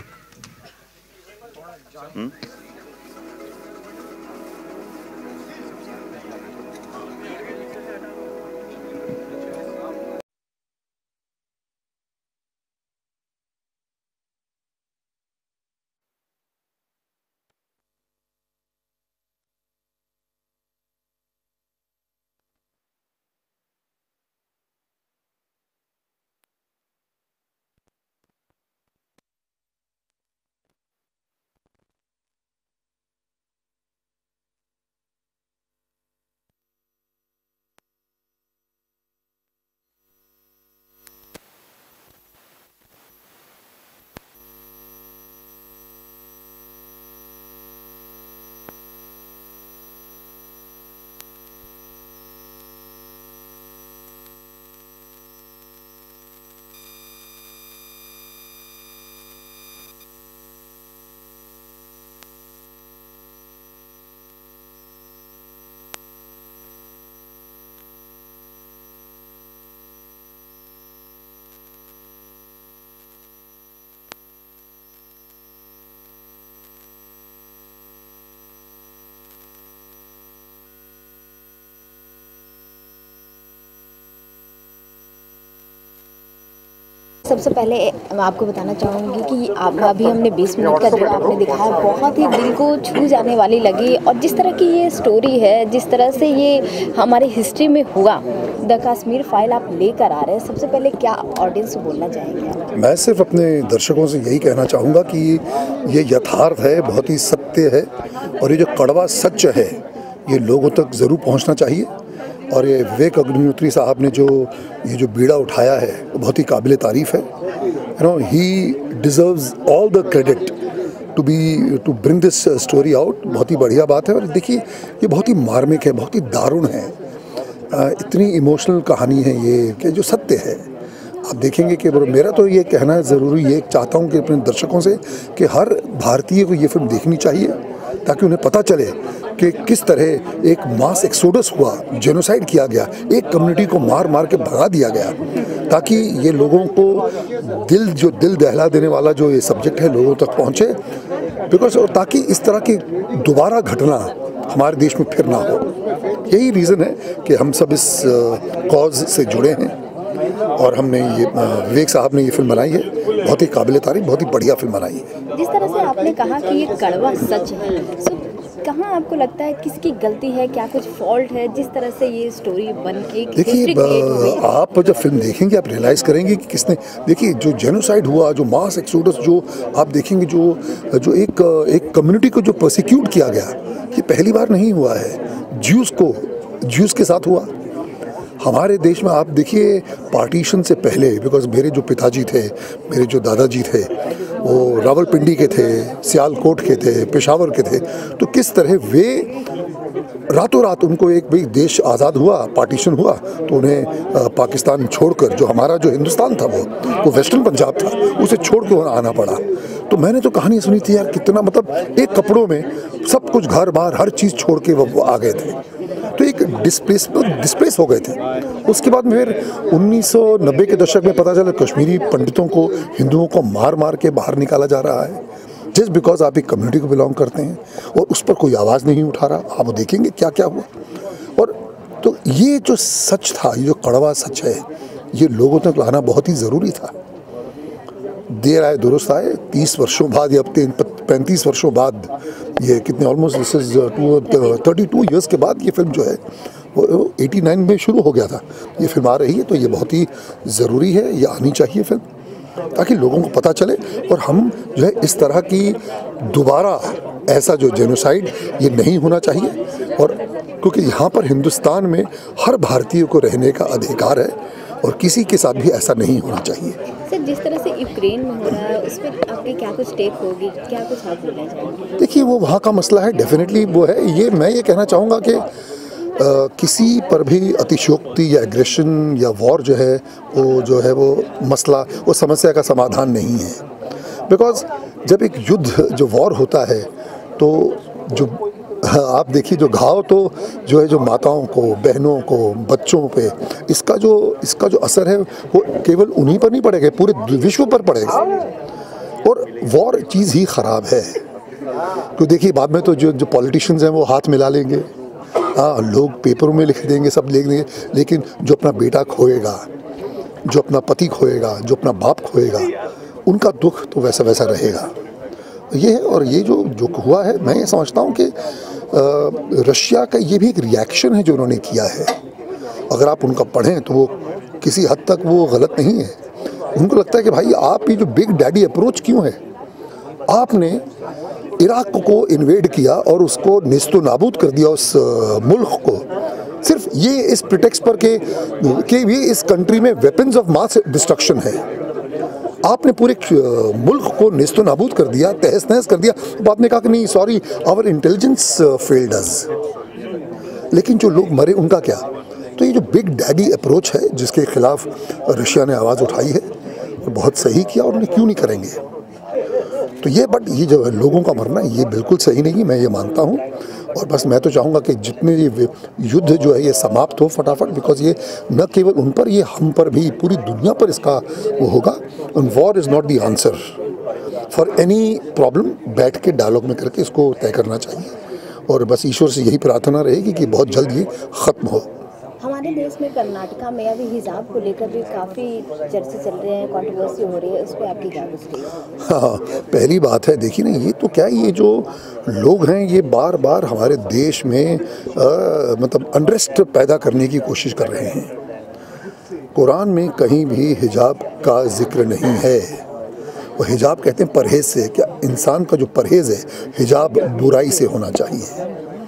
सबसे पहले मैं आपको बताना चाहूँगी कि आप अभी हमने 20 मिनट का जो आपने दिखाया बहुत ही दिल को छू जाने वाली लगी, और जिस तरह की ये स्टोरी है, जिस तरह से ये हमारी हिस्ट्री में हुआ, द कश्मीर फाइल आप लेकर आ रहे हैं, सबसे पहले क्या ऑडियंस को बोलना चाहेंगे आप? मैं सिर्फ अपने दर्शकों से यही कहना चाहूँगा कि ये यथार्थ है, बहुत ही सत्य है, और ये जो कड़वा सच है ये लोगों तक ज़रूर पहुँचना चाहिए। और ये विवेक अग्निहोत्री साहब ने जो ये जो बीड़ा उठाया है वो बहुत ही काबिल तारीफ़ है। You know he deserves all the credit to bring this story out. बहुत ही बढ़िया बात है। और देखिए ये बहुत ही मार्मिक है, बहुत ही दारुण है, इतनी इमोशनल कहानी है ये कि जो सत्य है। आप देखेंगे कि मेरा तो ये कहना है ज़रूरी, ये चाहता हूँ कि अपने दर्शकों से कि हर भारतीय को ये फिल्म देखनी चाहिए, ताकि उन्हें पता चले कि किस तरह एक मास एक्सोडस हुआ, जेनोसाइड किया गया, एक कम्युनिटी को मार मार के भगा दिया गया, ताकि ये लोगों को दिल दहला देने वाला जो ये सब्जेक्ट है लोगों तक पहुँचे, बिकॉज और ताकि इस तरह की दोबारा घटना हमारे देश में फिर ना हो। यही रीज़न है कि हम सब इस कॉज से जुड़े हैं, और हमने ये विवेक साहब ने ये फिल्म बनाई है, बहुत ही काबिल तारीफ, बहुत ही बढ़िया फिल्म बनाई है। जिस तरह से आपने कहा कि ये कड़वा सच है, सो कहाँ आपको लगता है किसकी गलती है, क्या कुछ फॉल्ट है जिस तरह से ये स्टोरी बन के देखिए आप जब फिल्म देखेंगे आप रियलाइज करेंगे कि किसने, देखिए जो जेनोसाइड हुआ, जो मास एक्सोडस, जो आप देखेंगे जो एक कम्युनिटी को जो प्रोसिक्यूट किया गया, ये पहली बार नहीं हुआ है। ज्यूस के साथ हुआ हमारे देश में। आप देखिए पार्टीशन से पहले, बिकॉज मेरे जो पिताजी थे, मेरे जो दादाजी थे, वो रावलपिंडी के थे, सियालकोट के थे, पेशावर के थे, तो किस तरह वे रातों रात उनको एक भाई देश आज़ाद हुआ, पार्टीशन हुआ, तो उन्हें पाकिस्तान छोड़कर जो हमारा जो हिंदुस्तान था वो वेस्टर्न पंजाब था, उसे छोड़ के आना पड़ा। तो मैंने तो कहानी सुनी थी यार, कितना मतलब एक कपड़ों में सब कुछ, घर बार हर चीज़ छोड़ के वो आ गए थे, तो एक डिस्प्लेस हो गए थे। उसके बाद में फिर 1990 के दशक में पता चला कश्मीरी पंडितों को, हिंदुओं को मार मार के बाहर निकाला जा रहा है, जस्ट बिकॉज आप एक कम्युनिटी को बिलोंग करते हैं, और उस पर कोई आवाज़ नहीं उठा रहा। आप देखेंगे क्या क्या हुआ। और तो ये जो सच था, ये जो कड़वा सच है, ये लोगों तक लाना बहुत ही ज़रूरी था। देर आए दुरुस्त आए, 30 वर्षों बाद या 35 वर्षों बाद, ये कितने ऑलमोस्ट दिस इज 32 ईयर्स के बाद ये फिल्म जो है वो 89 में शुरू हो गया था, ये फिल्म आ रही है, तो ये बहुत ही ज़रूरी है, ये आनी चाहिए फिल्म, ताकि लोगों को पता चले और हम जो है इस तरह की दोबारा ऐसा जो जेनोसाइड ये नहीं होना चाहिए। और क्योंकि यहाँ पर हिंदुस्तान में हर भारतीय को रहने का अधिकार है और किसी के साथ भी ऐसा नहीं होना चाहिए। सर, जिस तरह से यूक्रेन में हो रहा है उस पर आपकी क्या कुछ टेक होगी, क्या कुछ आप बोलना चाहेंगे? देखिए, वो वहाँ का मसला है, डेफिनेटली वो है। ये मैं ये कहना चाहूँगा कि किसी पर भी अतिशयोक्ति या एग्रेशन या वॉर जो है वो मसला, वो समस्या का समाधान नहीं है। बिकॉज जब एक युद्ध जो वॉर होता है, तो जो आप देखिए जो घाव तो जो है, जो माताओं को, बहनों को, बच्चों पे इसका जो असर है वो केवल उन्हीं पर नहीं पड़ेगा, पूरे विश्व पर पड़ेगा। और वॉर चीज़ ही ख़राब है। तो देखिए बाद में तो जो पॉलिटिशियंस हैं वो हाथ मिला लेंगे, हाँ, लोग पेपरों में लिख देंगे, सब लिख देंगे, लेकिन जो अपना बेटा खोएगा, जो अपना पति खोएगा, जो अपना बाप खोएगा, उनका दुख तो वैसा वैसा रहेगा। ये है। और ये जो हुआ है, मैं ये समझता हूँ कि रशिया का ये भी एक रिएक्शन है जो उन्होंने किया है। अगर आप उनका पढ़ें तो वो किसी हद तक वो गलत नहीं है। उनको लगता है कि भाई आप ये जो बिग डैडी अप्रोच क्यों है, आपने इराक को इन्वेड किया और उसको नेस्तो नाबूद कर दिया, उस मुल्क को, सिर्फ ये इस प्रिटेक्स्ट पर कि ये इस कंट्री में वेपन्स ऑफ मास डिस्ट्रक्शन है। आपने पूरे मुल्क को नेस्तो नाबूद कर दिया, तहस नहस कर दिया। तो आपने कहा कि नहीं, sorry, our intelligence failed us. लेकिन जो लोग मरे उनका क्या? तो ये जो बिग डैडी अप्रोच है जिसके खिलाफ रशिया ने आवाज़ उठाई है, बहुत सही किया, और उन्हें क्यों नहीं करेंगे। तो ये जो लोगों का मरना, ये बिल्कुल सही नहीं, मैं ये मानता हूँ। और बस मैं तो चाहूँगा कि जितने ये युद्ध जो है ये समाप्त हो फटाफट, बिकॉज ये न केवल उन पर, ये हम पर भी, पूरी दुनिया पर इसका वो होगा। And war is not the answer for any problem. बैठ के डायलॉग में करके इसको तय करना चाहिए, और बस ईश्वर से यही प्रार्थना रहेगी कि बहुत जल्द ये ख़त्म हो। हमारे देश में कर्नाटका में अभी हिजाब को लेकर भी काफ़ी चर्चे चल रहे हैं, कंट्रोवर्सी हो रही है, उस पर आपकी क्या कुछ? हाँ, पहली बात है, देखिए ना, ये तो क्या, ये जो लोग हैं ये बार बार हमारे देश में मतलब अनरेस्ट पैदा करने की कोशिश कर रहे हैं। कुरान में कहीं भी हिजाब का जिक्र नहीं है। वो हिजाब कहते हैं परहेज़ से, क्या इंसान का जो परहेज़ है, हिजाब बुराई से होना चाहिए,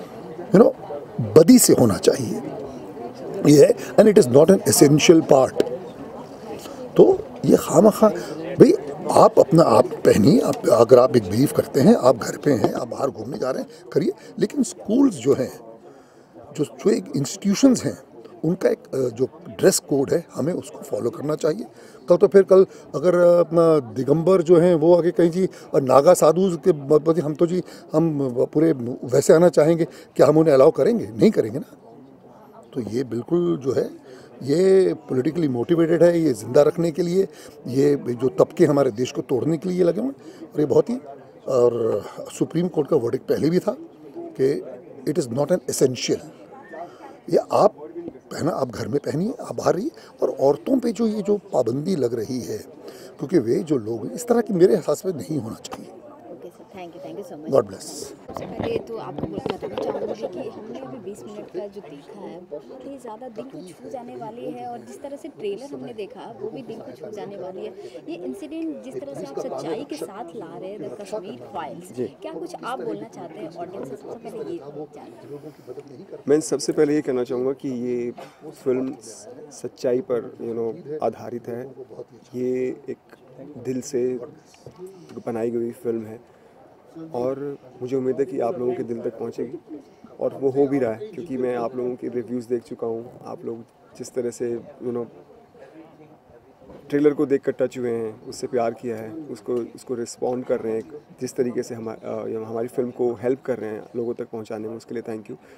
बदी से होना चाहिए, ये है। And it is not an essential part. तो ये खामखा भाई, आप अपना आप पहनिए, आप अगर आप एक बिलीव करते हैं, आप घर पे हैं, आप बाहर घूमने जा रहे हैं, करिए। लेकिन स्कूल्स जो हैं, जो एक इंस्टीट्यूशंस हैं, उनका एक जो ड्रेस कोड है, हमें उसको फॉलो करना चाहिए। कल अगर अपना दिगंबर जो हैं वो आगे कहीं जी नागा साधु के, हम पूरे वैसे आना चाहेंगे, क्या हम उन्हें अलाउ करेंगे? नहीं करेंगे ना। तो ये बिल्कुल जो है ये पॉलिटिकली मोटिवेटेड है, ये ज़िंदा रखने के लिए, ये जो तबके हमारे देश को तोड़ने के लिए लगे हुए हैं। और ये बहुत ही, और सुप्रीम कोर्ट का वर्डिक्ट पहले भी था कि it is not an essential. ये आप पहना, आप घर में पहनिए, आप बाहर रहिए। और औरतों पे जो ये जो पाबंदी लग रही है, क्योंकि वे जो लोग हैं, इस तरह की मेरे हिसाब से नहीं होना चाहिए। Thank you so much. God bless. सबसे पहले तो आपको बताना चाहूँगी कि हमने अभी 20 मिनट का जो देखा है, बहुत ही ज़्यादा दिल को छू जाने वाली है, और जिस तरह से ट्रेलर हमने देखा वो भी दिल को छू जाने वाली है। ये इंसिडेंट जिस तरह से आप सच्चाई के साथ ला रहे हैं, द कश्मीर फाइल्स, क्या कुछ आप बोलना चाहते हैं ऑडियंस से? सबसे पहले ये मैं सबसे पहले ये कहना चाहूँगा कि ये फिल्म सच्चाई पर आधारित है। ये एक दिल से बनाई गई फिल्म है और मुझे उम्मीद है कि आप लोगों के दिल तक पहुंचेगी और वो हो भी रहा है, क्योंकि मैं आप लोगों के रिव्यूज़ देख चुका हूँ। आप लोग जिस तरह से ट्रेलर को देखकर टच हुए हैं, उससे प्यार किया है, उसको रिस्पॉन्ड कर रहे हैं, जिस तरीके से हमारी फिल्म को हेल्प कर रहे हैं लोगों तक पहुंचाने में, उसके लिए थैंक यू।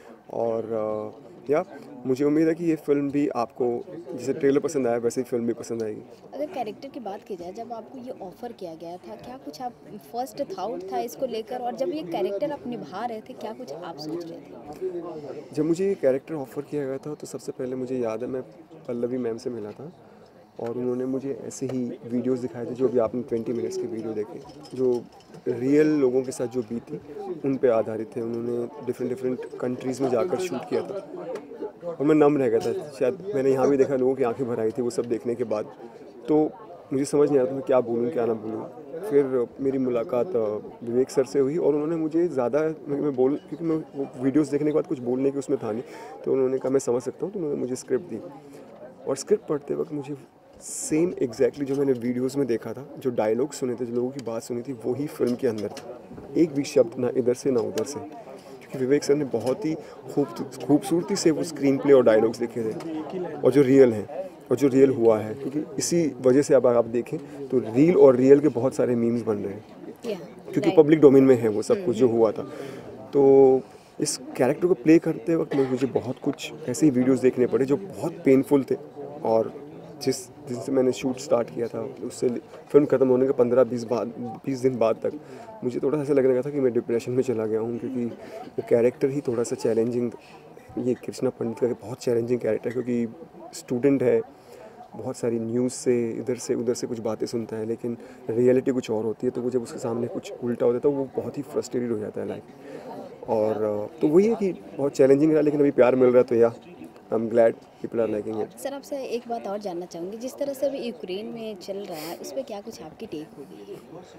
और मुझे उम्मीद है कि ये फिल्म भी आपको जैसे ट्रेलर पसंद आया वैसे ही फिल्म भी पसंद आएगी। अगर कैरेक्टर की बात की जाए, जब आपको ये ऑफ़र किया गया था, क्या कुछ आप फर्स्ट थाउट था इसको लेकर, और जब ये कैरेक्टर आप निभा रहे थे क्या कुछ आप सोच रहे थे? जब मुझे ये कैरेक्टर ऑफ़र किया गया था तो सबसे पहले मुझे याद है मैं पल्लवी मैम से मिला था और उन्होंने मुझे ऐसे ही वीडियोस दिखाए थे जो भी आपने 20 मिनट्स के वीडियो देखे, जो रियल लोगों के साथ जो बीती उन पे आधारित थे। उन्होंने डिफरेंट कंट्रीज़ में जाकर शूट किया था और मैं नम रह गया था। शायद मैंने यहाँ भी देखा लोगों की आंखें भर आई थी वो सब देखने के बाद, तो मुझे समझ नहीं आ रहा था मैं क्या बोलूँ क्या ना बोलूँ। फिर मेरी मुलाकात विवेक सर से हुई और उन्होंने मुझे ज़्यादा क्योंकि मैं वो वीडियोज़ देखने के बाद कुछ बोलने की उसमें था नहीं, तो उन्होंने कहा मैं समझ सकता हूँ, तो उन्होंने मुझे स्क्रिप्ट दी और स्क्रिप्ट पढ़ते वक्त मुझे सेम एग्जैक्टली जो मैंने वीडियोस में देखा था, जो डायलॉग सुने थे, जो लोगों की बात सुनी थी, वही फिल्म के अंदर था। एक भी शब्द ना इधर से ना उधर से, क्योंकि विवेक सर ने बहुत ही खूबसूरती से वो स्क्रीन प्ले और डायलॉग्स लिखे थे और जो रियल हैं और जो रियल हुआ है, क्योंकि इसी वजह से अब आप देखें तो रील और रियल के बहुत सारे मीम्स बन रहे हैं क्योंकि पब्लिक डोमेन में है वो सब कुछ जो हुआ था। तो इस कैरेक्टर को प्ले करते वक्त मुझे बहुत कुछ ऐसे ही वीडियोज़ देखने पड़े जो बहुत पेनफुल थे और जिस दिन से मैंने शूट स्टार्ट किया था उससे फिल्म ख़त्म होने के 15-20 दिन बाद तक मुझे थोड़ा सा ऐसा लगने लगा था कि मैं डिप्रेशन में चला गया हूँ, क्योंकि वो कैरेक्टर ही थोड़ा सा चैलेंजिंग, ये कृष्णा पंडित का बहुत चैलेंजिंग कैरेक्टर है, क्योंकि स्टूडेंट है, बहुत सारी न्यूज़ से इधर से उधर से कुछ बातें सुनता है, लेकिन रियलिटी कुछ और होती है, तो वो जब उसके सामने कुछ उल्टा होता है तो वो बहुत ही फ्रस्ट्रेटेड हो जाता है लाइफ। और तो वही है कि बहुत चैलेंजिंग रहा, लेकिन अभी प्यार मिल रहा है तो या I am glad people are liking it. Sir आपसे एक बात और जानना चाहूँगी, जिस तरह से अभी यूक्रेन में चल रहा है उस पर क्या कुछ आपकी टेक होगी?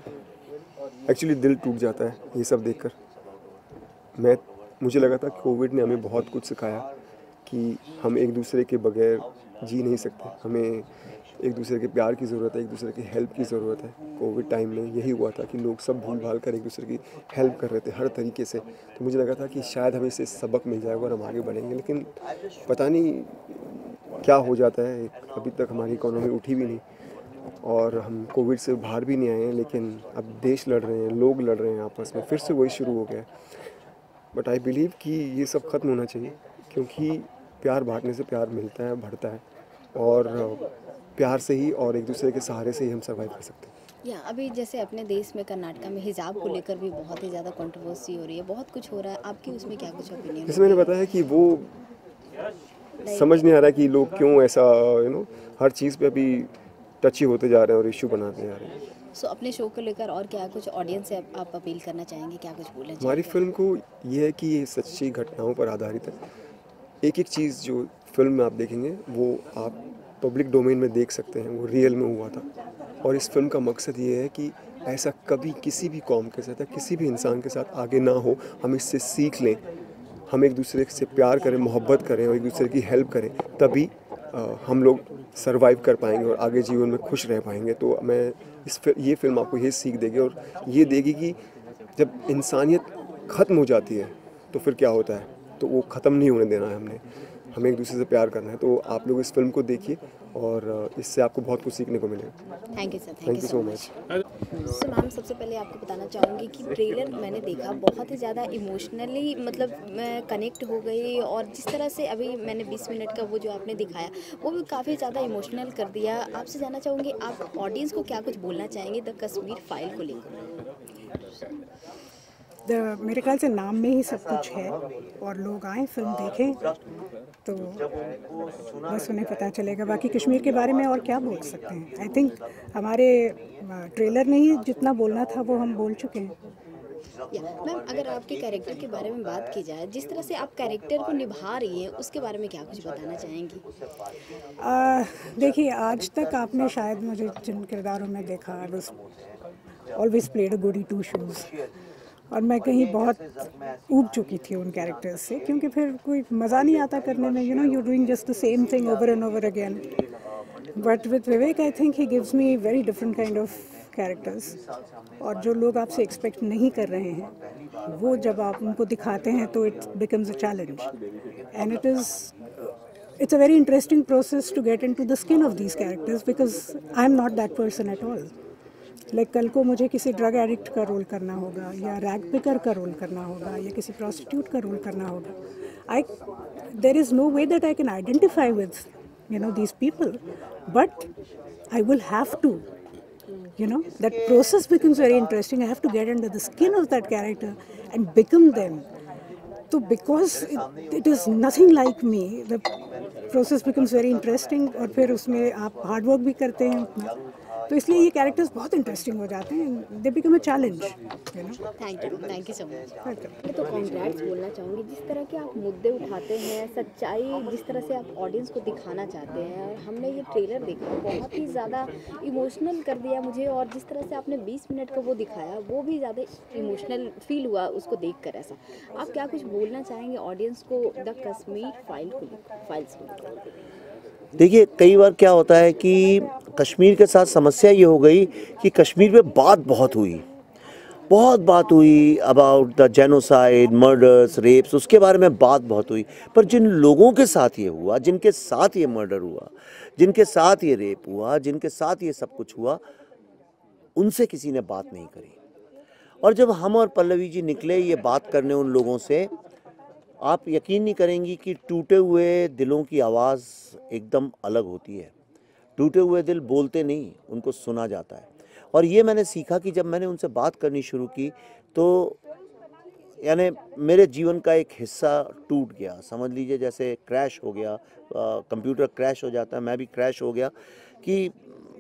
एक्चुअली दिल टूट जाता है ये सब देखकर। मुझे लगा था कि कोविड ने हमें बहुत कुछ सिखाया कि हम एक दूसरे के बगैर जी नहीं सकते, हमें एक दूसरे के प्यार की ज़रूरत है, एक दूसरे की हेल्प की ज़रूरत है। कोविड टाइम में यही हुआ था कि लोग सब भूल भाल कर एक दूसरे की हेल्प कर रहे थे हर तरीके से, तो मुझे लगा था कि शायद हमें इससे सबक मिल जाएगा और हम आगे बढ़ेंगे, लेकिन पता नहीं क्या हो जाता है। अभी तक हमारी इकोनॉमी उठी भी नहीं और हम कोविड से बाहर भी नहीं आए हैं, लेकिन अब देश लड़ रहे हैं, लोग लड़ रहे हैं आपस में, फिर से वही शुरू हो गया। बट आई बिलीव कि ये सब ख़त्म होना चाहिए, क्योंकि प्यार बांटने से प्यार मिलता है, बढ़ता है, और प्यार से ही और एक दूसरे के सहारे से ही हम सर्वाइव कर सकते हैं। या अभी जैसे अपने देश में कर्नाटका में हिजाब को लेकर भी बहुत ही ज़्यादा कंट्रोवर्सी हो रही है, बहुत कुछ हो रहा है, आपकी उसमें क्या कुछ ओपिनियन? जैसे मैंने बताया कि वो समझ नहीं आ रहा कि लोग क्यों ऐसा हर चीज़ पे अभी टची होते जा रहे हैं और इशू बनाते जा रहे हैं। सो अपने शो को लेकर और क्या कुछ ऑडियंस से आप अपील करना चाहेंगे, क्या कुछ बोलना चाहेंगे? हमारी फिल्म को ये है कि ये सच्ची घटनाओं पर आधारित है। एक एक चीज़ जो फिल्म में आप देखेंगे वो आप पब्लिक डोमेन में देख सकते हैं, वो रियल में हुआ था। और इस फिल्म का मकसद ये है कि ऐसा कभी किसी भी कौम के साथ या किसी भी इंसान के साथ आगे ना हो, हम इससे सीख लें, हम एक दूसरे से प्यार करें, मोहब्बत करें और एक दूसरे की हेल्प करें, तभी हम लोग सरवाइव कर पाएंगे और आगे जीवन में खुश रह पाएंगे। तो ये फिल्म आपको ये सीख देगी और ये देगी कि जब इंसानियत ख़त्म हो जाती है तो फिर क्या होता है, तो वो ख़त्म नहीं होने देना है, हमें एक दूसरे से प्यार करना है। तो आप लोग इस फिल्म को देखिए और इससे आपको बहुत कुछ सीखने को मिलेगा। Thank you sir, thank you so much. So ma'am, सबसे पहले आपको बताना चाहूँगी कि ट्रेलर मैंने देखा, बहुत ही ज़्यादा इमोशनली मतलब मैं कनेक्ट हो गई, और जिस तरह से अभी मैंने 20 मिनट का वो जो आपने दिखाया वो भी काफ़ी ज़्यादा इमोशनल कर दिया। आपसे जानना चाहूँगी आप ऑडियंस को क्या कुछ बोलना चाहेंगे द कश्मीर फाइल को लेकर? मेरे ख्याल से नाम में ही सब कुछ है, और लोग आए फिल्म देखें तो बस उन्हें पता चलेगा। बाकी कश्मीर के बारे में और क्या बोल सकते हैं, आई थिंक हमारे ट्रेलर में ही जितना बोलना था वो हम बोल चुके हैं। मैम, अगर आपके कैरेक्टर के बारे में बात की जाए, जिस तरह से आप कैरेक्टर को निभा रही हैं उसके बारे में क्या कुछ बताना चाहेंगी? देखिए, आज तक आपने शायद मुझे जिन किरदारों में देखा, I was always played a goody two shoes, और मैं कहीं बहुत ऊब चुकी थी उन कैरेक्टर्स से, क्योंकि फिर कोई मज़ा नहीं आता करने में, you doing just the same thing over and over again. But with Vivek, I think he gives me very different kind of characters. और जो लोग आपसे expect नहीं कर रहे हैं, वो जब आप उनको दिखाते हैं तो it becomes a challenge. And it's a very interesting process to get into the skin of these characters because I'm not that person at all. Like कल को मुझे किसी ड्रग एडिक्ट का रोल करना होगा या रैग पिकर का role करना होगा या किसी प्रोस्टिट्यूट का रोल करना होगा. There is no way that I can identify with, these people, but I will have to. That process becomes very interesting. I have to get under the skin of that character and become them. So because it is nothing like me, the process becomes very interesting. और फिर उसमें आप hard work भी करते हैं अपना, तो इसलिए ये कैरेक्टर्स बहुत इंटरेस्टिंग हो जाते हैं. They become a challenge. Thank you so much. तो कॉन्ग्रेट्स बोलना चाहूँगी. जिस तरह के आप मुद्दे उठाते हैं, सच्चाई जिस तरह से आप ऑडियंस को दिखाना चाहते हैं, और हमने ये ट्रेलर देखा बहुत ही ज़्यादा इमोशनल कर दिया मुझे, और जिस तरह से आपने 20 मिनट का वो दिखाया वो भी ज़्यादा इमोशनल फील हुआ उसको देखकर. ऐसा आप क्या कुछ बोलना चाहेंगे ऑडियंस को द कश्मीर फाइल्स को? देखिए, कई बार क्या होता है कि कश्मीर के साथ समस्या ये हो गई कि कश्मीर में बहुत बात हुई about the genocide, murders, rapes, उसके बारे में बात बहुत हुई. पर जिन लोगों के साथ ये हुआ, जिनके साथ ये मर्डर हुआ, जिनके साथ ये रेप हुआ, जिनके साथ ये सब कुछ हुआ, उनसे किसी ने बात नहीं करी. और जब हम और पल्लवी जी निकले ये बात करने उन लोगों से, आप यकीन नहीं करेंगी कि टूटे हुए दिलों की आवाज़ एकदम अलग होती है. टूटे हुए दिल बोलते नहीं, उनको सुना जाता है. और ये मैंने सीखा कि जब मैंने उनसे बात करनी शुरू की तो यानी मेरे जीवन का एक हिस्सा टूट गया. समझ लीजिए जैसे क्रैश हो गया, कंप्यूटर क्रैश हो जाता है, मैं भी क्रैश हो गया कि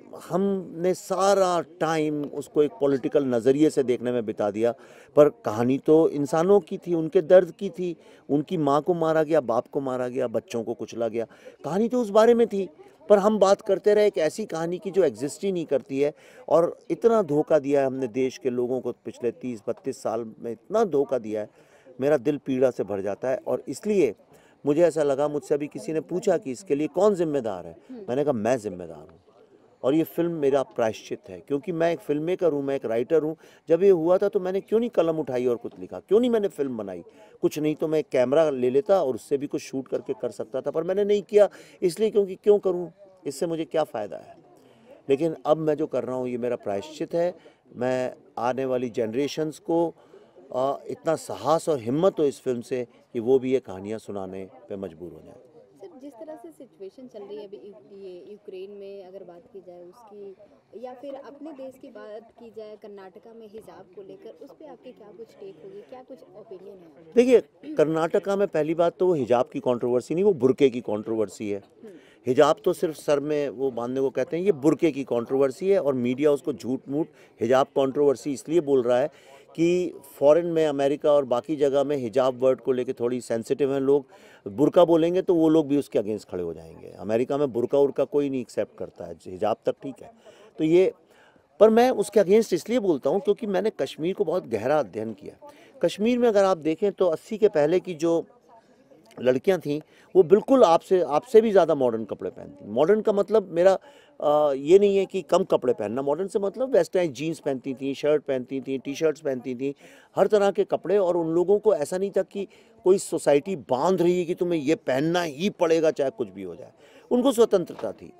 हमने सारा टाइम उसको एक पॉलिटिकल नज़रिए से देखने में बिता दिया. पर कहानी तो इंसानों की थी, उनके दर्द की थी. उनकी माँ को मारा गया, बाप को मारा गया, बच्चों को कुचला गया. कहानी तो उस बारे में थी, पर हम बात करते रहे एक ऐसी कहानी की जो एग्जिस्ट ही नहीं करती है. और इतना धोखा दिया है हमने देश के लोगों को पिछले 30-32 साल में, इतना धोखा दिया है, मेरा दिल पीड़ा से भर जाता है. और इसलिए मुझे ऐसा लगा, मुझसे अभी किसी ने पूछा कि इसके लिए कौन जिम्मेदार है, मैंने कहा मैं जिम्मेदार हूँ. और ये फिल्म मेरा प्रायश्चित है, क्योंकि मैं एक फिल्म मेकर हूँ, मैं एक राइटर हूँ. जब ये हुआ था तो मैंने क्यों नहीं कलम उठाई और कुछ लिखा, क्यों नहीं मैंने फिल्म बनाई. कुछ नहीं तो मैं कैमरा ले लेता और उससे भी कुछ शूट करके कर सकता था, पर मैंने नहीं किया. इसलिए क्योंकि क्यों करूँ, इससे मुझे क्या फ़ायदा है. लेकिन अब मैं जो कर रहा हूँ ये मेरा प्रायश्चित है. मैं आने वाली जनरेशन्स को इतना साहस और हिम्मत हो इस फिल्म से कि वो भी ये कहानियाँ सुनाने पे मजबूर हो जाए. जिस तरह से सिचुएशन चल रही है अभी ये यूक्रेन में, अगर बात की जाए उसकी, या फिर अपने देश की बात की जाए कर्नाटका में हिजाब को लेकर, उस पर आपकी क्या कुछ टेक होगी, क्या कुछ ओपिनियन है? देखिए, कर्नाटका में पहली बात तो वो हिजाब की कंट्रोवर्सी नहीं, वो बुर्के की कंट्रोवर्सी है. हिजाब तो सिर्फ सर में वो बांधने को कहते हैं, ये बुर्के की कंट्रोवर्सी है. और मीडिया उसको झूठ मूठ हिजाब कंट्रोवर्सी इसलिए बोल रहा है कि फॉरेन में, अमेरिका और बाकी जगह में हिजाब वर्ड को लेके थोड़ी सेंसिटिव हैं लोग. बुर्का बोलेंगे तो वो लोग भी उसके अगेंस्ट खड़े हो जाएंगे. अमेरिका में बुर्का उर्का कोई नहीं एक्सेप्ट करता है, हिजाब तक ठीक है. तो ये, पर मैं उसके अगेंस्ट इसलिए बोलता हूँ क्योंकि मैंने कश्मीर को बहुत गहरा अध्ययन किया. कश्मीर में अगर आप देखें तो 80 के पहले की जो लड़कियां थीं वो बिल्कुल आपसे भी ज़्यादा मॉडर्न कपड़े पहनती. मॉडर्न का मतलब मेरा ये नहीं है कि कम कपड़े पहनना. मॉडर्न से मतलब वेस्टर्न जीन्स पहनती थी, शर्ट पहनती थी, टी शर्ट्स पहनती थी, हर तरह के कपड़े. और उन लोगों को ऐसा नहीं था कि कोई सोसाइटी बांध रही है कि तुम्हें ये पहनना ही पड़ेगा चाहे कुछ भी हो जाए. उनको स्वतंत्रता थी.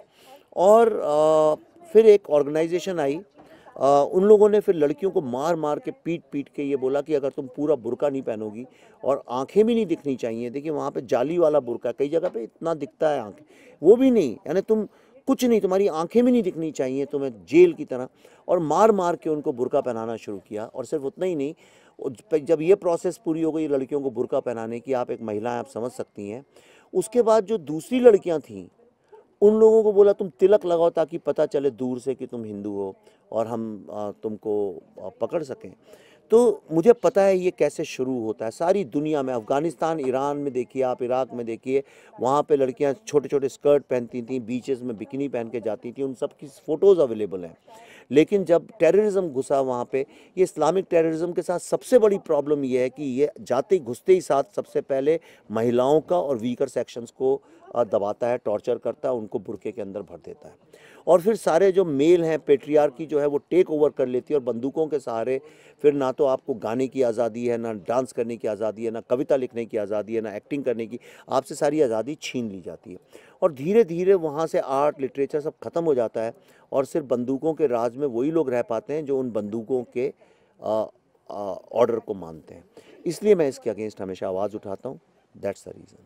और फिर एक ऑर्गेनाइजेशन आई, उन लोगों ने फिर लड़कियों को मार मार के पीट के ये बोला कि अगर तुम पूरा बुर्का नहीं पहनोगी और आंखें भी नहीं दिखनी चाहिए. देखिए वहाँ पे जाली वाला बुर्का, कई जगह पे इतना दिखता है आंखें, वो भी नहीं, यानी तुम कुछ नहीं, तुम्हारी आंखें भी नहीं दिखनी चाहिए, तुम्हें जेल की तरह. और मार मार के उनको बुर्का पहनाना शुरू किया. और सिर्फ उतना ही नहीं, जब ये प्रोसेस पूरी हो गई लड़कियों को बुर्का पहनाने की, आप एक महिला हैं, आप समझ सकती हैं, उसके बाद जो दूसरी लड़कियाँ थीं उन लोगों को बोला तुम तिलक लगाओ ताकि पता चले दूर से कि तुम हिंदू हो और हम तुमको पकड़ सकें. तो मुझे पता है ये कैसे शुरू होता है. सारी दुनिया में, अफ़गानिस्तान, ईरान में देखिए आप, इराक में देखिए, वहाँ पे लड़कियाँ छोटे छोटे स्कर्ट पहनती थीं, बीचेस में बिकिनी पहन के जाती थी. उन सब की फ़ोटोज़ अवेलेबल हैं. लेकिन जब टेररिज्म घुसा वहाँ पे, ये इस्लामिक टेररिज्म के साथ सबसे बड़ी प्रॉब्लम ये है कि ये जाते घुसते ही साथ सबसे पहले महिलाओं का और वीकर सेक्शंस को दबाता है, टॉर्चर करता है, उनको बुरके के अंदर भर देता है। और फिर सारे जो मेल हैं, पेट्रियार्की जो है वो टेक ओवर कर लेती है और बंदूकों के सहारे फिर ना तो आपको गाने की आज़ादी है, ना डांस करने की आज़ादी है, ना कविता लिखने की आज़ादी है, ना एक्टिंग करने की, आपसे सारी आज़ादी छीन ली जाती है। और धीरे धीरे वहाँ से आर्ट, लिटरेचर सब खत्म हो जाता है और सिर्फ बंदूकों के राज में वही लोग रह पाते हैं जो उन बंदूकों के ऑर्डर को मानते हैं। इसलिए मैं इसके अगेंस्ट हमेशा आवाज़ उठाता हूँ। That's the reason.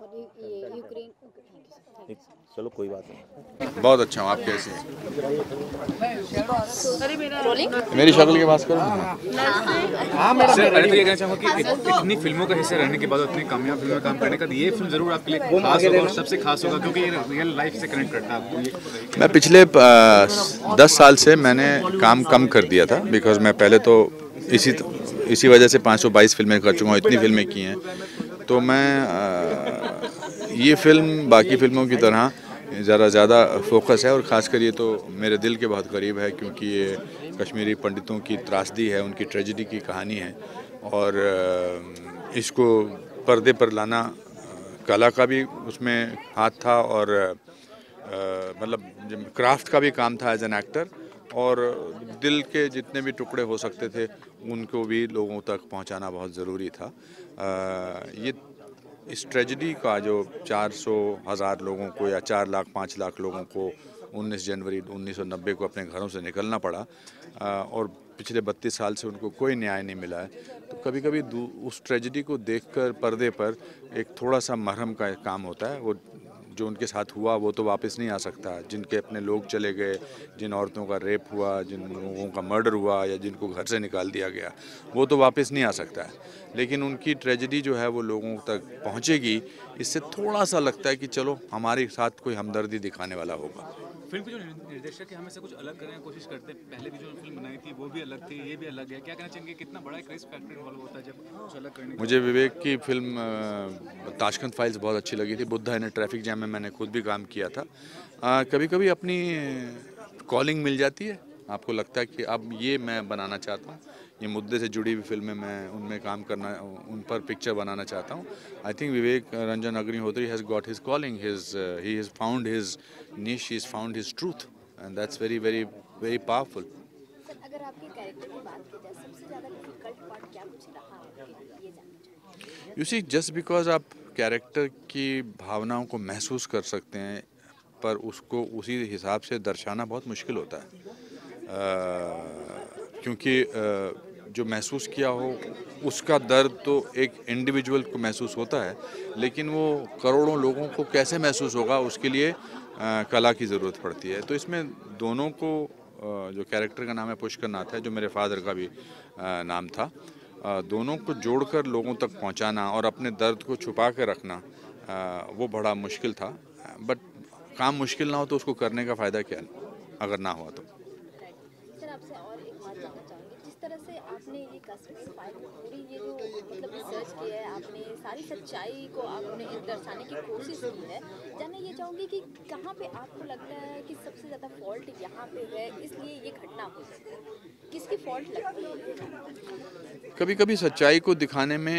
चलो कोई बात नहीं। बहुत अच्छा हूँ, आप कैसे हैं? मेरी शक्ल की बात करो। हाँ मैडम। सर मैं तो ये कहना चाहूँगा कि इतनी फिल्मों का हिस्सा रहने के बाद इतनी कामयाब फिल्म में काम करने का ये फिल्म जरूर आपके लिए खास होगा और सबसे खास होगा क्योंकि ये रियल लाइफ से कनेक्ट करता है आपको। मैं पिछले 10 साल से मैंने काम कम कर दिया था, बिकॉज मैं पहले तो इसी वजह से 522 फिल्में कर चुका हूँ, इतनी फिल्में की हैं। तो मैं ये फिल्म बाकी फिल्मों की तरह ज़रा ज़्यादा फोकस है और ख़ासकर ये तो मेरे दिल के बहुत करीब है क्योंकि ये कश्मीरी पंडितों की त्रासदी है, उनकी ट्रेजेडी की कहानी है और इसको पर्दे पर लाना कला का भी उसमें हाथ था और मतलब क्राफ्ट का भी काम था एज एन एक्टर और दिल के जितने भी टुकड़े हो सकते थे उनको भी लोगों तक पहुंचाना बहुत ज़रूरी था। ये इस ट्रेजेडी का जो 400,000 लोगों को या 4 लाख 5 लाख लोगों को 19 जनवरी 1990 को अपने घरों से निकलना पड़ा और पिछले 32 साल से उनको कोई न्याय नहीं मिला है, तो कभी कभी उस ट्रेजेडी को देखकर पर्दे पर एक थोड़ा सा मरहम का काम होता है। वो जो उनके साथ हुआ वो तो वापस नहीं आ सकता, जिनके अपने लोग चले गए, जिन औरतों का रेप हुआ, जिन लोगों का मर्डर हुआ या जिनको घर से निकाल दिया गया, वो तो वापस नहीं आ सकता है, लेकिन उनकी ट्रेजेडी जो है वो लोगों तक पहुंचेगी। इससे थोड़ा सा लगता है कि चलो हमारे साथ कोई हमदर्दी दिखाने वाला होगा। फिल्म के जो निर्देशक है हमेशा कुछ अलग करने की कोशिश करते हैं, पहले भी जो फिल्म बनाई थी वो भी अलग थी, ये भी अलग है, क्या कहना चाहेंगे कितना बड़ा क्रेज फैक्टर इन्वॉल्व होता है जब कुछ अलग करने? मुझे विवेक की फिल्म ताशकंद फाइल्स बहुत अच्छी लगी थी। बुद्धा इन ट्रैफिक जैम में मैंने खुद भी काम किया था। कभी कभी अपनी कॉलिंग मिल जाती है, आपको लगता है कि अब ये मैं बनाना चाहता हूँ, ये मुद्दे से जुड़ी हुई फिल्में मैं उनमें काम करना, उन पर पिक्चर बनाना चाहता हूँ। I think Vivek Ranjan Agnihotri has got his calling, he has found his niche, he has found his truth and that's very very very powerful. अगर आपके कैरेक्टर की बात की जाए सबसे ज़्यादा डिफिकल्ट पार्ट क्या कुछ रहा आपके लिए जानना चाहिए? You see, just because आप कैरेक्टर की भावनाओं को महसूस कर सकते हैं पर उसको उसी हिसाब से दर्शाना बहुत मुश्किल होता है, क्योंकि जो महसूस किया हो उसका दर्द तो एक इंडिविजुअल को महसूस होता है, लेकिन वो करोड़ों लोगों को कैसे महसूस होगा उसके लिए कला की ज़रूरत पड़ती है। तो इसमें दोनों को, जो कैरेक्टर का नाम है पुष्कर नाथ है, जो मेरे फादर का भी नाम था, दोनों को जोड़कर लोगों तक पहुंचाना और अपने दर्द को छुपा के रखना वो बड़ा मुश्किल था। बट काम मुश्किल ना हो तो उसको करने का फ़ायदा क्या अगर ना हुआ तो। सर आपसे और एक बात जानना चाहूँगी, जिस तरह से आपने ये कश्मीर फाइल में पूरी ये जो मतलब रिसर्च किया है, आपने सारी सच्चाई को आपने दर्शाने की कोशिश की है, जानना ये चाहूँगी कि कहाँ पे आपको लगता है कि सबसे ज़्यादा फॉल्ट यहाँ पे है, इसलिए ये घटना हो सकती है, किसकी फॉल्ट लगती है? कभी कभी सच्चाई को दिखाने में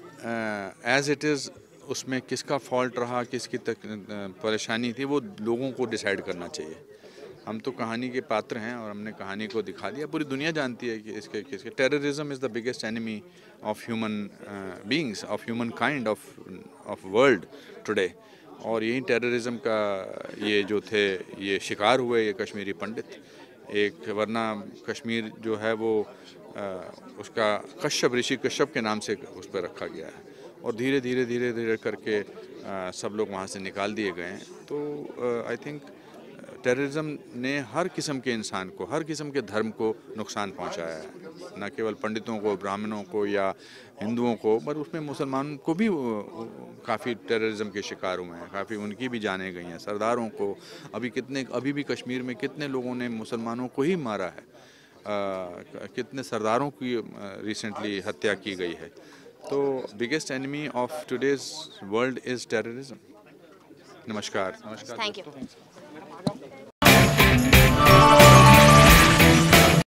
एज इट इज़ उसमें किसका फॉल्ट रहा, किसकी परेशानी थी, वो लोगों को डिसाइड करना चाहिए। हम तो कहानी के पात्र हैं और हमने कहानी को दिखा दिया, पूरी दुनिया जानती है कि इसके किसके। Terrorism is the biggest enemy of human beings, of humankind, of world today. और यही टेररिज्म का ये जो थे ये शिकार हुए ये कश्मीरी पंडित। एक वरना कश्मीर जो है वो उसका कश्यप, ऋषि कश्यप के नाम से उस पर रखा गया है और धीरे धीरे धीरे धीरे करके सब लोग वहाँ से निकाल दिए गए हैं। तो आई थिंक टेररिज्म ने हर किस्म के इंसान को, हर किस्म के धर्म को नुकसान पहुंचाया है, न केवल पंडितों को, ब्राह्मणों को या हिंदुओं को, पर उसमें मुसलमान को भी काफ़ी टेररिज्म के शिकार हुए हैं, काफ़ी उनकी भी जानें गई हैं। सरदारों को अभी भी कश्मीर में कितने लोगों ने मुसलमानों को ही मारा है, कितने सरदारों की रिसेंटली हत्या की गई है। तो biggest enemy of today's world is terrorism. नमस्कार। Thank you.